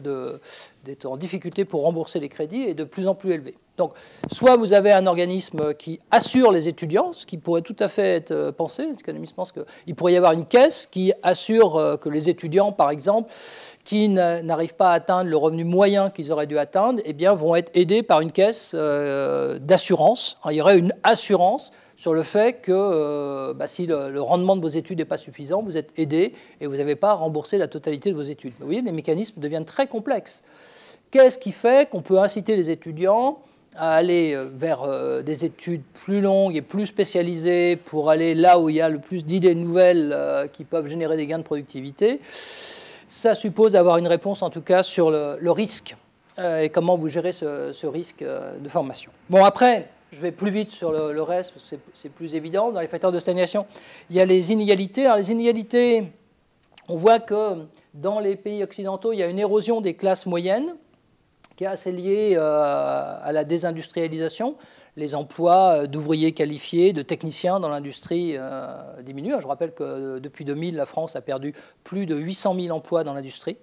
d'être en difficulté pour rembourser les crédits est de plus en plus élevé. Donc, soit vous avez un organisme qui assure les étudiants, ce qui pourrait tout à fait être pensé. Les économistes pensent qu'il pourrait y avoir une caisse qui assure que les étudiants, par exemple, qui n'arrivent pas à atteindre le revenu moyen qu'ils auraient dû atteindre, eh bien, vont être aidés par une caisse d'assurance. Il y aurait une assurance sur le fait que euh, bah, si le, le rendement de vos études n'est pas suffisant, vous êtes aidé et vous n'avez pas remboursé la totalité de vos études. Vous voyez, les mécanismes deviennent très complexes. Qu'est-ce qui fait qu'on peut inciter les étudiants à aller vers euh, des études plus longues et plus spécialisées pour aller là où il y a le plus d'idées nouvelles euh, qui peuvent générer des gains de productivité? Ça suppose avoir une réponse, en tout cas, sur le, le risque. euh, et comment vous gérez ce, ce risque euh, de formation. Bon, après, je vais plus vite sur le, le reste, parce que c'est plus évident. Dans les facteurs de stagnation, il y a les inégalités. Alors, les inégalités, on voit que dans les pays occidentaux, il y a une érosion des classes moyennes qui est assez liée euh, à la désindustrialisation. Les emplois d'ouvriers qualifiés, de techniciens dans l'industrie euh, diminuent. Je rappelle que depuis deux mille, la France a perdu plus de huit cent mille emplois dans l'industrie.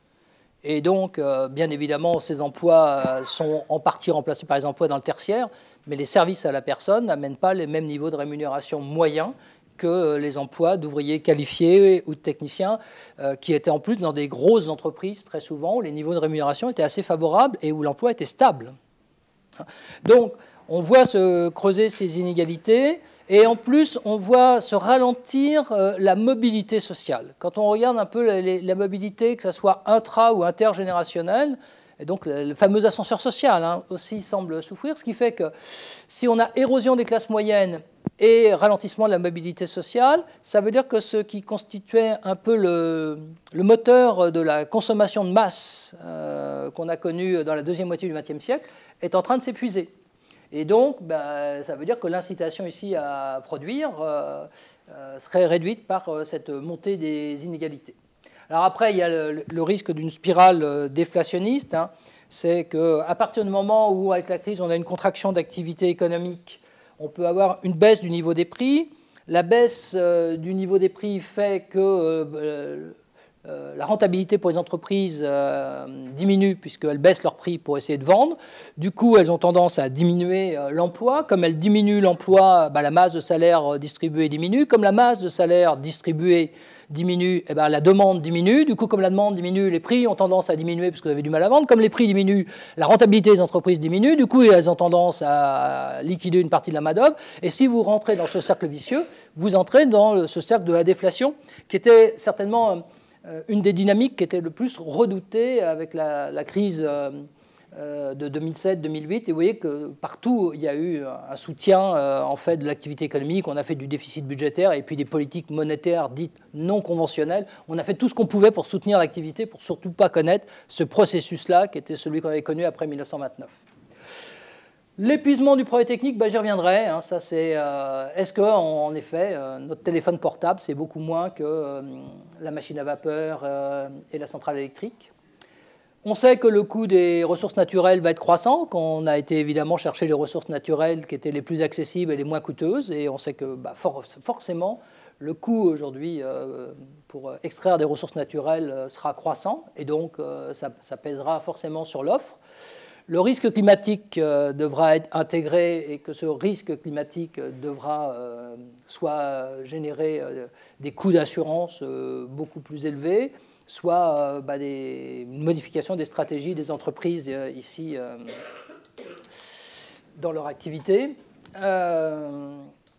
Et donc, euh, bien évidemment, ces emplois euh, sont en partie remplacés par les emplois dans le tertiaire, mais les services à la personne n'amènent pas les mêmes niveaux de rémunération moyens que euh, les emplois d'ouvriers qualifiés ou de techniciens, euh, qui étaient en plus dans des grosses entreprises, très souvent, où les niveaux de rémunération étaient assez favorables et où l'emploi était stable. Donc, on voit se creuser ces inégalités, et en plus, on voit se ralentir euh, la mobilité sociale. Quand on regarde un peu la, la mobilité, que ce soit intra- ou intergénérationnelle, et donc le, le fameux ascenseur social hein, aussi semble souffrir, ce qui fait que si on a érosion des classes moyennes et ralentissement de la mobilité sociale, ça veut dire que ce qui constituait un peu le, le moteur de la consommation de masse euh, qu'on a connue dans la deuxième moitié du vingtième siècle est en train de s'épuiser. Et donc, ben, ça veut dire que l'incitation ici à produire euh, euh, serait réduite par euh, cette montée des inégalités. Alors après, il y a le, le risque d'une spirale euh, déflationniste. Hein. C'est qu'à partir du moment où, avec la crise, on a une contraction d'activité économique, on peut avoir une baisse du niveau des prix. La baisse euh, du niveau des prix fait que euh, Euh, la rentabilité pour les entreprises euh, diminue puisqu'elles baissent leurs prix pour essayer de vendre. Du coup, elles ont tendance à diminuer euh, l'emploi. Comme elles diminuent l'emploi, bah, la masse de salaire distribuée diminue. Comme la masse de salaire distribuée diminue, eh ben, la demande diminue. Du coup, comme la demande diminue, les prix ont tendance à diminuer parce que vous avez du mal à vendre. Comme les prix diminuent, la rentabilité des entreprises diminue. Du coup, elles ont tendance à liquider une partie de la main-d'œuvre. Et si vous rentrez dans ce cercle vicieux, vous entrez dans ce cercle de la déflation qui était certainement une des dynamiques qui était le plus redoutée avec la, la crise euh, de deux mille sept deux mille huit. Et vous voyez que partout, il y a eu un soutien euh, en fait, de l'activité économique. On a fait du déficit budgétaire et puis des politiques monétaires dites non conventionnelles. On a fait tout ce qu'on pouvait pour soutenir l'activité, pour surtout pas connaître ce processus-là qui était celui qu'on avait connu après mille neuf cent vingt-neuf. L'épuisement du progrès technique, ben, j'y reviendrai. Hein, ça, c'est, euh, est-ce qu'en effet, euh, notre téléphone portable, c'est beaucoup moins que euh, la machine à vapeur euh, et la centrale électrique? On sait que le coût des ressources naturelles va être croissant, qu'on a été évidemment chercher les ressources naturelles qui étaient les plus accessibles et les moins coûteuses, et on sait que bah, for forcément, le coût aujourd'hui euh, pour extraire des ressources naturelles euh, sera croissant, et donc euh, ça, ça pèsera forcément sur l'offre. Le risque climatique euh, devra être intégré et que ce risque climatique devra euh, soit générer euh, des coûts d'assurance euh, beaucoup plus élevés, soit euh, bah, des, une modification des stratégies des entreprises euh, ici euh, dans leur activité. Euh,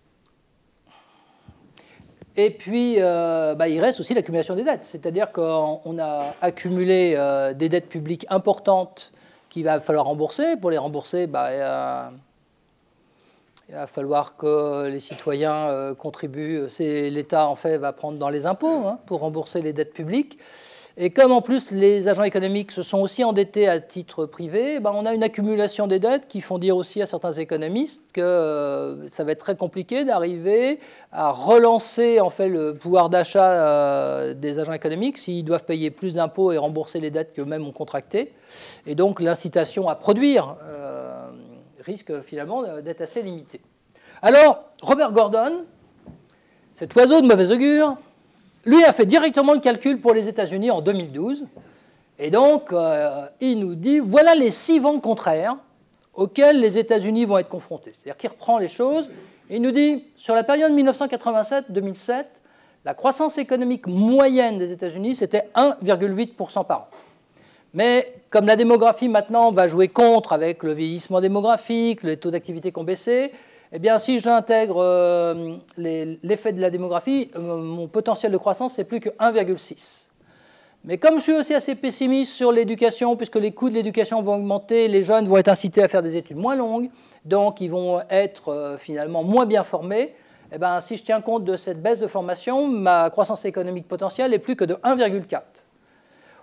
et puis, euh, bah, il reste aussi l'accumulation des dettes, c'est-à-dire qu'on a accumulé euh, des dettes publiques importantes qu'il va falloir rembourser. Pour les rembourser, bah, euh, il va falloir que les citoyens euh, contribuent. L'État, en fait, va prendre dans les impôts hein, pour rembourser les dettes publiques. Et comme, en plus, les agents économiques se sont aussi endettés à titre privé, bah, on a une accumulation des dettes qui font dire aussi à certains économistes que euh, ça va être très compliqué d'arriver à relancer, en fait, le pouvoir d'achat euh, des agents économiques s'ils doivent payer plus d'impôts et rembourser les dettes qu'eux-mêmes ont contractées. Et donc, l'incitation à produire euh, risque finalement d'être assez limitée. Alors, Robert Gordon, cet oiseau de mauvais augure, lui a fait directement le calcul pour les États-Unis en deux mille douze. Et donc, euh, il nous dit, voilà les six vents contraires auxquels les États-Unis vont être confrontés. C'est-à-dire qu'il reprend les choses et il nous dit, sur la période mille neuf cent quatre-vingt-sept deux mille sept, la croissance économique moyenne des États-Unis, c'était un virgule huit pour cent par an. Mais comme la démographie maintenant va jouer contre avec le vieillissement démographique, les taux d'activité qui ont baissé, eh bien, si j'intègre euh, l'effet de la démographie, euh, mon potentiel de croissance, c'est plus que un virgule six. Mais comme je suis aussi assez pessimiste sur l'éducation, puisque les coûts de l'éducation vont augmenter, les jeunes vont être incités à faire des études moins longues, donc ils vont être euh, finalement moins bien formés, eh bien, si je tiens compte de cette baisse de formation, ma croissance économique potentielle est plus que de un virgule quatre.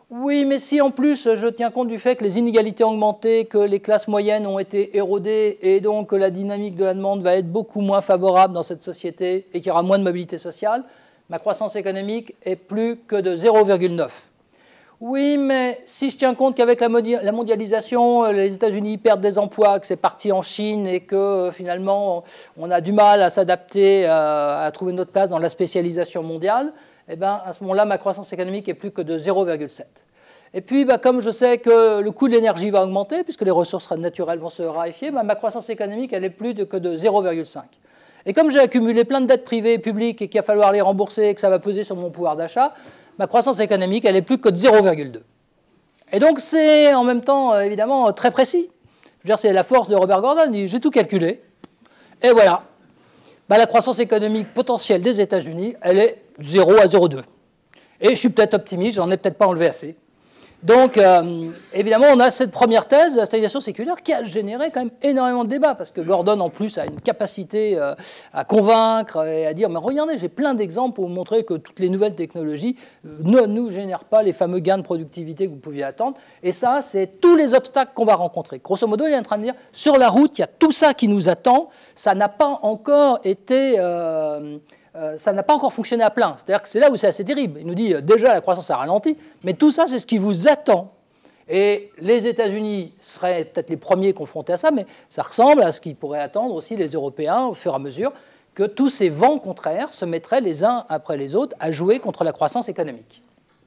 Oui, mais si en plus je tiens compte du fait que les inégalités ont augmenté, que les classes moyennes ont été érodées et donc que la dynamique de la demande va être beaucoup moins favorable dans cette société et qu'il y aura moins de mobilité sociale, ma croissance économique est plus que de zéro virgule neuf. Oui, mais si je tiens compte qu'avec la mondialisation, les États-Unis perdent des emplois, que c'est parti en Chine et que finalement on a du mal à s'adapter, à, à trouver notre place dans la spécialisation mondiale, eh bien, à ce moment-là, ma croissance économique est plus que de zéro virgule sept. Et puis, bah, comme je sais que le coût de l'énergie va augmenter, puisque les ressources naturelles vont se raréfier, bah, ma croissance économique, elle est plus de, que de zéro virgule cinq. Et comme j'ai accumulé plein de dettes privées et publiques et qu'il va falloir les rembourser et que ça va peser sur mon pouvoir d'achat, ma croissance économique, elle est plus que de zéro virgule deux. Et donc, c'est en même temps, évidemment, très précis. Je veux dire, c'est la force de Robert Gordon. J'ai tout calculé. Et voilà. Bah, la croissance économique potentielle des États-Unis, elle est zéro à zéro virgule deux. Et je suis peut-être optimiste, j'en ai peut-être pas enlevé assez. Donc, euh, évidemment, on a cette première thèse de la stagnation séculaire qui a généré quand même énormément de débats, parce que Gordon, en plus, a une capacité euh, à convaincre et à dire « Mais regardez, j'ai plein d'exemples pour vous montrer que toutes les nouvelles technologies ne nous génèrent pas les fameux gains de productivité que vous pouviez attendre. » Et ça, c'est tous les obstacles qu'on va rencontrer. Grosso modo, il est en train de dire « Sur la route, il y a tout ça qui nous attend. Ça n'a pas encore été... Euh, Euh, ça n'a pas encore fonctionné à plein. C'est-à-dire que c'est là où c'est assez terrible. Il nous dit, euh, déjà, la croissance a ralenti, mais tout ça, c'est ce qui vous attend. Et les États-Unis seraient peut-être les premiers confrontés à ça, mais ça ressemble à ce qu'ils pourraient attendre aussi les Européens au fur et à mesure que tous ces vents contraires se mettraient les uns après les autres à jouer contre la croissance économique.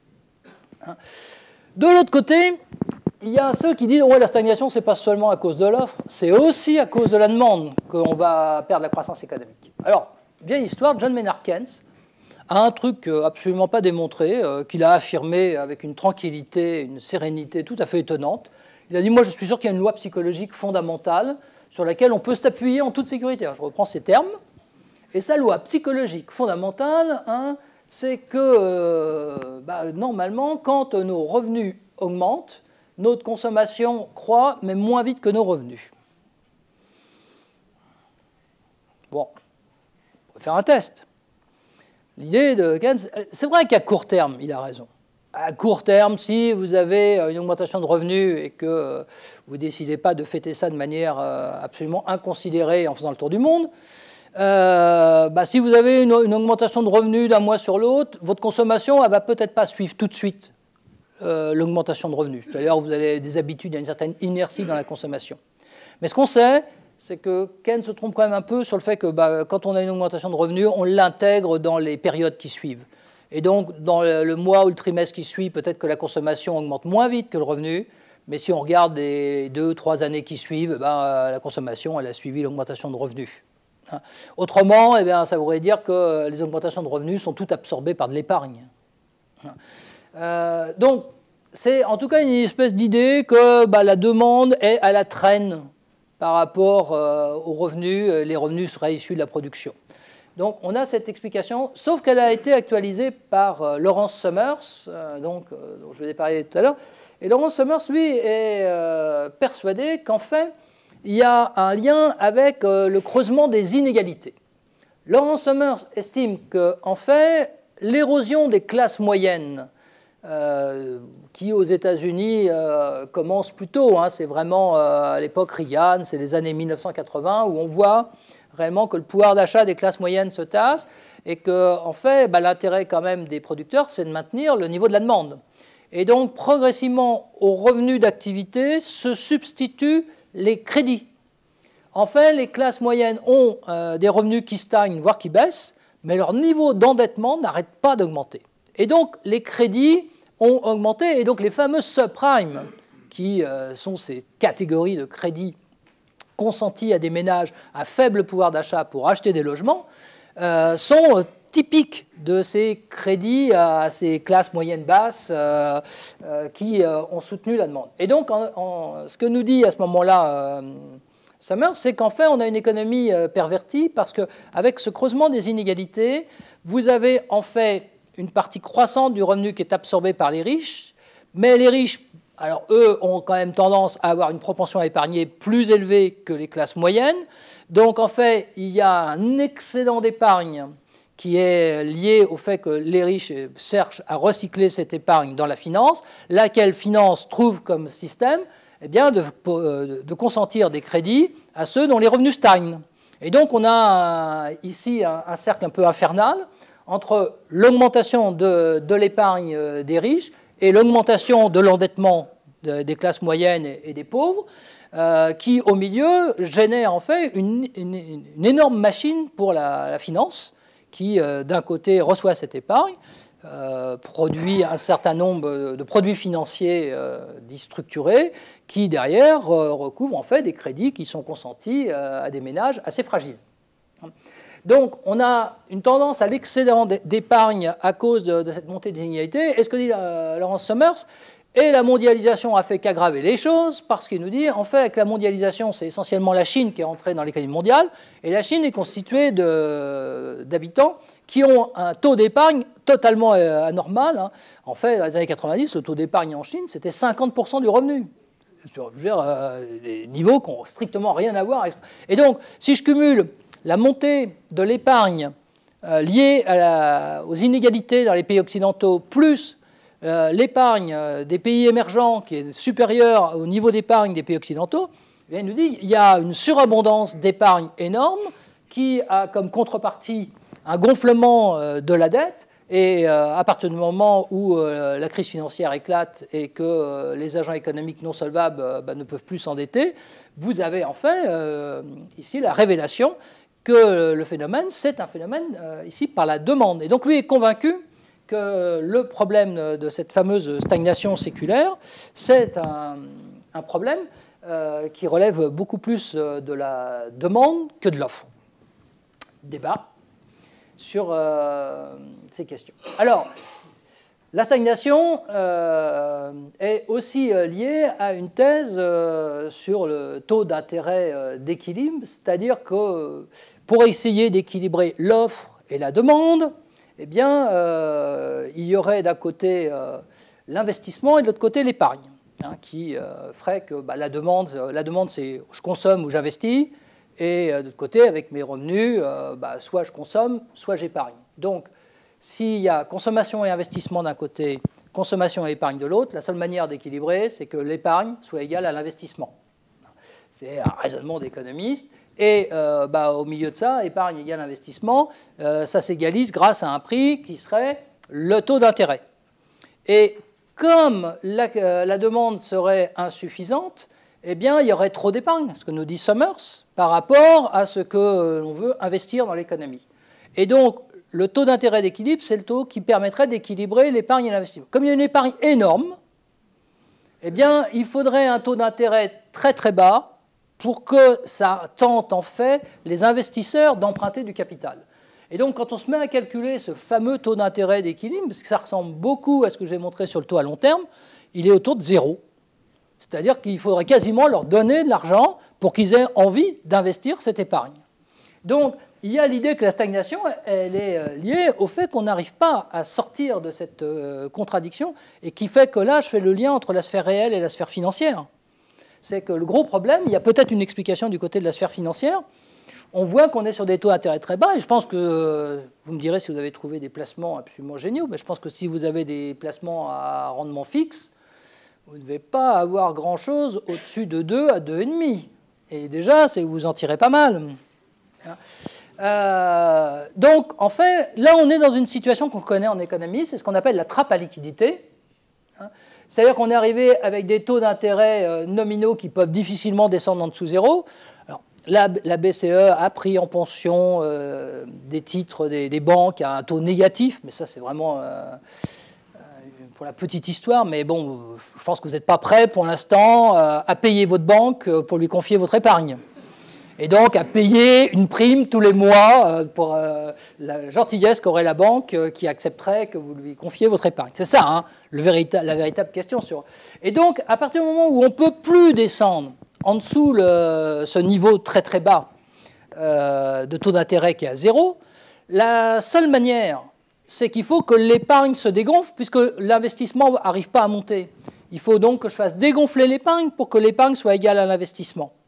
Hein. De l'autre côté, il y a ceux qui disent ouais, la stagnation, ce n'est pas seulement à cause de l'offre, c'est aussi à cause de la demande qu'on va perdre la croissance économique. Alors, vieille histoire, John Maynard Keynes a un truc absolument pas démontré, euh, qu'il a affirmé avec une tranquillité, une sérénité tout à fait étonnante. Il a dit, moi je suis sûr qu'il y a une loi psychologique fondamentale sur laquelle on peut s'appuyer en toute sécurité. Alors, je reprends ces termes. Et sa loi psychologique fondamentale, hein, c'est que euh, bah, normalement, quand nos revenus augmentent, notre consommation croît, mais moins vite que nos revenus. Bon. On va faire un test. L'idée de Keynes, c'est vrai qu'à court terme, il a raison. À court terme, si vous avez une augmentation de revenus et que vous ne décidez pas de fêter ça de manière absolument inconsidérée en faisant le tour du monde, euh, bah, si vous avez une, une augmentation de revenus d'un mois sur l'autre, votre consommation ne va peut-être pas suivre tout de suite euh, l'augmentation de revenus. C'est-à-dire que vous avez des habitudes, il y a une certaine inertie dans la consommation. Mais ce qu'on sait, c'est que Keynes se trompe quand même un peu sur le fait que bah, quand on a une augmentation de revenus, on l'intègre dans les périodes qui suivent. Et donc, dans le, le mois ou le trimestre qui suit, peut-être que la consommation augmente moins vite que le revenu, mais si on regarde les deux, trois années qui suivent, bah, la consommation, elle a suivi l'augmentation de revenus. Hein. Autrement, eh bien, ça voudrait dire que les augmentations de revenus sont toutes absorbées par de l'épargne. Hein. Euh, donc, c'est en tout cas une espèce d'idée que bah, la demande est à la traîne par rapport euh, aux revenus, les revenus seraient issus de la production. Donc on a cette explication, sauf qu'elle a été actualisée par euh, Lawrence Summers, euh, donc, euh, dont je vous ai parlé tout à l'heure. Et Lawrence Summers, lui, est euh, persuadé qu'en fait, il y a un lien avec euh, le creusement des inégalités. Lawrence Summers estime qu'en fait, l'érosion des classes moyennes, Euh, qui aux États-Unis euh, commence plus tôt. Hein, c'est vraiment euh, à l'époque Reagan, c'est les années mille neuf cent quatre-vingts, où on voit réellement que le pouvoir d'achat des classes moyennes se tasse et que, en fait, bah, l'intérêt quand même des producteurs, c'est de maintenir le niveau de la demande. Et donc, progressivement, aux revenus d'activité se substituent les crédits. En fait, les classes moyennes ont euh, des revenus qui stagnent, voire qui baissent, mais leur niveau d'endettement n'arrête pas d'augmenter. Et donc, les crédits ont augmenté, et donc les fameux subprimes, qui euh, sont ces catégories de crédits consentis à des ménages à faible pouvoir d'achat pour acheter des logements, euh, sont euh, typiques de ces crédits à ces classes moyennes basses euh, euh, qui euh, ont soutenu la demande. Et donc, en, en, ce que nous dit à ce moment-là euh, Summers, c'est qu'en fait, on a une économie euh, pervertie, parce qu'avec ce creusement des inégalités, vous avez en fait une partie croissante du revenu qui est absorbée par les riches, mais les riches, alors eux, ont quand même tendance à avoir une propension à épargner plus élevée que les classes moyennes. Donc en fait, il y a un excédent d'épargne qui est liée au fait que les riches cherchent à recycler cette épargne dans la finance, laquelle finance trouve comme système eh bien, de, de consentir des crédits à ceux dont les revenus stagnent. Et donc on a ici un, un cercle un peu infernal entre l'augmentation de, de l'épargne des riches et l'augmentation de l'endettement de, des classes moyennes et, et des pauvres, euh, qui au milieu génère en fait une, une, une énorme machine pour la, la finance, qui, euh, d'un côté, reçoit cette épargne, euh, produit un certain nombre de produits financiers euh, dits structurés, qui, derrière, euh, recouvrent en fait des crédits qui sont consentis euh, à des ménages assez fragiles. Donc, on a une tendance à l'excédent d'épargne à cause de, de cette montée des inégalités. Et ce que dit euh, Laurence Summers, et la mondialisation a fait qu'aggraver les choses, parce qu'il nous dit, en fait, avec la mondialisation, c'est essentiellement la Chine qui est entrée dans l'économie mondiale, et la Chine est constituée d'habitants qui ont un taux d'épargne totalement anormal. Hein. En fait, dans les années quatre-vingt-dix, le taux d'épargne en Chine, c'était cinquante pour cent du revenu. Je veux dire, euh, des niveaux qui n'ont strictement rien à voir avec... Et donc, si je cumule la montée de l'épargne euh, liée à la, aux inégalités dans les pays occidentaux, plus Euh, l'épargne des pays émergents qui est supérieure au niveau d'épargne des pays occidentaux, eh bien, il nous dit qu'il y a une surabondance d'épargne énorme qui a comme contrepartie un gonflement euh, de la dette, et euh, à partir du moment où euh, la crise financière éclate et que euh, les agents économiques non solvables euh, bah, ne peuvent plus s'endetter, vous avez en fait euh, ici la révélation que le phénomène, c'est un phénomène euh, ici par la demande. Et donc lui est convaincu que le problème de cette fameuse stagnation séculaire, c'est un, un problème euh, qui relève beaucoup plus de la demande que de l'offre. Débat sur euh, ces questions. Alors, la stagnation euh, est aussi liée à une thèse euh, sur le taux d'intérêt euh, d'équilibre, c'est-à-dire que pour essayer d'équilibrer l'offre et la demande, eh bien, euh, il y aurait d'un côté euh, l'investissement et de l'autre côté l'épargne, hein, qui euh, ferait que bah, la demande, la demande c'est je consomme ou j'investis, et euh, de l'autre côté, avec mes revenus, euh, bah, soit je consomme, soit j'épargne. Donc, s'il y a consommation et investissement d'un côté, consommation et épargne de l'autre, la seule manière d'équilibrer, c'est que l'épargne soit égale à l'investissement. C'est un raisonnement d'économiste. Et euh, bah, au milieu de ça, épargne égale investissement, euh, ça s'égalise grâce à un prix qui serait le taux d'intérêt. Et comme la, euh, la demande serait insuffisante, eh bien, il y aurait trop d'épargne, ce que nous dit Summers, par rapport à ce que euh, l'on veut investir dans l'économie. Et donc, le taux d'intérêt d'équilibre, c'est le taux qui permettrait d'équilibrer l'épargne et l'investissement. Comme il y a une épargne énorme, eh bien, il faudrait un taux d'intérêt très très bas pour que ça tente en fait les investisseurs d'emprunter du capital. Et donc quand on se met à calculer ce fameux taux d'intérêt d'équilibre, parce que ça ressemble beaucoup à ce que j'ai montré sur le taux à long terme, il est autour de zéro. C'est-à-dire qu'il faudrait quasiment leur donner de l'argent pour qu'ils aient envie d'investir cette épargne. Donc il y a l'idée que la stagnation, elle est liée au fait qu'on n'arrive pas à sortir de cette euh, contradiction, et qui fait que là, je fais le lien entre la sphère réelle et la sphère financière. C'est que le gros problème, il y a peut-être une explication du côté de la sphère financière. On voit qu'on est sur des taux d'intérêt très bas, et je pense que, vous me direz si vous avez trouvé des placements absolument géniaux, mais je pense que si vous avez des placements à rendement fixe, vous ne devez pas avoir grand-chose au-dessus de deux à deux virgule cinq. Et déjà, c'est vous en tirez pas mal. Euh, donc, en fait, là, on est dans une situation qu'on connaît en économie, c'est ce qu'on appelle la trappe à liquidité. C'est-à-dire qu'on est arrivé avec des taux d'intérêt nominaux qui peuvent difficilement descendre en dessous zéro. Alors, la, la B C E a pris en pension euh, des titres des, des banques à un taux négatif, mais ça, c'est vraiment euh, pour la petite histoire. Mais bon, je pense que vous n'êtes pas prêt pour l'instant euh, à payer votre banque pour lui confier votre épargne. Et donc à payer une prime tous les mois pour euh, la gentillesse qu'aurait la banque euh, qui accepterait que vous lui confiez votre épargne. C'est ça, hein, le véritable, la véritable question. Sur... Et donc, à partir du moment où on ne peut plus descendre en dessous le, ce niveau très très bas euh, de taux d'intérêt qui est à zéro, la seule manière, c'est qu'il faut que l'épargne se dégonfle, puisque l'investissement n'arrive pas à monter. Il faut donc que je fasse dégonfler l'épargne pour que l'épargne soit égale à l'investissement.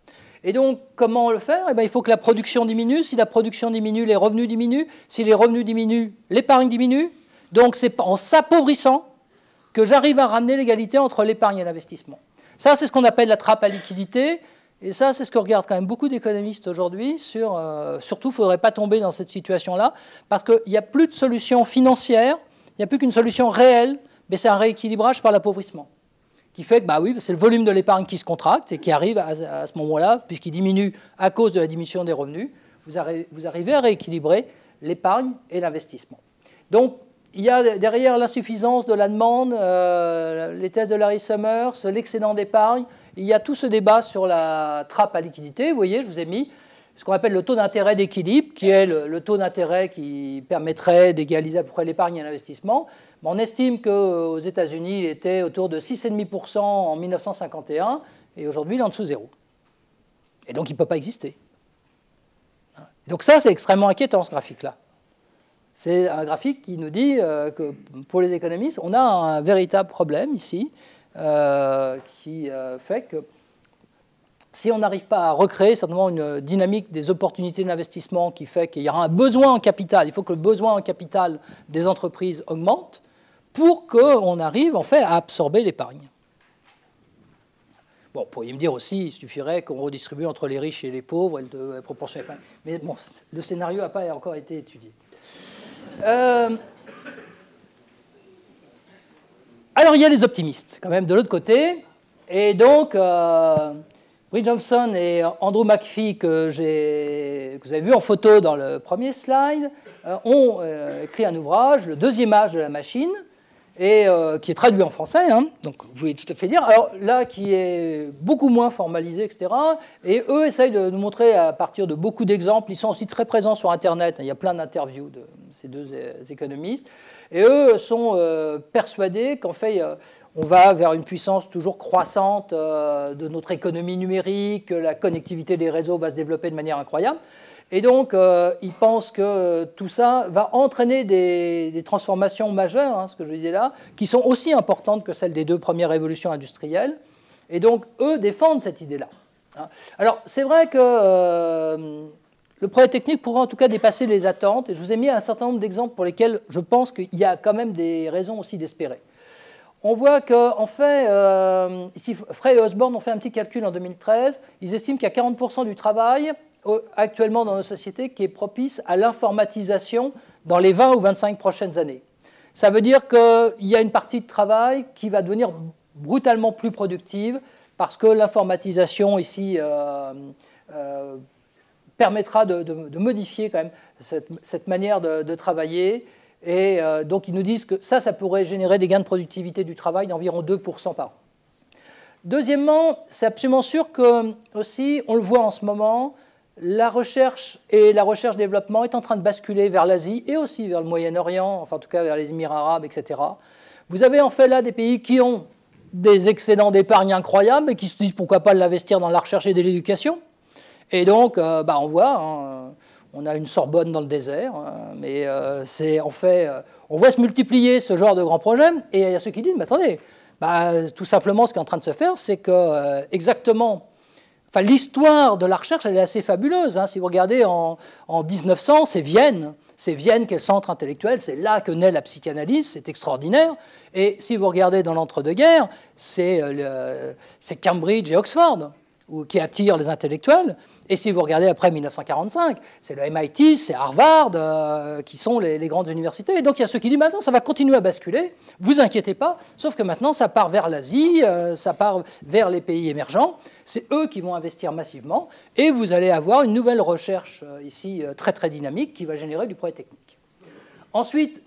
Et donc, comment le faire? Eh bien, il faut que la production diminue. Si la production diminue, les revenus diminuent. Si les revenus diminuent, l'épargne diminue. Donc, c'est en s'appauvrissant que j'arrive à ramener l'égalité entre l'épargne et l'investissement. Ça, c'est ce qu'on appelle la trappe à liquidité. Et ça, c'est ce que regardent quand même beaucoup d'économistes aujourd'hui. Sur, euh, surtout, il ne faudrait pas tomber dans cette situation-là, parce qu'il n'y a plus de solution financière, il n'y a plus qu'une solution réelle, mais c'est un rééquilibrage par l'appauvrissement, qui fait que bah oui, c'est le volume de l'épargne qui se contracte et qui arrive à, à ce moment-là, puisqu'il diminue à cause de la diminution des revenus, vous, arri vous arrivez à rééquilibrer l'épargne et l'investissement. Donc, il y a derrière l'insuffisance de la demande, euh, les thèses de Larry Summers, l'excédent d'épargne, il y a tout ce débat sur la trappe à liquidité. Vous voyez, je vous ai mis ce qu'on appelle le taux d'intérêt d'équilibre, qui est le, le taux d'intérêt qui permettrait d'égaliser à peu près l'épargne et l'investissement. On estime qu'aux États-Unis, il était autour de six virgule cinq pour cent en mille neuf cent cinquante et un, et aujourd'hui, il est en dessous de zéro. Et donc, il ne peut pas exister. Donc ça, c'est extrêmement inquiétant, ce graphique-là. C'est un graphique qui nous dit euh, que pour les économistes, on a un véritable problème ici, euh, qui euh, fait que si on n'arrive pas à recréer certainement une dynamique des opportunités d'investissement qui fait qu'il y aura un besoin en capital, il faut que le besoin en capital des entreprises augmente pour qu'on arrive en fait à absorber l'épargne. Bon, vous pourriez me dire aussi, il suffirait qu'on redistribue entre les riches et les pauvres, et la proportion épargne. Mais bon, le scénario n'a pas encore été étudié. Euh, alors, il y a les optimistes, quand même, de l'autre côté. Et donc, euh, Bree Johnson et Andrew McPhee, que, que vous avez vu en photo dans le premier slide, euh, ont euh, écrit un ouvrage, Le deuxième âge de la machine, et euh, qui est traduit en français, hein, donc vous pouvez tout à fait dire. Alors là, qui est beaucoup moins formalisé, et cetera. Et eux essayent de nous montrer à partir de beaucoup d'exemples. Ils sont aussi très présents sur Internet. Il y a plein d'interviews de ces deux économistes. Et eux sont euh, persuadés qu'en fait, euh, on va vers une puissance toujours croissante euh, de notre économie numérique, que la connectivité des réseaux va se développer de manière incroyable. Et donc, euh, ils pensent que tout ça va entraîner des, des transformations majeures, hein, ce que je disais là, qui sont aussi importantes que celles des deux premières révolutions industrielles. Et donc, eux défendent cette idée-là. Hein. Alors, c'est vrai que euh, le progrès technique pourrait en tout cas dépasser les attentes. Et je vous ai mis un certain nombre d'exemples pour lesquels je pense qu'il y a quand même des raisons aussi d'espérer. On voit qu'en fait, euh, ici, Frey et Osborne ont fait un petit calcul en deux mille treize. Ils estiment qu'il y a quarante pour cent du travail actuellement dans nos sociétés qui est propice à l'informatisation dans les vingt ou vingt-cinq prochaines années. Ça veut dire qu'il y a une partie de travail qui va devenir brutalement plus productive parce que l'informatisation ici euh, euh, permettra de, de, de modifier quand même cette, cette manière de, de travailler. Et euh, donc ils nous disent que ça, ça pourrait générer des gains de productivité du travail d'environ deux pour cent par an. Deuxièmement, c'est absolument sûr que aussi, on le voit en ce moment, la recherche et la recherche-développement est en train de basculer vers l'Asie et aussi vers le Moyen-Orient, enfin en tout cas vers les Émirats arabes, et cetera. Vous avez en fait là des pays qui ont des excédents d'épargne incroyables et qui se disent pourquoi pas l'investir dans la recherche et de l'éducation. Et donc, euh, bah, on voit, hein, on a une Sorbonne dans le désert, hein, mais euh, c'est en fait, euh, on voit se multiplier ce genre de grands projets. Et il y a ceux qui disent, mais attendez, bah, tout simplement, ce qui est en train de se faire, c'est que euh, exactement. Enfin, l'histoire de la recherche, elle est assez fabuleuse. Hein. Si vous regardez en, en mille neuf cents, c'est Vienne. C'est Vienne qui est le centre intellectuel. C'est là que naît la psychanalyse. C'est extraordinaire. Et si vous regardez dans l'entre-deux-guerres, c'est euh, Cambridge et Oxford où, qui attirent les intellectuels. Et si vous regardez après mille neuf cent quarante-cinq, c'est le M I T, c'est Harvard euh, qui sont les, les grandes universités. Et donc il y a ceux qui disent maintenant ça va continuer à basculer, vous inquiétez pas, sauf que maintenant ça part vers l'Asie, euh, ça part vers les pays émergents, c'est eux qui vont investir massivement et vous allez avoir une nouvelle recherche euh, ici euh, très très dynamique qui va générer du progrès technique. Ensuite,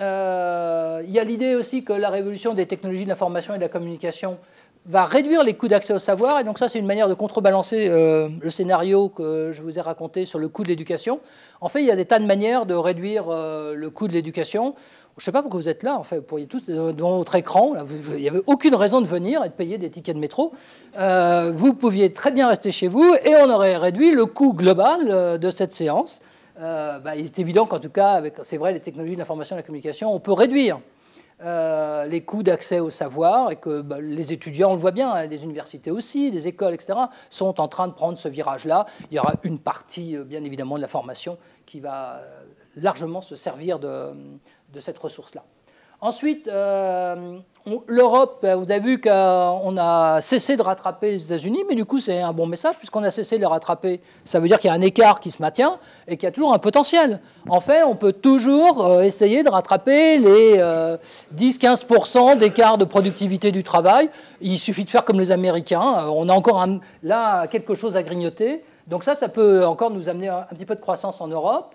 euh, il y a l'idée aussi que la révolution des technologies de l'information et de la communication va réduire les coûts d'accès au savoir. Et donc ça, c'est une manière de contrebalancer euh, le scénario que je vous ai raconté sur le coût de l'éducation. En fait, il y a des tas de manières de réduire euh, le coût de l'éducation. Je ne sais pas pourquoi vous êtes là. En fait, vous pourriez tous, devant votre écran, là, vous, il n'y avait aucune raison de venir et de payer des tickets de métro. Euh, vous pouviez très bien rester chez vous et on aurait réduit le coût global euh, de cette séance. Euh, bah, il est évident qu'en tout cas, avec, c'est vrai, les technologies de l'information et de la communication, on peut réduire euh, les coûts d'accès au savoir, et que bah, les étudiants, on le voit bien, hein, des universités aussi, des écoles, et cetera, sont en train de prendre ce virage-là. Il y aura une partie, bien évidemment, de la formation qui va largement se servir de, de cette ressource-là. Ensuite, euh, l'Europe, vous avez vu qu'on a cessé de rattraper les États-Unis, mais du coup, c'est un bon message, puisqu'on a cessé de les rattraper. Ça veut dire qu'il y a un écart qui se maintient et qu'il y a toujours un potentiel. En fait, on peut toujours essayer de rattraper les euh, dix à quinze pour cent d'écart de productivité du travail. Il suffit de faire comme les Américains. On a encore un, là quelque chose à grignoter. Donc ça, ça peut encore nous amener un, un petit peu de croissance en Europe.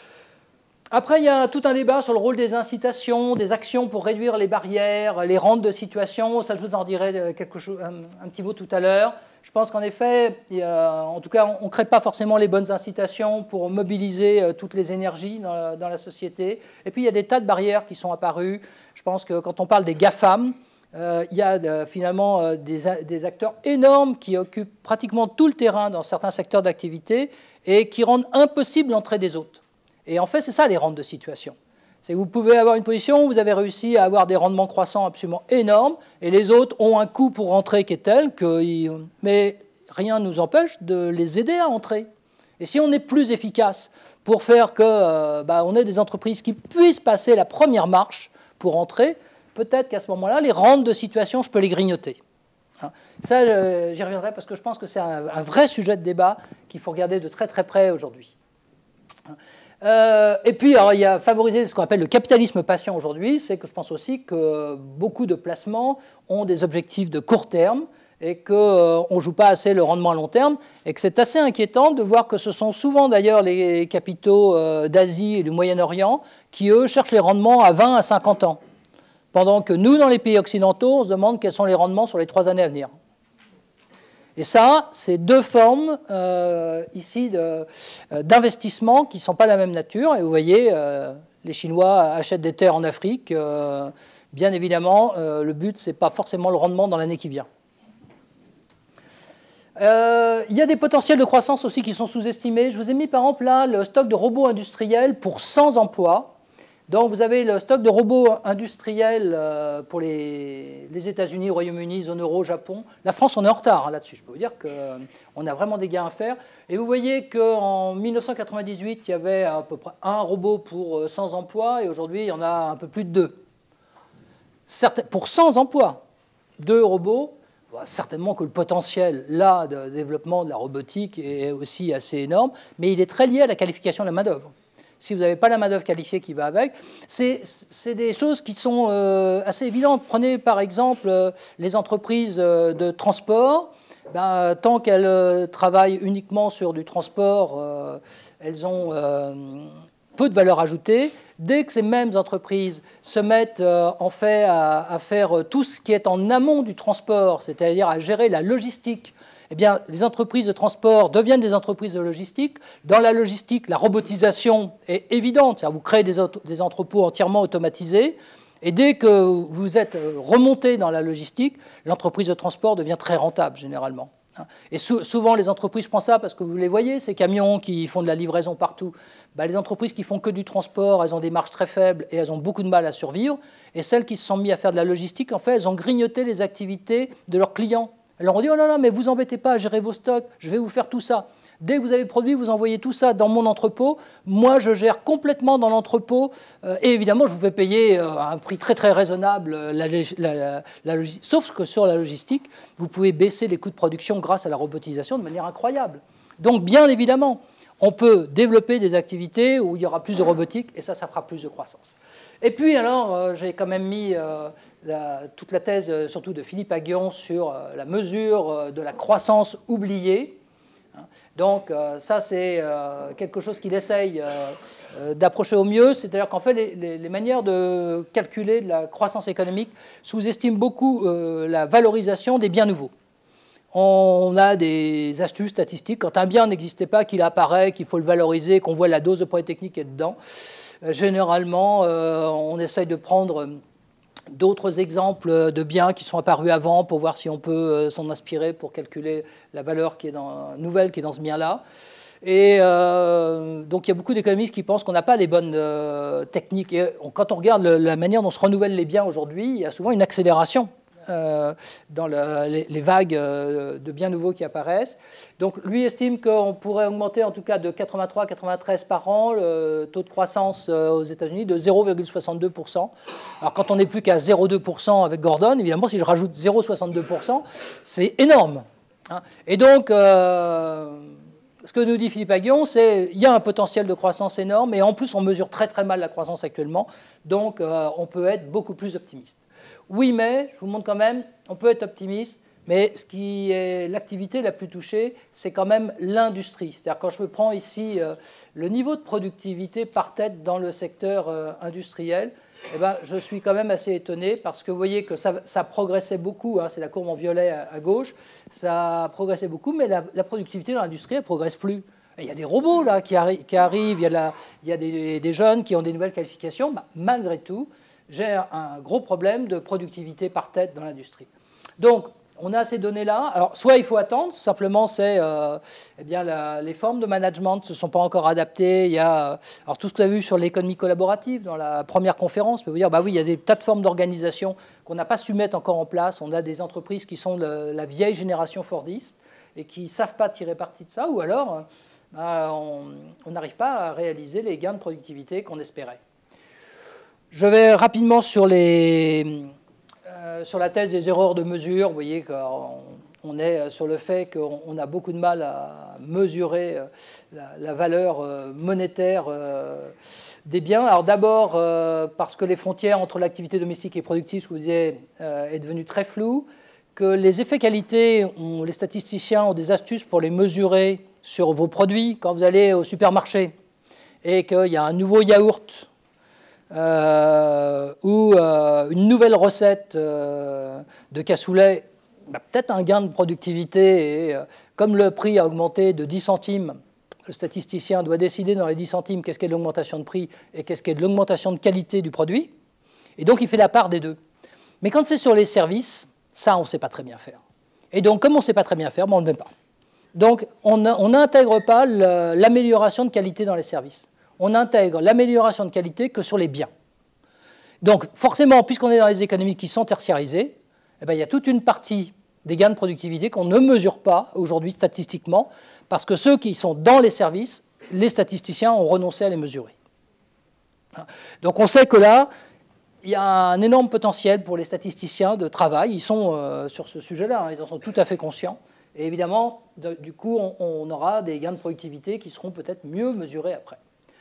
Après, il y a tout un débat sur le rôle des incitations, des actions pour réduire les barrières, les rentes de situation. Ça, je vous en dirai quelque chose, un, un petit mot tout à l'heure. Je pense qu'en effet, il y a, en tout cas, on ne crée pas forcément les bonnes incitations pour mobiliser toutes les énergies dans la, dans la société. Et puis, il y a des tas de barrières qui sont apparues. Je pense que quand on parle des GAFAM, euh, il y a de, finalement euh, des, des acteurs énormes qui occupent pratiquement tout le terrain dans certains secteurs d'activité et qui rendent impossible l'entrée des autres. Et en fait, c'est ça les rentes de situation. C'est que vous pouvez avoir une position où vous avez réussi à avoir des rendements croissants absolument énormes, et les autres ont un coût pour rentrer qui est tel que... Mais rien ne nous empêche de les aider à entrer. Et si on est plus efficace pour faire que euh, bah, on ait des entreprises qui puissent passer la première marche pour entrer, peut-être qu'à ce moment-là, les rentes de situation, je peux les grignoter. Hein. Ça, euh, j'y reviendrai parce que je pense que c'est un, un vrai sujet de débat qu'il faut regarder de très très près aujourd'hui. Hein. Euh, et puis, alors, il y a favoriser ce qu'on appelle le capitalisme patient aujourd'hui, c'est que je pense aussi que beaucoup de placements ont des objectifs de court terme et qu'on euh, ne joue pas assez le rendement à long terme, et que c'est assez inquiétant de voir que ce sont souvent d'ailleurs les capitaux euh, d'Asie et du Moyen-Orient qui, eux, cherchent les rendements à vingt à cinquante ans, pendant que nous, dans les pays occidentaux, on se demande quels sont les rendements sur les trois années à venir. Et ça, c'est deux formes euh, ici d'investissement euh, qui ne sont pas la même nature. Et vous voyez, euh, les Chinois achètent des terres en Afrique. Euh, bien évidemment, euh, le but, ce n'est pas forcément le rendement dans l'année qui vient. Euh, il y a des potentiels de croissance aussi qui sont sous-estimés. Je vous ai mis par exemple là le stock de robots industriels pour cent emplois. Donc vous avez le stock de robots industriels pour les, les États-Unis, le Royaume-Uni, zone euro, Japon. La France, on est en retard hein, là-dessus. Je peux vous dire qu'on a vraiment des gains à faire. Et vous voyez qu'en mille neuf cent quatre-vingt-dix-huit, il y avait à peu près un robot pour cent emplois, et aujourd'hui, il y en a un peu plus de deux. Certes, pour cent emplois, deux robots, certainement que le potentiel là de développement de la robotique est aussi assez énorme, mais il est très lié à la qualification de la main-d'œuvre. Si vous n'avez pas la main-d'œuvre qualifiée qui va avec, c'est des choses qui sont euh, assez évidentes. Prenez par exemple euh, les entreprises euh, de transport. Ben, tant qu'elles euh, travaillent uniquement sur du transport, euh, elles ont euh, peu de valeur ajoutée. Dès que ces mêmes entreprises se mettent euh, en fait à, à faire tout ce qui est en amont du transport, c'est-à-dire à gérer la logistique, eh bien, les entreprises de transport deviennent des entreprises de logistique. Dans la logistique, la robotisation est évidente. C'est-à-dire vous créez des, des entrepôts entièrement automatisés. Et dès que vous êtes remonté dans la logistique, l'entreprise de transport devient très rentable, généralement. Et sou souvent, les entreprises, je prends ça parce que vous les voyez, ces camions qui font de la livraison partout. Ben, les entreprises qui font que du transport, elles ont des marges très faibles et elles ont beaucoup de mal à survivre. Et celles qui se sont mises à faire de la logistique, en fait, elles ont grignoté les activités de leurs clients. Alors on dit, oh là là, mais vous embêtez pas à gérer vos stocks, je vais vous faire tout ça. Dès que vous avez produit, vous envoyez tout ça dans mon entrepôt. Moi, je gère complètement dans l'entrepôt. Euh, et évidemment, je vous fais payer euh, à un prix très très raisonnable la, la, la, la logistique. Sauf que sur la logistique, vous pouvez baisser les coûts de production grâce à la robotisation de manière incroyable. Donc bien évidemment, on peut développer des activités où il y aura plus de robotique et ça, ça fera plus de croissance. Et puis alors, euh, j'ai quand même mis... Euh, La, toute la thèse, surtout de Philippe Aghion, sur euh, la mesure euh, de la croissance oubliée. Donc euh, ça, c'est euh, quelque chose qu'il essaye euh, euh, d'approcher au mieux. C'est-à-dire qu'en fait, les, les, les manières de calculer de la croissance économique sous-estiment beaucoup euh, la valorisation des biens nouveaux. On a des astuces statistiques. Quand un bien n'existait pas, qu'il apparaît, qu'il faut le valoriser, qu'on voit la dose de progrès technique est dedans, euh, généralement, euh, on essaye de prendre... d'autres exemples de biens qui sont apparus avant pour voir si on peut s'en inspirer pour calculer la valeur qui est dans, nouvelle qui est dans ce bien-là. Et euh, donc il y a beaucoup d'économistes qui pensent qu'on n'a pas les bonnes euh, techniques. Et quand on regarde le, la manière dont se renouvellent les biens aujourd'hui, il y a souvent une accélération euh, dans le, les, les vagues euh, de biens nouveaux qui apparaissent. Donc lui estime qu'on pourrait augmenter en tout cas de quatre-vingt-trois à quatre-vingt-treize par an le taux de croissance euh, aux États-Unis de zéro virgule soixante-deux pour cent. Alors quand on n'est plus qu'à zéro virgule deux pour cent avec Gordon, évidemment si je rajoute zéro virgule soixante-deux pour cent, c'est énorme. Hein. Et donc... Euh, Ce que nous dit Philippe Aghion, c'est qu'il y a un potentiel de croissance énorme et en plus on mesure très très mal la croissance actuellement, donc euh, on peut être beaucoup plus optimiste. Oui, mais, je vous montre quand même, on peut être optimiste, mais ce qui est l'activité la plus touchée, c'est quand même l'industrie. C'est-à-dire quand je prends ici euh, le niveau de productivité par tête dans le secteur euh, industriel, eh ben, je suis quand même assez étonné parce que vous voyez que ça, ça progressait beaucoup, hein, c'est la courbe en violet à, à gauche, ça progressait beaucoup, mais la, la productivité dans l'industrie, elle ne progresse plus. Et il y a des robots là, qui, arri qui arrivent, il y a, la, il y a des, des jeunes qui ont des nouvelles qualifications. Bah, malgré tout, j'ai un gros problème de productivité par tête dans l'industrie. Donc, on a ces données-là. Alors, soit il faut attendre, simplement, c'est euh, eh bien, la, les formes de management ne se sont pas encore adaptées. Il y a, alors, tout ce que vous avez vu sur l'économie collaborative dans la première conférence, je peux vous dire, bah oui, il y a des tas de formes d'organisation qu'on n'a pas su mettre encore en place. On a des entreprises qui sont le, la vieille génération fordiste et qui ne savent pas tirer parti de ça, ou alors bah, on n'arrive pas à réaliser les gains de productivité qu'on espérait. Je vais rapidement sur les... Sur la thèse des erreurs de mesure, vous voyez qu'on est sur le fait qu'on a beaucoup de mal à mesurer la, la valeur monétaire des biens. Alors d'abord parce que les frontières entre l'activité domestique et productive, ce que vous disiez, est devenue très floue, que les effets qualité, on, les statisticiens ont des astuces pour les mesurer sur vos produits. Quand vous allez au supermarché et qu'il y a un nouveau yaourt, Euh, ou euh, une nouvelle recette euh, de cassoulet, bah, peut-être un gain de productivité, et euh, comme le prix a augmenté de dix centimes, le statisticien doit décider dans les dix centimes qu'est-ce qu'est de l'augmentation de prix et qu'est-ce qu'est de l'augmentation de qualité du produit, et donc il fait la part des deux. Mais quand c'est sur les services, ça on ne sait pas très bien faire. Et donc comme on ne sait pas très bien faire, ben, on ne le met pas. Donc on n'intègre pas l'amélioration de qualité dans les services. On intègre l'amélioration de qualité que sur les biens. Donc, forcément, puisqu'on est dans les économies qui sont tertiarisées, eh bien, il y a toute une partie des gains de productivité qu'on ne mesure pas aujourd'hui statistiquement, parce que ceux qui sont dans les services, les statisticiens ont renoncé à les mesurer. Donc, on sait que là, il y a un énorme potentiel pour les statisticiens de travail. Ils sont euh, sur ce sujet-là, hein, ils en sont tout à fait conscients. Et évidemment, de, du coup, on, on aura des gains de productivité qui seront peut-être mieux mesurés après.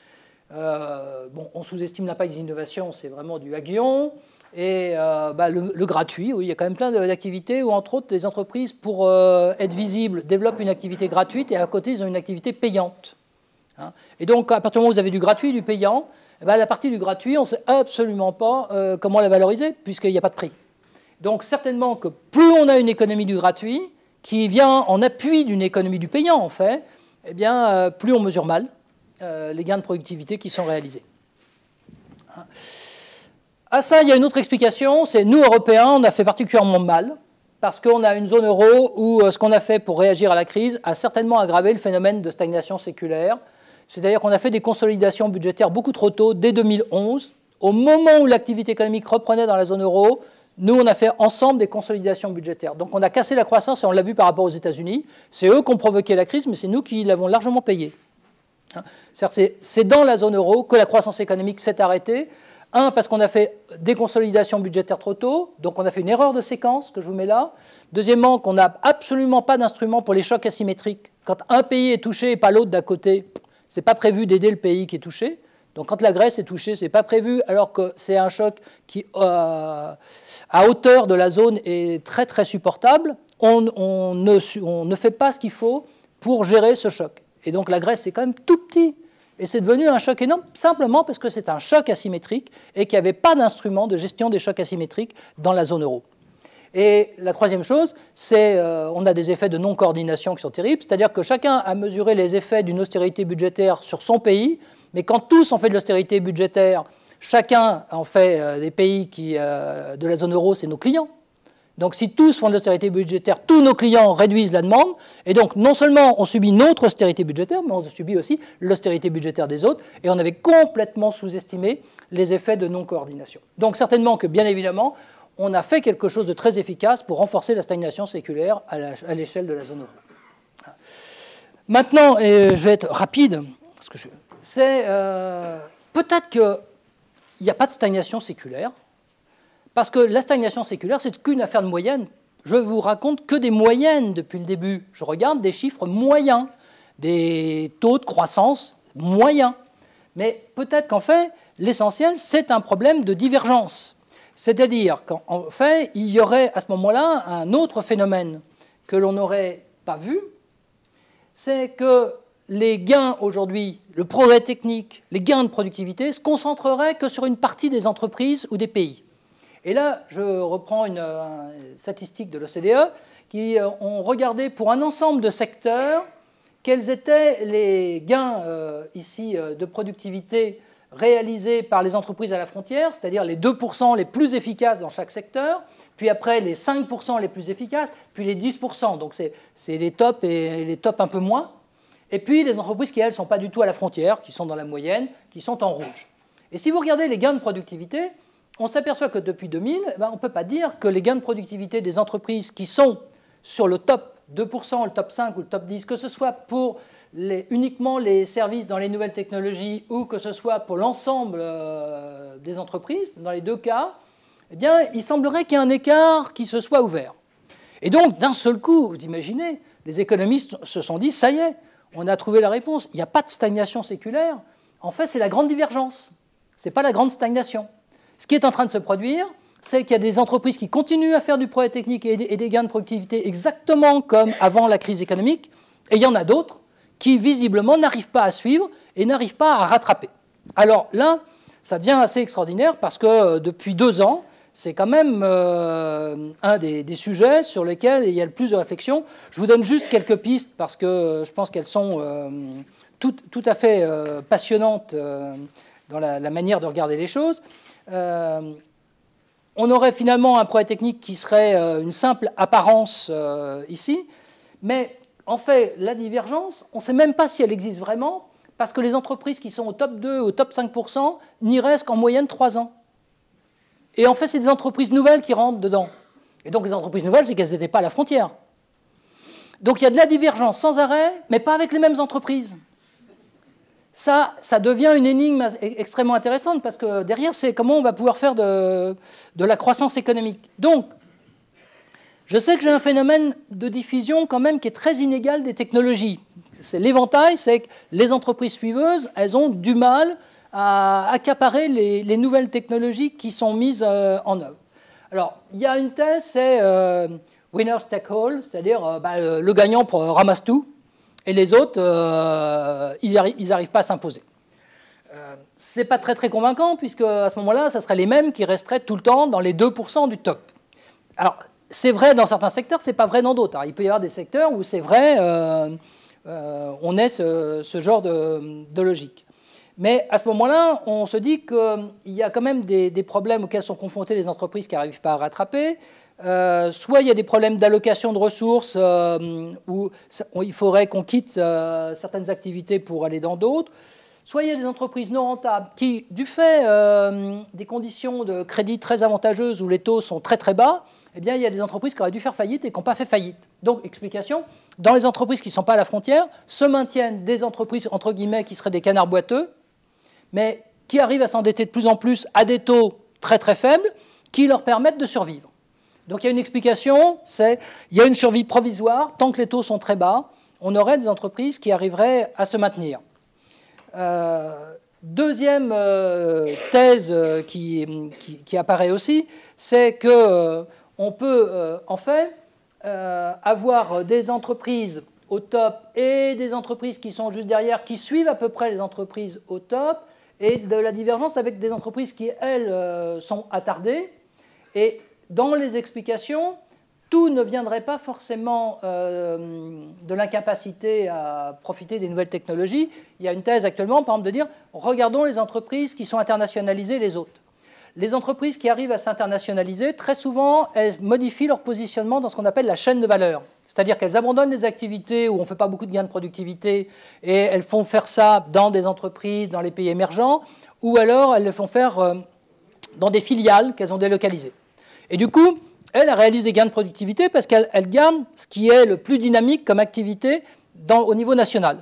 Euh, bon, on sous-estime l'impact des innovations, c'est vraiment du Aghion. Et euh, bah, le, le gratuit, oui, il y a quand même plein d'activités où, entre autres, les entreprises, pour euh, être visibles, développent une activité gratuite et à côté, ils ont une activité payante. Hein. Et donc, à partir du moment où vous avez du gratuit et du payant, eh ben, la partie du gratuit, on ne sait absolument pas euh, comment la valoriser, puisqu'il n'y a pas de prix. Donc, certainement que plus on a une économie du gratuit, qui vient en appui d'une économie du payant, en fait, eh bien, euh, plus on mesure mal les gains de productivité qui sont réalisés. À ça, il y a une autre explication, c'est nous, Européens, on a fait particulièrement mal, parce qu'on a une zone euro où ce qu'on a fait pour réagir à la crise a certainement aggravé le phénomène de stagnation séculaire. C'est-à-dire qu'on a fait des consolidations budgétaires beaucoup trop tôt, dès deux mille onze. Au moment où l'activité économique reprenait dans la zone euro, nous, on a fait ensemble des consolidations budgétaires. Donc on a cassé la croissance, et on l'a vu par rapport aux États-Unis. C'est eux qui ont provoqué la crise, mais c'est nous qui l'avons largement payé. C'est dans la zone euro que la croissance économique s'est arrêtée. Un, parce qu'on a fait des consolidations budgétaires trop tôt, donc on a fait une erreur de séquence, que je vous mets là. Deuxièmement, qu'on n'a absolument pas d'instrument pour les chocs asymétriques. Quand un pays est touché et pas l'autre d'à côté, ce n'est pas prévu d'aider le pays qui est touché. Donc quand la Grèce est touchée, ce n'est pas prévu, alors que c'est un choc qui, euh, à hauteur de la zone, est très très supportable. On, on, ne, on ne fait pas ce qu'il faut pour gérer ce choc. Et donc la Grèce, c'est quand même tout petit. Et c'est devenu un choc énorme, simplement parce que c'est un choc asymétrique et qu'il n'y avait pas d'instrument de gestion des chocs asymétriques dans la zone euro. Et la troisième chose, c'est qu'on euh, a des effets de non-coordination qui sont terribles, c'est-à-dire que chacun a mesuré les effets d'une austérité budgétaire sur son pays, mais quand tous ont fait de l'austérité budgétaire, chacun en fait euh, des pays qui, euh, de la zone euro, c'est nos clients. Donc si tous font de l'austérité budgétaire, tous nos clients réduisent la demande, et donc non seulement on subit notre austérité budgétaire, mais on subit aussi l'austérité budgétaire des autres, et on avait complètement sous-estimé les effets de non-coordination. Donc certainement que, bien évidemment, on a fait quelque chose de très efficace pour renforcer la stagnation séculaire à l'échelle de la zone euro. Maintenant, et je vais être rapide, parce que je... c'est euh, peut-être qu'il n'y a pas de stagnation séculaire, parce que la stagnation séculaire, c'est qu'une affaire de moyenne. Je vous raconte que des moyennes depuis le début. Je regarde des chiffres moyens, des taux de croissance moyens. Mais peut-être qu'en fait, l'essentiel, c'est un problème de divergence. C'est-à-dire qu'en fait, il y aurait à ce moment-là un autre phénomène que l'on n'aurait pas vu, c'est que les gains aujourd'hui, le progrès technique, les gains de productivité se concentreraient que sur une partie des entreprises ou des pays. Et là, je reprends une, une statistique de l'O C D E qui ont regardé pour un ensemble de secteurs quels étaient les gains euh, ici de productivité réalisés par les entreprises à la frontière, c'est-à-dire les deux pour cent les plus efficaces dans chaque secteur, puis après les cinq pour cent les plus efficaces, puis les dix pour cent, donc c'est les tops et les tops un peu moins, et puis les entreprises qui, elles, ne sont pas du tout à la frontière, qui sont dans la moyenne, qui sont en rouge. Et si vous regardez les gains de productivité, on s'aperçoit que depuis deux mille, ben, on ne peut pas dire que les gains de productivité des entreprises qui sont sur le top deux pour cent, le top cinq ou le top dix, que ce soit pour les, uniquement les services dans les nouvelles technologies ou que ce soit pour l'ensemble euh, des entreprises, dans les deux cas, eh bien, il semblerait qu'il y ait un écart qui se soit ouvert. Et donc, d'un seul coup, vous imaginez, les économistes se sont dit, ça y est, on a trouvé la réponse. Il n'y a pas de stagnation séculaire. En fait, c'est la grande divergence. Ce n'est pas la grande stagnation. Ce qui est en train de se produire, c'est qu'il y a des entreprises qui continuent à faire du progrès technique et des gains de productivité exactement comme avant la crise économique, et il y en a d'autres qui, visiblement, n'arrivent pas à suivre et n'arrivent pas à rattraper. Alors là, ça devient assez extraordinaire parce que depuis deux ans, c'est quand même euh, un des, des sujets sur lesquels il y a le plus de réflexion. Je vous donne juste quelques pistes parce que je pense qu'elles sont euh, tout, tout à fait euh, passionnantes euh, dans la, la manière de regarder les choses. Euh, on aurait finalement un progrès technique qui serait euh, une simple apparence euh, ici, mais en fait, la divergence, on ne sait même pas si elle existe vraiment, parce que les entreprises qui sont au top deux, au top cinq pour cent, n'y restent qu'en moyenne trois ans. Et en fait, c'est des entreprises nouvelles qui rentrent dedans. Et donc, les entreprises nouvelles, c'est qu'elles n'étaient pas à la frontière. Donc, il y a de la divergence sans arrêt, mais pas avec les mêmes entreprises. Ça, ça devient une énigme extrêmement intéressante parce que derrière, c'est comment on va pouvoir faire de, de la croissance économique. Donc, je sais que j'ai un phénomène de diffusion quand même qui est très inégal des technologies. C'est l'éventail, c'est que les entreprises suiveuses, elles ont du mal à accaparer les, les nouvelles technologies qui sont mises euh, en œuvre. Alors, il y a une thèse, c'est euh, winner take all, c'est-à-dire euh, bah, le gagnant ramasse tout. Et les autres, euh, ils n'arrivent pas à s'imposer. Euh, ce n'est pas très, très convaincant, puisque à ce moment-là, ce seraient les mêmes qui resteraient tout le temps dans les deux pour cent du top. Alors, c'est vrai dans certains secteurs, ce n'est pas vrai dans d'autres. Il peut y avoir des secteurs où c'est vrai, euh, euh, on ait ce, ce genre de, de logique. Mais à ce moment-là, on se dit qu'il y a quand même des, des problèmes auxquels sont confrontées les entreprises qui n'arrivent pas à rattraper. Euh, soit il y a des problèmes d'allocation de ressources euh, où il faudrait qu'on quitte euh, certaines activités pour aller dans d'autres, soit il y a des entreprises non rentables qui, du fait euh, des conditions de crédit très avantageuses où les taux sont très très bas, eh bien, il y a des entreprises qui auraient dû faire faillite et qui n'ont pas fait faillite. Donc, explication, dans les entreprises qui ne sont pas à la frontière, se maintiennent des entreprises, entre guillemets, qui seraient des canards boiteux, mais qui arrivent à s'endetter de plus en plus à des taux très très faibles qui leur permettent de survivre. Donc il y a une explication, c'est il y a une survie provisoire, tant que les taux sont très bas, on aurait des entreprises qui arriveraient à se maintenir. Euh, deuxième euh, thèse euh, qui, qui, qui apparaît aussi, c'est qu'on euh, peut euh, en fait euh, avoir des entreprises au top et des entreprises qui sont juste derrière, qui suivent à peu près les entreprises au top, et de la divergence avec des entreprises qui, elles, euh, sont attardées. Et dans les explications, tout ne viendrait pas forcément euh, de l'incapacité à profiter des nouvelles technologies. Il y a une thèse actuellement, par exemple, de dire, regardons les entreprises qui sont internationalisées les autres. les entreprises qui arrivent à s'internationaliser, très souvent, elles modifient leur positionnement dans ce qu'on appelle la chaîne de valeur. C'est-à-dire qu'elles abandonnent des activités où on ne fait pas beaucoup de gains de productivité et elles font faire ça dans des entreprises, dans les pays émergents, ou alors elles le font faire dans des filiales qu'elles ont délocalisées. Et du coup, elles réalisent des gains de productivité parce qu'elles gagnent ce qui est le plus dynamique comme activité dans, au niveau national.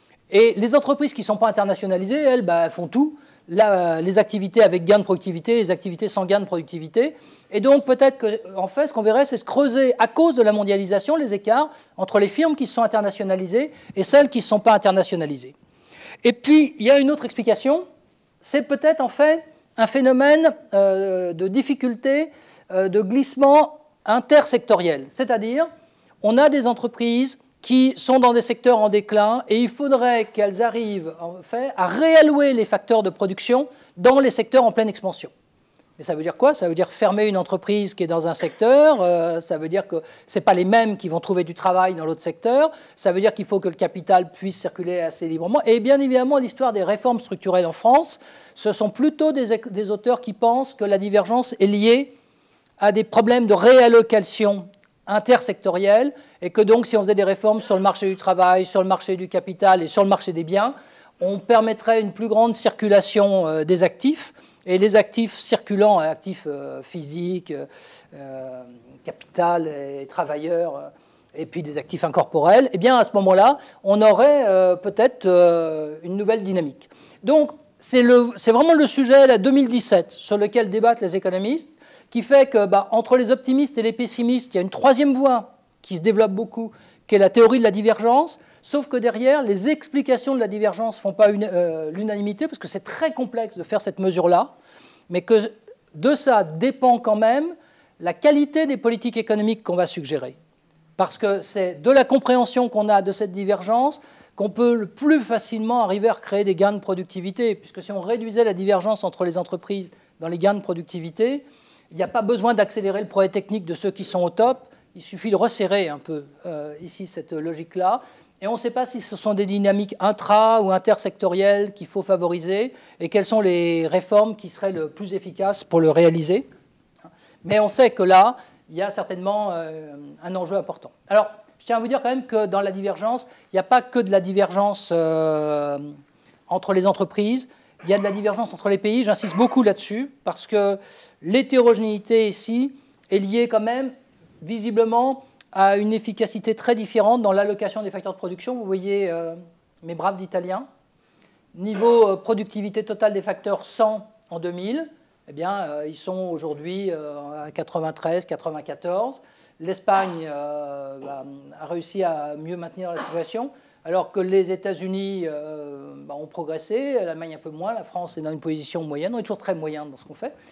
Et les entreprises qui ne sont pas internationalisées, elles, bah, font tout. La, les activités avec gain de productivité, les activités sans gain de productivité. Et donc, peut-être qu'en fait, ce qu'on verrait, c'est se creuser, à cause de la mondialisation, les écarts entre les firmes qui sont internationalisées et celles qui ne sont pas internationalisées. Et puis, il y a une autre explication. C'est peut-être, en fait, un phénomène euh, de difficulté, euh, de glissement intersectoriel. C'est-à-dire, on a des entreprises qui sont dans des secteurs en déclin, et il faudrait qu'elles arrivent en fait, à réallouer les facteurs de production dans les secteurs en pleine expansion. Et ça veut dire quoi? Ça veut dire fermer une entreprise qui est dans un secteur, euh, ça veut dire que ce n'est pas les mêmes qui vont trouver du travail dans l'autre secteur, ça veut dire qu'il faut que le capital puisse circuler assez librement. Et bien évidemment, l'histoire des réformes structurelles en France, ce sont plutôt des, des auteurs qui pensent que la divergence est liée à des problèmes de réallocation intersectorielle, et que donc si on faisait des réformes sur le marché du travail, sur le marché du capital et sur le marché des biens, on permettrait une plus grande circulation euh, des actifs, et les actifs circulants, actifs euh, physiques, euh, capital et travailleurs, euh, et puis des actifs incorporels, et bien à ce moment-là, on aurait euh, peut-être euh, une nouvelle dynamique. Donc c'est vraiment le sujet là, deux mille dix-sept sur lequel débattent les économistes, qui fait que, bah, entre les optimistes et les pessimistes, il y a une troisième voie qui se développe beaucoup, qui est la théorie de la divergence, sauf que derrière, les explications de la divergence ne font pas euh, l'unanimité, parce que c'est très complexe de faire cette mesure-là, mais que de ça dépend quand même la qualité des politiques économiques qu'on va suggérer. Parce que c'est de la compréhension qu'on a de cette divergence qu'on peut le plus facilement arriver à recréer des gains de productivité, puisque si on réduisait la divergence entre les entreprises dans les gains de productivité, il n'y a pas besoin d'accélérer le progrès technique de ceux qui sont au top. Il suffit de resserrer un peu euh, ici cette logique-là. Et on ne sait pas si ce sont des dynamiques intra- ou intersectorielles qu'il faut favoriser et quelles sont les réformes qui seraient le plus efficaces pour le réaliser. Mais on sait que là, il y a certainement euh, un enjeu important. Alors, je tiens à vous dire quand même que dans la divergence, il n'y a pas que de la divergence euh, entre les entreprises. Il y a de la divergence entre les pays, j'insiste beaucoup là-dessus, parce que l'hétérogénéité ici est liée quand même, visiblement, à une efficacité très différente dans l'allocation des facteurs de production. Vous voyez euh, mes braves Italiens. Niveau euh, productivité totale des facteurs cent en deux mille, eh bien, euh, ils sont aujourd'hui euh, à quatre-vingt-treize, quatre-vingt-quatorze. L'Espagne euh, bah, a réussi à mieux maintenir la situation, alors que les États-Unis euh, bah, ont progressé, l'Allemagne un peu moins, la France est dans une position moyenne, on est toujours très moyen dans ce qu'on fait.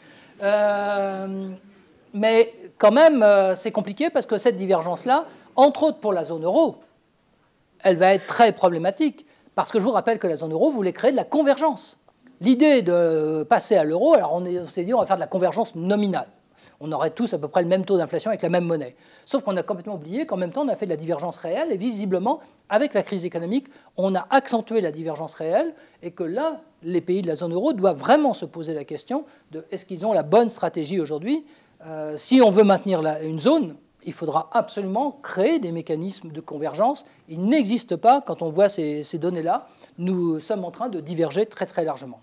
Euh, mais quand même, euh, c'est compliqué parce que cette divergence-là, entre autres pour la zone euro, elle va être très problématique, parce que je vous rappelle que la zone euro voulait créer de la convergence. L'idée de passer à l'euro, alors on s'est dit on va faire de la convergence nominale. On aurait tous à peu près le même taux d'inflation avec la même monnaie. Sauf qu'on a complètement oublié qu'en même temps, on a fait de la divergence réelle, et visiblement, avec la crise économique, on a accentué la divergence réelle, et que là, les pays de la zone euro doivent vraiment se poser la question de est-ce qu'ils ont la bonne stratégie aujourd'hui. Euh, si on veut maintenir la, une zone, il faudra absolument créer des mécanismes de convergence. Ils n'existent pas quand on voit ces, ces données-là. Nous sommes en train de diverger très très largement.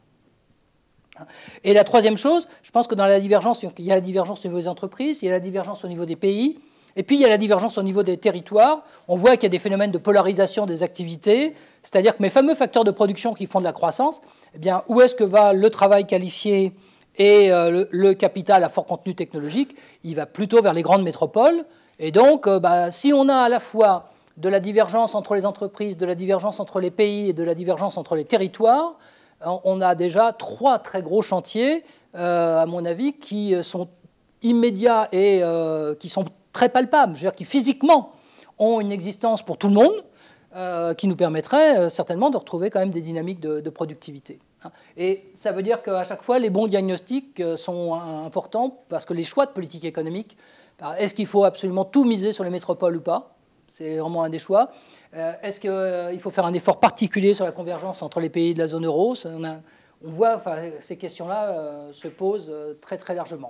Et la troisième chose, je pense que dans la divergence, il y a la divergence au niveau des entreprises, il y a la divergence au niveau des pays, et puis il y a la divergence au niveau des territoires. On voit qu'il y a des phénomènes de polarisation des activités, c'est-à-dire que mes fameux facteurs de production qui font de la croissance, eh bien, où est-ce que va le travail qualifié et euh, le, le capital à fort contenu technologique? Il va plutôt vers les grandes métropoles. Et donc, euh, bah, si on a à la fois de la divergence entre les entreprises, de la divergence entre les pays et de la divergence entre les territoires, on a déjà trois très gros chantiers, euh, à mon avis, qui sont immédiats et euh, qui sont très palpables, je veux dire, qui physiquement ont une existence pour tout le monde, euh, qui nous permettrait euh, certainement de retrouver quand même des dynamiques de, de productivité. Et ça veut dire qu'à chaque fois, les bons diagnostics sont importants, parce que les choix de politique économique, est-ce qu'il faut absolument tout miser sur les métropoles ou pas? C'est vraiment un des choix. Euh, Est-ce qu'il euh, faut faire un effort particulier sur la convergence entre les pays de la zone euro? Ça, on, a, on voit, enfin, ces questions-là euh, se posent euh, très très largement.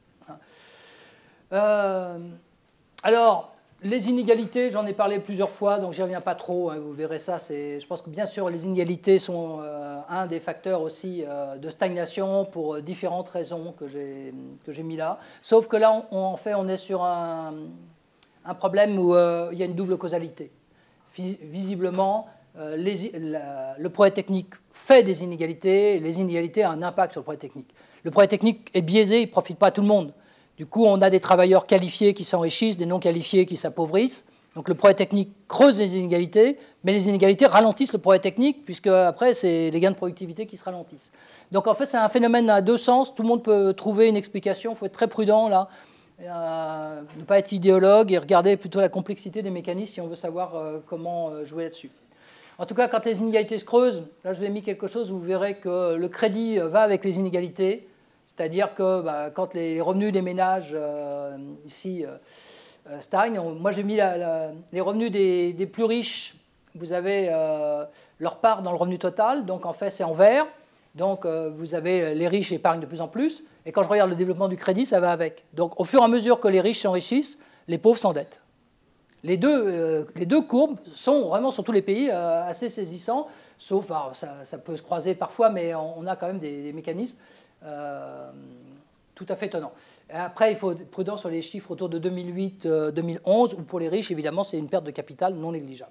Euh, alors, les inégalités, j'en ai parlé plusieurs fois, donc j'y reviens pas trop, hein, vous verrez ça. Je pense que bien sûr, les inégalités sont euh, un des facteurs aussi euh, de stagnation pour différentes raisons que j'ai mis là. Sauf que là, on, en fait, on est sur un, un problème où euh, il y a une double causalité. Visiblement, euh, les, la, le progrès technique fait des inégalités, et les inégalités ont un impact sur le progrès technique. Le progrès technique est biaisé, il ne profite pas à tout le monde. Du coup, on a des travailleurs qualifiés qui s'enrichissent, des non qualifiés qui s'appauvrissent. Donc le progrès technique creuse les inégalités, mais les inégalités ralentissent le progrès technique, puisque après, c'est les gains de productivité qui se ralentissent. Donc en fait, c'est un phénomène à deux sens. Tout le monde peut trouver une explication. Il faut être très prudent là, euh, ne pas être idéologue et regarder plutôt la complexité des mécanismes si on veut savoir euh, comment euh, jouer là-dessus. En tout cas, quand les inégalités se creusent, là je vous ai mis quelque chose où vous verrez que le crédit va avec les inégalités. C'est-à-dire que bah, quand les revenus des ménages, euh, ici, euh, stagnent, on, moi j'ai mis la, la, les revenus des, des plus riches, vous avez euh, leur part dans le revenu total, donc en fait c'est en vert, donc euh, vous avez les riches épargnent de plus en plus, et quand je regarde le développement du crédit, ça va avec. Donc au fur et à mesure que les riches s'enrichissent, les pauvres s'endettent. Les deux, euh, les deux courbes sont vraiment sur tous les pays euh, assez saisissants, sauf, alors, ça, ça peut se croiser parfois, mais on, on a quand même des, des mécanismes Euh, tout à fait étonnant. Après, il faut être prudent sur les chiffres autour de deux mille huit deux mille onze, où pour les riches, évidemment, c'est une perte de capital non négligeable.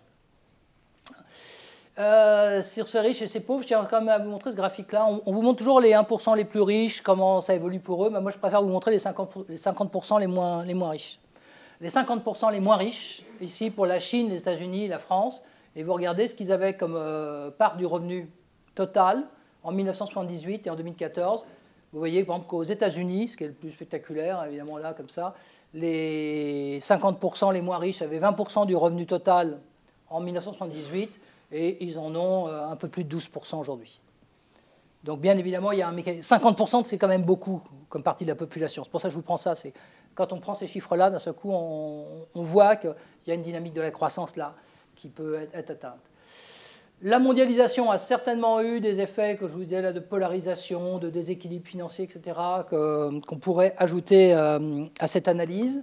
Euh, sur ces riches et ces pauvres, je tiens quand même à vous montrer ce graphique-là. On, on vous montre toujours les un pour cent les plus riches, comment ça évolue pour eux. Mais moi, je préfère vous montrer les cinquante pour cent les moins, les moins riches. Les cinquante pour cent les moins riches, ici pour la Chine, les États-Unis, la France, et vous regardez ce qu'ils avaient comme euh, part du revenu total en mille neuf cent soixante-dix-huit et en deux mille quatorze. Vous voyez par exemple qu'aux États-Unis, ce qui est le plus spectaculaire, évidemment là, comme ça, les cinquante pour cent les moins riches avaient vingt pour cent du revenu total en mille neuf cent soixante-dix-huit et ils en ont un peu plus de douze pour cent aujourd'hui. Donc bien évidemment, il y a un mécanisme. cinquante pour cent, c'est quand même beaucoup comme partie de la population. C'est pour ça que je vous prends ça. Quand on prend ces chiffres-là, d'un seul coup, on, on voit qu'il y a une dynamique de la croissance là qui peut être, être atteinte. La mondialisation a certainement eu des effets, que je vous disais là, de polarisation, de déséquilibre financier, et cetera, qu'on qu'on pourrait ajouter euh, à cette analyse.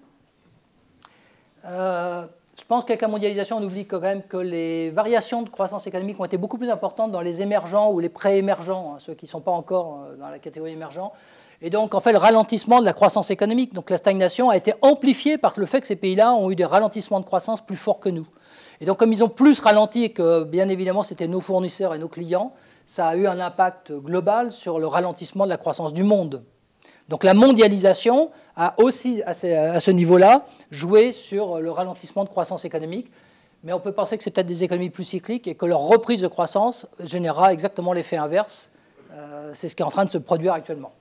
Euh, je pense qu'avec la mondialisation, on oublie quand même que les variations de croissance économique ont été beaucoup plus importantes dans les émergents ou les pré-émergents, hein, ceux qui ne sont pas encore dans la catégorie émergents. Et donc, en fait, le ralentissement de la croissance économique, donc la stagnation, a été amplifié par le fait que ces pays-là ont eu des ralentissements de croissance plus forts que nous. Et donc, comme ils ont plus ralenti et que, bien évidemment, c'était nos fournisseurs et nos clients, ça a eu un impact global sur le ralentissement de la croissance du monde. Donc, la mondialisation a aussi, à ce niveau-là, joué sur le ralentissement de croissance économique. Mais on peut penser que c'est peut-être des économies plus cycliques et que leur reprise de croissance générera exactement l'effet inverse. Euh, c'est ce qui est en train de se produire actuellement.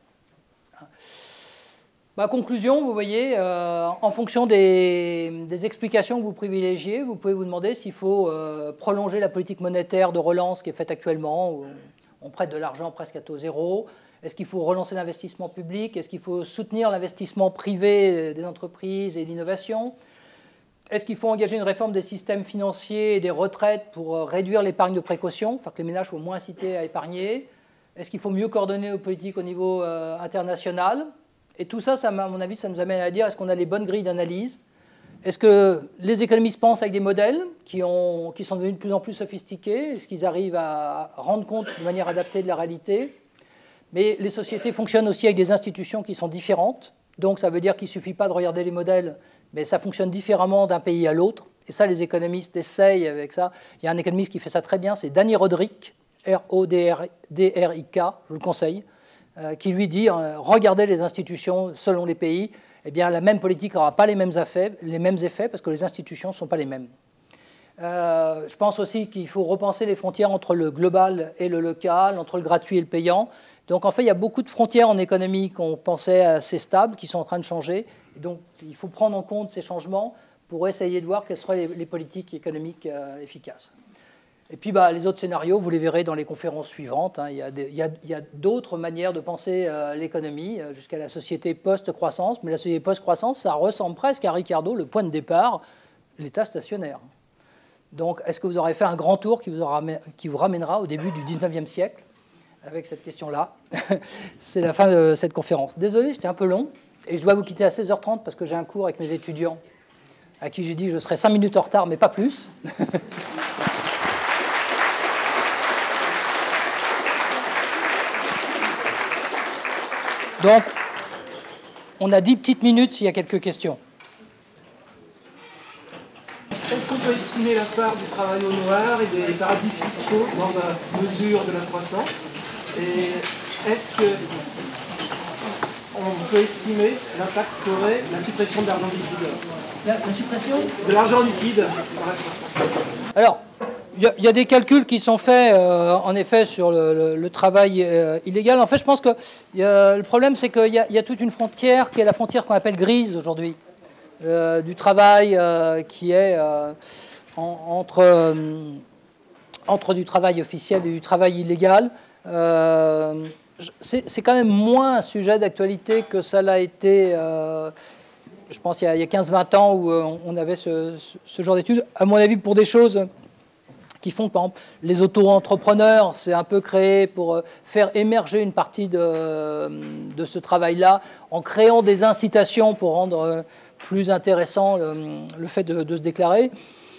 Ma conclusion, vous voyez, euh, en fonction des, des explications que vous privilégiez, vous pouvez vous demander s'il faut euh, prolonger la politique monétaire de relance qui est faite actuellement, où on prête de l'argent presque à taux zéro. Est-ce qu'il faut relancer l'investissement public? Est-ce qu'il faut soutenir l'investissement privé des entreprises et l'innovation? Est-ce qu'il faut engager une réforme des systèmes financiers et des retraites pour réduire l'épargne de précaution, faire que les ménages soient moins incités à épargner? Est-ce qu'il faut mieux coordonner nos politiques au niveau euh, international? Et tout ça, ça, à mon avis, ça nous amène à dire est-ce qu'on a les bonnes grilles d'analyse? Est-ce que les économistes pensent avec des modèles qui, ont, qui sont devenus de plus en plus sophistiqués? Est-ce qu'ils arrivent à rendre compte de manière adaptée de la réalité? Mais les sociétés fonctionnent aussi avec des institutions qui sont différentes. Donc ça veut dire qu'il ne suffit pas de regarder les modèles, mais ça fonctionne différemment d'un pays à l'autre. Et ça, les économistes essayent avec ça. Il y a un économiste qui fait ça très bien, c'est Danny Roderick, R O D R I K, je vous le conseille, euh, qui lui dit euh, regardez les institutions selon les pays. Eh bien, la même politique n'aura pas les mêmes effets, les mêmes effets parce que les institutions ne sont pas les mêmes. Euh, je pense aussi qu'il faut repenser les frontières entre le global et le local, entre le gratuit et le payant. Donc, en fait, il y a beaucoup de frontières en économie qu'on pensait assez stables, qui sont en train de changer. Et donc, il faut prendre en compte ces changements pour essayer de voir quelles seraient les, les politiques économiques euh, efficaces. Et puis, bah, les autres scénarios, vous les verrez dans les conférences suivantes. Hein. Il y a, des, il y a d'autres manières de penser euh, l'économie, euh, jusqu'à la société post-croissance. Mais la société post-croissance, ça ressemble presque à Ricardo, le point de départ, l'état stationnaire. Donc, est-ce que vous aurez fait un grand tour qui vous, ramène, qui vous ramènera au début du dix-neuvième siècle, avec cette question-là. C'est la fin de cette conférence. Désolé, j'étais un peu long, et je dois vous quitter à seize heures trente parce que j'ai un cours avec mes étudiants, à qui j'ai dit que je serai cinq minutes en retard, mais pas plus. Donc, on a dix petites minutes s'il y a quelques questions. Est-ce qu'on peut estimer la part du travail au noir et des paradis fiscaux dans la mesure de la croissance? Et est-ce que on peut estimer l'impact qu'aurait la suppression de l'argent liquide? La, la suppression de l'argent liquide dans la croissance. Alors, il y, y a des calculs qui sont faits, euh, en effet, sur le, le, le travail euh, illégal. En fait, je pense que y a, le problème, c'est qu'il y, y a toute une frontière qui est la frontière qu'on appelle grise aujourd'hui, euh, du travail euh, qui est euh, en, entre, euh, entre du travail officiel et du travail illégal. Euh, c'est quand même moins un sujet d'actualité que ça l'a été, euh, je pense, il y a, a quinze vingt ans où euh, on avait ce, ce, ce genre d'études, à mon avis, pour des choses qui font, par exemple, les auto-entrepreneurs, c'est un peu créé pour faire émerger une partie de, de ce travail-là, en créant des incitations pour rendre plus intéressant le, le fait de, de se déclarer.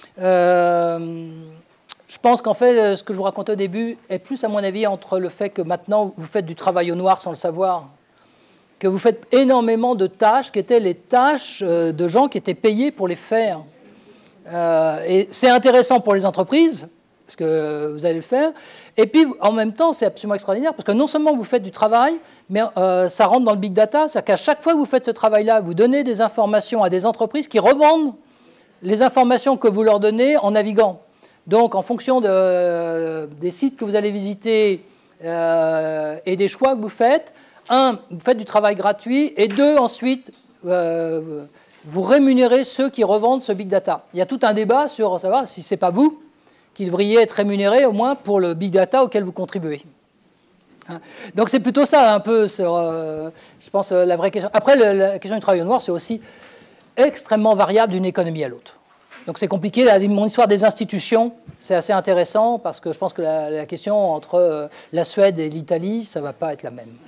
Euh, je pense qu'en fait, ce que je vous racontais au début est plus, à mon avis, entre le fait que maintenant, vous faites du travail au noir sans le savoir, que vous faites énormément de tâches qui étaient les tâches de gens qui étaient payés pour les faire. Euh, et c'est intéressant pour les entreprises, parce que vous allez le faire. Et puis, en même temps, c'est absolument extraordinaire, parce que non seulement vous faites du travail, mais euh, ça rentre dans le big data. C'est-à-dire qu'à chaque fois que vous faites ce travail-là, vous donnez des informations à des entreprises qui revendent les informations que vous leur donnez en naviguant. Donc, en fonction de, euh, des sites que vous allez visiter euh, et des choix que vous faites, un, vous faites du travail gratuit, et deux, ensuite, euh, vous rémunérez ceux qui revendent ce big data. Il y a tout un débat sur savoir si ce n'est pas vous qui devriez être rémunéré au moins pour le big data auquel vous contribuez. Hein? Donc c'est plutôt ça un peu, sur, euh, je pense, la vraie question. Après, le, la question du travail au noir, c'est aussi extrêmement variable d'une économie à l'autre. Donc c'est compliqué. La, mon histoire des institutions, c'est assez intéressant parce que je pense que la, la question entre euh, la Suède et l'Italie, ça ne va pas être la même.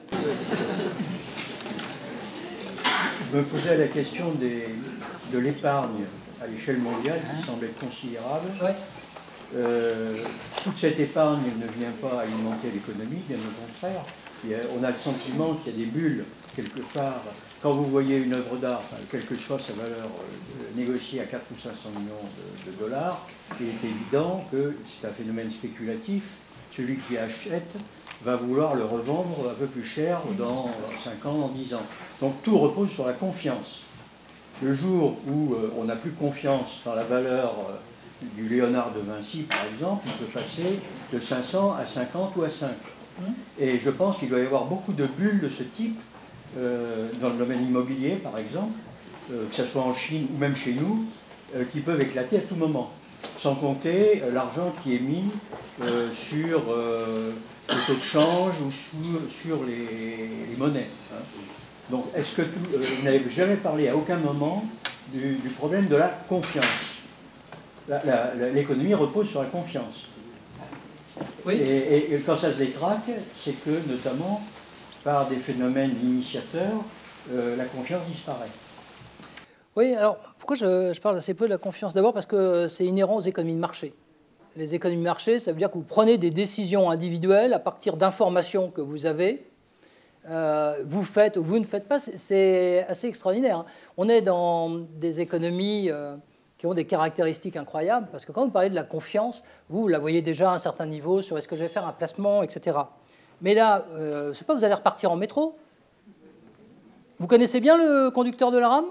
Je me posais la question des, de l'épargne à l'échelle mondiale qui semble être considérable. Ouais. Euh, toute cette épargne ne vient pas alimenter l'économie, bien au contraire. Il y a, on a le sentiment qu'il y a des bulles quelque part. Quand vous voyez une œuvre d'art, quelle que soit sa valeur euh, négociée à quatre ou cinq cents millions de, de dollars, il est évident que c'est un phénomène spéculatif. Celui qui achète va vouloir le revendre un peu plus cher dans cinq ans, dans dix ans. Donc tout repose sur la confiance. Le jour où euh, on n'a plus confiance dans la valeur euh, du Léonard de Vinci, par exemple, il peut passer de cinq cents à cinquante ou à cinq. Et je pense qu'il doit y avoir beaucoup de bulles de ce type euh, dans le domaine immobilier, par exemple, euh, que ce soit en Chine ou même chez nous, euh, qui peuvent éclater à tout moment. Sans compter euh, l'argent qui est mis euh, sur euh, le taux de change ou sous, sur les, les monnaies. Hein. Donc, est-ce que tout, euh, vous n'avez jamais parlé à aucun moment du, du problème de la confiance? L'économie repose sur la confiance. Oui. Et, et, et quand ça se détraque, c'est que, notamment, par des phénomènes initiateurs, euh, la confiance disparaît. Oui, alors, pourquoi je, je parle assez peu de la confiance? D'abord parce que c'est inhérent aux économies de marché. Les économies de marché, ça veut dire que vous prenez des décisions individuelles à partir d'informations que vous avez. Euh, vous faites ou vous ne faites pas, c'est assez extraordinaire. Hein. On est dans des économies euh, qui ont des caractéristiques incroyables, parce que quand vous parlez de la confiance, vous, vous la voyez déjà à un certain niveau sur est-ce que je vais faire un placement, et cetera. Mais là, euh, je ne sais pas, vous allez repartir en métro. Vous connaissez bien le conducteur de la rame?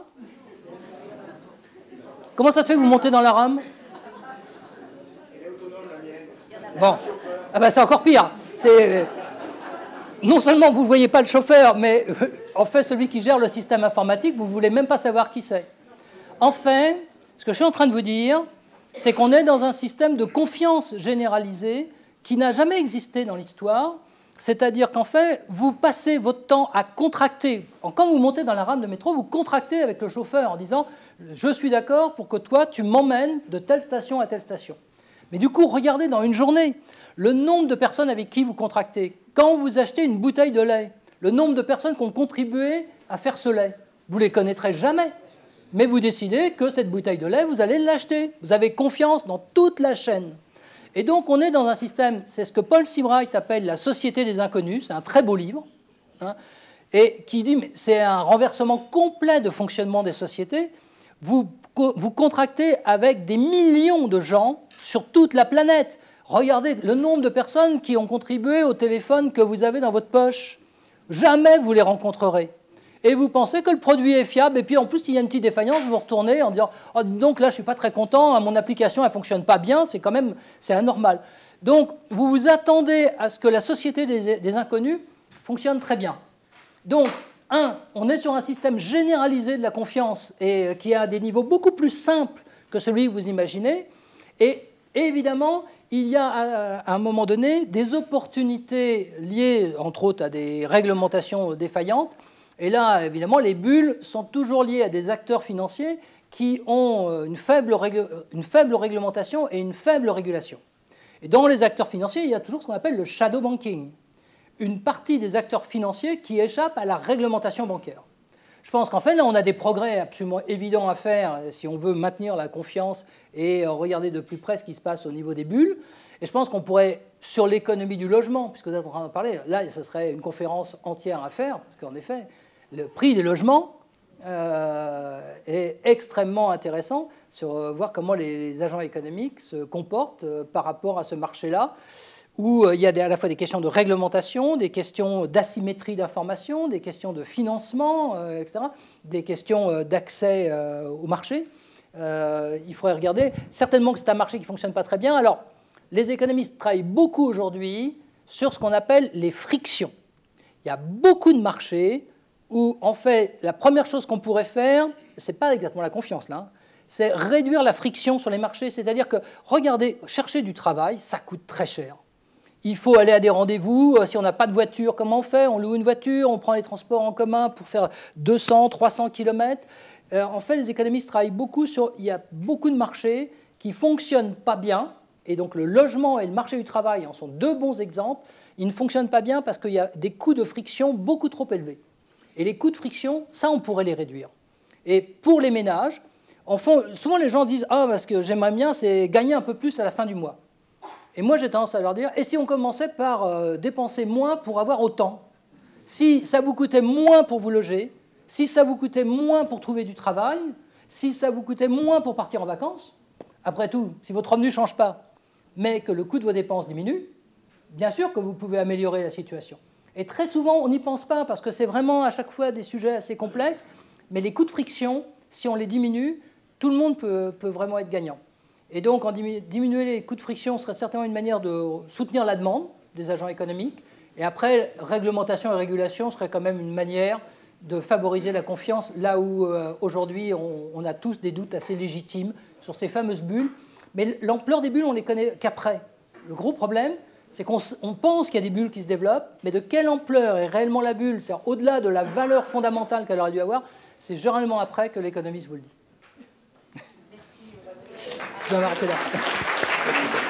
Comment ça se fait que vous montez dans la rame? Bon, ah ben, c'est encore pire. C'est... Non seulement vous ne voyez pas le chauffeur, mais en fait, celui qui gère le système informatique, vous ne voulez même pas savoir qui c'est. Enfin, ce que je suis en train de vous dire, c'est qu'on est dans un système de confiance généralisée qui n'a jamais existé dans l'histoire. C'est-à-dire qu'en fait, vous passez votre temps à contracter. Quand vous montez dans la rame de métro, vous contractez avec le chauffeur en disant « Je suis d'accord pour que toi, tu m'emmènes de telle station à telle station ». Mais du coup, regardez dans une journée le nombre de personnes avec qui vous contractez. Quand vous achetez une bouteille de lait, le nombre de personnes qui ont contribué à faire ce lait, vous ne les connaîtrez jamais. Mais vous décidez que cette bouteille de lait, vous allez l'acheter. Vous avez confiance dans toute la chaîne. Et donc, on est dans un système, c'est ce que Paul Seabright appelle la société des inconnus, c'est un très beau livre, hein, et qui dit, c'est un renversement complet de fonctionnement des sociétés. Vous, vous contractez avec des millions de gens sur toute la planète. Regardez le nombre de personnes qui ont contribué au téléphone que vous avez dans votre poche. Jamais vous les rencontrerez. Et vous pensez que le produit est fiable, et puis en plus, s'il y a une petite défaillance, vous vous retournez en disant oh, « donc là, je ne suis pas très content, mon application, elle ne fonctionne pas bien, c'est quand même c'est anormal. » Donc, vous vous attendez à ce que la société des, des inconnus fonctionne très bien. Donc, un, on est sur un système généralisé de la confiance et qui a des niveaux beaucoup plus simples que celui que vous imaginez. Et, et évidemment, il y a à un moment donné des opportunités liées, entre autres, à des réglementations défaillantes. Et là, évidemment, les bulles sont toujours liées à des acteurs financiers qui ont une faible, règle, une faible réglementation et une faible régulation. Et dans les acteurs financiers, il y a toujours ce qu'on appelle le shadow banking, une partie des acteurs financiers qui échappent à la réglementation bancaire. Je pense qu'en fait, là, on a des progrès absolument évidents à faire si on veut maintenir la confiance et regarder de plus près ce qui se passe au niveau des bulles. Et je pense qu'on pourrait, sur l'économie du logement, puisque vous êtes en train de parler, là, ce serait une conférence entière à faire, parce qu'en effet, le prix des logements euh, est extrêmement intéressant sur euh, voir comment les, les agents économiques se comportent euh, par rapport à ce marché-là, où euh, il y a des, à la fois des questions de réglementation, des questions d'asymétrie d'information, des questions de financement, euh, et cetera, des questions euh, d'accès euh, au marché. Euh, il faudrait regarder. Certainement que c'est un marché qui ne fonctionne pas très bien. Alors, les économistes travaillent beaucoup aujourd'hui sur ce qu'on appelle les frictions. Il y a beaucoup de marchés où, en fait, la première chose qu'on pourrait faire, ce n'est pas exactement la confiance, là, hein, c'est réduire la friction sur les marchés. C'est-à-dire que, regardez, chercher du travail, ça coûte très cher. Il faut aller à des rendez-vous. Si on n'a pas de voiture, comment on fait? On loue une voiture, on prend les transports en commun pour faire deux cents, trois cents kilomètres. Euh, en fait, les économistes travaillent beaucoup sur... Il y a beaucoup de marchés qui ne fonctionnent pas bien. Et donc, le logement et le marché du travail en sont deux bons exemples. Ils ne fonctionnent pas bien parce qu'il y a des coûts de friction beaucoup trop élevés. Et les coûts de friction, ça, on pourrait les réduire. Et pour les ménages, en fond, souvent les gens disent « Ah, parce que j'aimerais bien, c'est gagner un peu plus à la fin du mois. » Et moi, j'ai tendance à leur dire « Et si on commençait par euh, dépenser moins pour avoir autant? Si ça vous coûtait moins pour vous loger, si ça vous coûtait moins pour trouver du travail, si ça vous coûtait moins pour partir en vacances, après tout, si votre revenu ne change pas, mais que le coût de vos dépenses diminue, bien sûr que vous pouvez améliorer la situation. » Et très souvent, on n'y pense pas parce que c'est vraiment à chaque fois des sujets assez complexes, mais les coûts de friction, si on les diminue, tout le monde peut, peut vraiment être gagnant. Et donc, en diminu- diminuer les coûts de friction serait certainement une manière de soutenir la demande des agents économiques. Et après, réglementation et régulation serait quand même une manière de favoriser la confiance, là où euh, aujourd'hui, on, on a tous des doutes assez légitimes sur ces fameuses bulles. Mais l'ampleur des bulles, on ne les connaît qu'après. Le gros problème, c'est qu'on on pense qu'il y a des bulles qui se développent, mais de quelle ampleur est réellement la bulle, c'est-à-dire au-delà de la valeur fondamentale qu'elle aurait dû avoir, c'est généralement après que l'économiste vous le dit. Merci. Je dois m'arrêter là.